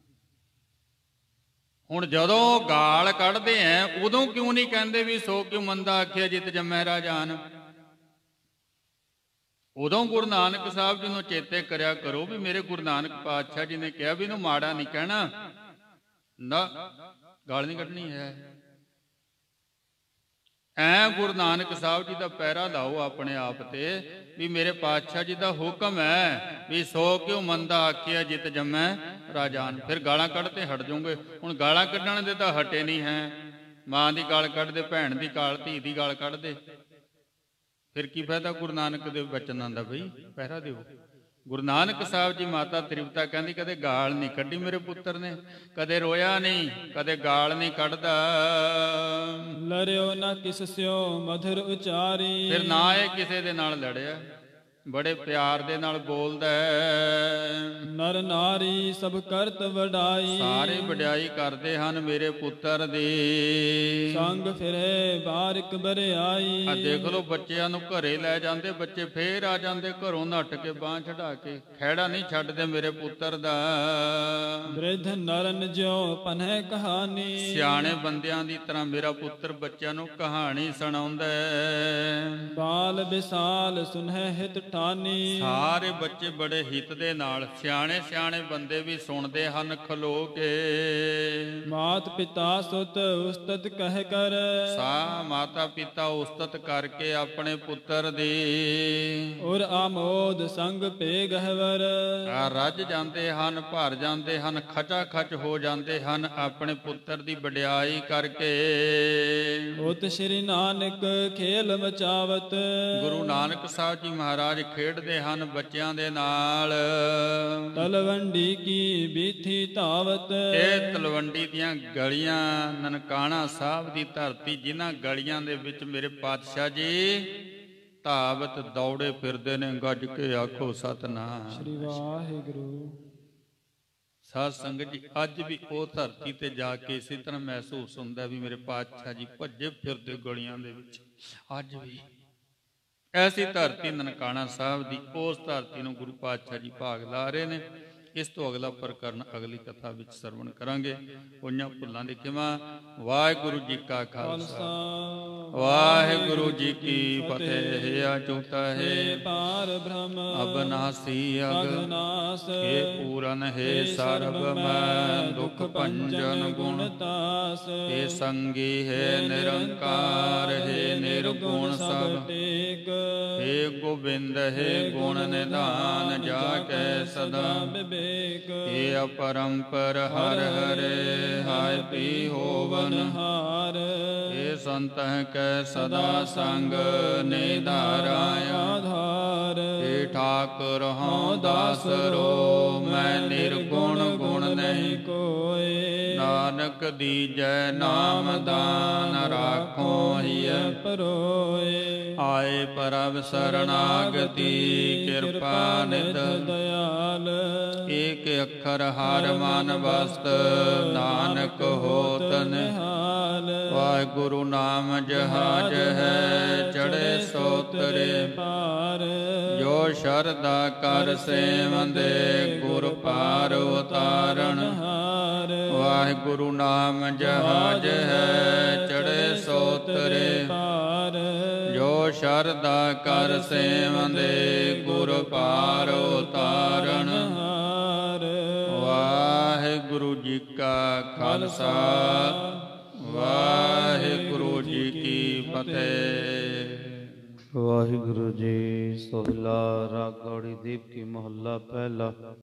Speaker 1: ਹੁਣ ਜਦੋਂ ਗਾਲ ਕੱਢਦੇ ਆ ਉਦੋਂ ਕਿਉਂ ਨਹੀਂ ਕਹਿੰਦੇ ਵੀ ਸੋ ਕਿਉ ਮੰਦਾ ਆਖਿਆ ਜਿਤ ਜੰਮੈ ਰਾਜਾਨ? ਉਦੋਂ ਗੁਰੂ ਨਾਨਕ ਸਾਹਿਬ ਜੀ ਨੂੰ ਚੇਤੇ ਕਰਿਆ ਕਰੋ ਵੀ ਮੇਰੇ ਗੁਰੂ ਨਾਨਕ ਪਾਤਸ਼ਾਹ ਜੀ ਨੇ ਕਿਹਾ ਵੀ ਇਹਨੂੰ ਮਾੜਾ ਨਹੀਂ ਕਹਿਣਾ, ਨਾ ਗਾਲ ਨਹੀਂ ਕੱਢਣੀ ਹੈ। ਐ ਗੁਰੂ ਨਾਨਕ ਸਾਹਿਬ ਜੀ ਦਾ ਪਹਿਰਾ ਲਾਓ ਆਪਣੇ ਆਪ ਤੇ ਵੀ ਮੇਰੇ ਪਾਤਸ਼ਾਹ ਜੀ ਦਾ ਹੁਕਮ ਹੈ ਵੀ ਸੋ ਕਿਉ ਮੰਦਾ ਆਖਿਆ ਜਿਤ ਜੰਮੈ ਰਾਜਾਨ। ਫਿਰ ਗਾਲਾਂ ਕੱਢਦੇ ਹਟ ਜਾਓਗੇ। ਹੁਣ ਗਾਲਾਂ ਕੱਢਣ ਦੇ ਤਾਂ ਹਟੇ ਨਹੀਂ ਹੈ। ਮਾਂ ਦੀ ਗਾਲ ਕੱਢਦੇ, ਭੈਣ ਦੀ ਗਾਲ, ਧੀ ਦੀ ਗਾਲ ਕੱਢਦੇ, ਫਿਰ ਕੀ ਫਾਇਦਾ ਗੁਰੂ ਨਾਨਕ ਦੇ ਬਚਨਾਂ ਦਾ? ਬਈ ਪਹਿਰਾ ਦਿਓ। ਗੁਰੂ ਨਾਨਕ ਸਾਹਿਬ ਜੀ ਮਾਤਾ ਤ੍ਰਿਪਤਾ ਕਹਿੰਦੀ ਕਦੇ ਗਾਲ ਨਹੀਂ ਕੱਢੀ ਮੇਰੇ ਪੁੱਤਰ ਨੇ, ਕਦੇ ਰੋਇਆ ਨਹੀਂ, ਕਦੇ ਗਾਲ ਨਹੀਂ ਕੱਢਦਾ।
Speaker 2: ਲੜਿਓ ਨਾ ਕਿਸ ਸਿਓ ਮਧੁਰ ਉਚਾਰੀ।
Speaker 1: ਫਿਰ ਨਾ ਇਹ ਕਿਸੇ ਦੇ ਨਾਲ ਲੜਿਆ, ਬੜੇ ਪਿਆਰ ਦੇ ਨਾਲ ਬੋਲਦਾ।
Speaker 2: ਨਰ ਨਾਰੀ ਸਭ ਕਰਤ ਵਡਾਈ। ਸਾਰੇ
Speaker 1: ਵਡਿਆਈ ਕਰਦੇ ਹਨ ਮੇਰੇ ਪੁੱਤਰ ਦੀ।
Speaker 2: ਸੰਗ ਫਿਰੇ ਬਾਰਿਕ ਬਰਿਆਈ।
Speaker 1: ਆ ਦੇਖ ਲੋ ਬੱਚਿਆਂ ਨੂੰ ਘਰੇ ਲੈ ਜਾਂਦੇ, ਬੱਚੇ ਫੇਰ ਆ ਜਾਂਦੇ ਘਰੋਂ ਨੱਠ ਕੇ, ਬਾਂਹ ਚੜਾ ਕੇ। ਖਹਿੜਾ ਨਹੀਂ ਛੱਡਦੇ ਮੇਰੇ ਪੁੱਤਰ ਦਾ।
Speaker 2: ਬ੍ਰਿਧ ਨਰਨ ਜਿਉ ਪਨਹਿ ਕਹਾਣੀ।
Speaker 1: ਸਿਆਣੇ ਬੰਦਿਆਂ ਦੀ ਤਰ੍ਹਾਂ ਮੇਰਾ ਪੁੱਤਰ ਬੱਚਿਆਂ ਨੂੰ ਕਹਾਣੀ ਸੁਣਾਉਂਦਾ।
Speaker 2: ਬਾਲ ਵਿਸਾਲ ਸੁਨਹਿ ਹਿਤ ਠਾਨੀ। ਸਾਰੇ
Speaker 1: ਬੱਚੇ ਬੜੇ ਹਿੱਤ ਦੇ ਨਾਲ, ਸਿਆਣੇ ਸਿਆਣੇ ਬੰਦੇ ਵੀ ਸੁਣਦੇ ਹਨ ਖਲੋ ਕੇ।
Speaker 2: ਮਾਤ ਪਿਤਾ ਸੁਤ ਉਸਤਤ ਕਹਿ ਕਰ।
Speaker 1: ਸਾ ਮਾਤਾ ਪਿਤਾ ਉਸਤਤ ਕਰਕੇ ਆਪਣੇ ਪੁੱਤਰ ਦੀ।
Speaker 2: ਔਰ ਆਮੋਦ ਸੰਗ ਪੇ ਗਹਿਵਰ।
Speaker 1: ਰੱਜ ਜਾਂਦੇ ਹਨ, ਭਰ ਜਾਂਦੇ ਹਨ, ਖਚਾ ਖਚ ਹੋ ਜਾਂਦੇ ਹਨ ਆਪਣੇ ਪੁੱਤਰ ਦੀ ਵਡਿਆਈ ਕਰਕੇ।
Speaker 2: ਉਤ ਸ਼੍ਰੀ ਨਾਨਕ ਖੇਲ ਮਚਾਵਤ।
Speaker 1: ਗੁਰੂ ਨਾਨਕ ਸਾਹਿਬ ਜੀ ਮਹਾਰਾਜ ਖੇਡਦੇ ਹਨ ਬੱਚਿਆਂ ਦੇ ਨਾਲ।
Speaker 2: ਤਲਵੰਡੀ ਕੀ ਬੀਥੀ ਧਾਵਤ।
Speaker 1: ਇਹ ਤਲਵੰਡੀ ਦੀਆਂ ਗਲੀਆਂ, ਨਨਕਾਣਾ ਸਾਹਿਬ ਦੀ ਧਰਤੀ, ਜਿਨ੍ਹਾਂ ਗਲੀਆਂ ਦੇ ਵਿੱਚ ਮੇਰੇ ਪਾਤਸ਼ਾਹ ਜੀ ਧਾਵਤ ਦੌੜੇ ਫਿਰਦੇ ਨੇ। ਗੱਜ ਕੇ ਆਖੋ ਸਤਿਨਾਮ
Speaker 2: ਸ੍ਰੀ ਵਾਹਿਗੁਰੂ।
Speaker 1: ਸਾਧ ਸੰਗਤ ਜੀ, ਅੱਜ ਵੀ ਉਹ ਧਰਤੀ ਤੇ ਜਾ ਕੇ ਇਸੇ ਤਰ੍ਹਾਂ ਮਹਿਸੂਸ ਹੁੰਦਾ ਵੀ ਮੇਰੇ ਪਾਤਸ਼ਾਹ ਜੀ ਭੱਜੇ ਫਿਰਦੇ ਗਲੀਆਂ ਦੇ ਵਿੱਚ। ਅੱਜ ਵੀ ਐਸੀ ਧਰਤੀ ਨਨਕਾਣਾ ਸਾਹਿਬ ਦੀ, ਉਸ ਧਰਤੀ ਨੂੰ ਗੁਰੂ ਪਾਤਸ਼ਾਹ ਜੀ ਭਾਗ ਲਾ ਰਹੇ ਨੇ। ਇਸ ਤੋਂ ਅਗਲਾ ਪ੍ਰਕਰਨ ਅਗਲੀ ਕਥਾ ਵਿੱਚ ਸਰਵਣ ਕਰਾਂਗੇ। ਹੋਈਆਂ ਭੁੱਲਾਂ ਦੀ ਖਿਮਾ। ਵਾਹਿਗੁਰੂ ਜੀ ਕਾ ਖਾਲਸਾ, ਵਾਹਿਗੁਰੂ ਜੀ ਕੀ ਫਤਿਹ। ਅਚੂਤਾ ਹੈ
Speaker 2: ਪਾਰ ਬ੍ਰਹਮ
Speaker 1: ਅਬਨਾਸੀ
Speaker 2: ਅਗਨਾਸ।
Speaker 1: ਹੇ ਪੂਰਨ ਹੈ ਸਰਬ ਮੈਂ ਦੁਖ ਭੰਜਨ ਗੁਣਤਾਸ। ਹੇ ਸੰਗੀ ਹੈ ਨਿਰੰਕਾਰ, ਹੈ ਨਿਰਗੁਣ ਸਭ ਟੇਕ। ਹੇ ਗੋਬਿੰਦ ਹੈ ਗੁਣ ਨਿਧਾਨ, ਜਾ ਕੈ ਸਦਾ ਏ ਅਪਰੰਪਰ ਹਰ ਹਰੇ ਹਾਇ ਪੀ ਹੋਵਨ ਹਾਰ। ਏ ਸੰਤਹਿ ਕੈ ਸਦਾ ਸੰਗ ਨਿਧਾਰਾ ਆਧਾਰ। ਏ ਠਾਕੁਰ ਹਉ ਦਾਸਰੋ ਮੈਂ ਨਿਰਗੁਣ ਗੁਣ ਨਹੀਂ ਕੋਇ। ਨਾਨਕ ਦੀਜੈ ਨਾਮ ਦਾਨ ਰਾਖੋ ਹਿਯ ਪਰੋਏ। ਆਏ ਪ੍ਰਭ ਸਰਣਾਗਤੀ ਕਿਰਪਾ ਨਿਧ ਦਇਆਲ। ਏਕ ਅੱਖਰ ਹਰ ਮਨ ਵਸਤ ਨਾਨਕ ਹੋਤ ਨਿਹਾਲ। ਵਾਹਿਗੁਰੂ ਨਾਮ ਜਹਾਜ ਹੈ ਚੜ੍ਹੇ ਸੋ ਤਰੇ ਪਾਰ। ਜੋ ਸ਼ਰਧਾ ਕਰ ਸੇਵੰਦੇ ਗੁਰ ਪਾਰ ਉਤਾਰਨ ਹਾਰ। ਵਾਹਿਗੁਰੂ ਨਾਮ ਜਹਾਜ ਹੈ ਚੜ੍ਹੇ ਸੋ ਤਰੇ ਪਾਰ। ਜੋ ਸ਼ਰਧਾ ਕਰ ਸੇਵੰਦੇ ਗੁਰ ਪਾਰ ਉਤਾਰਨ ਹਾਰ। ਵਾਹਿਗੁਰੂ ਜੀ ਕਾ ਖਾਲਸਾ, ਵਾਹਿਗੁਰੂ ਜੀ ਕੀ ਫਤਿਹ।
Speaker 3: ਵਾਹਿਗੁਰੂ ਜੀ। ਸੋਹਿਲਾ ਰਾਗ ਗੌੜੀ ਦੀਪ ਕੀ ਮਹੱਲਾ ਪਹਿਲਾ।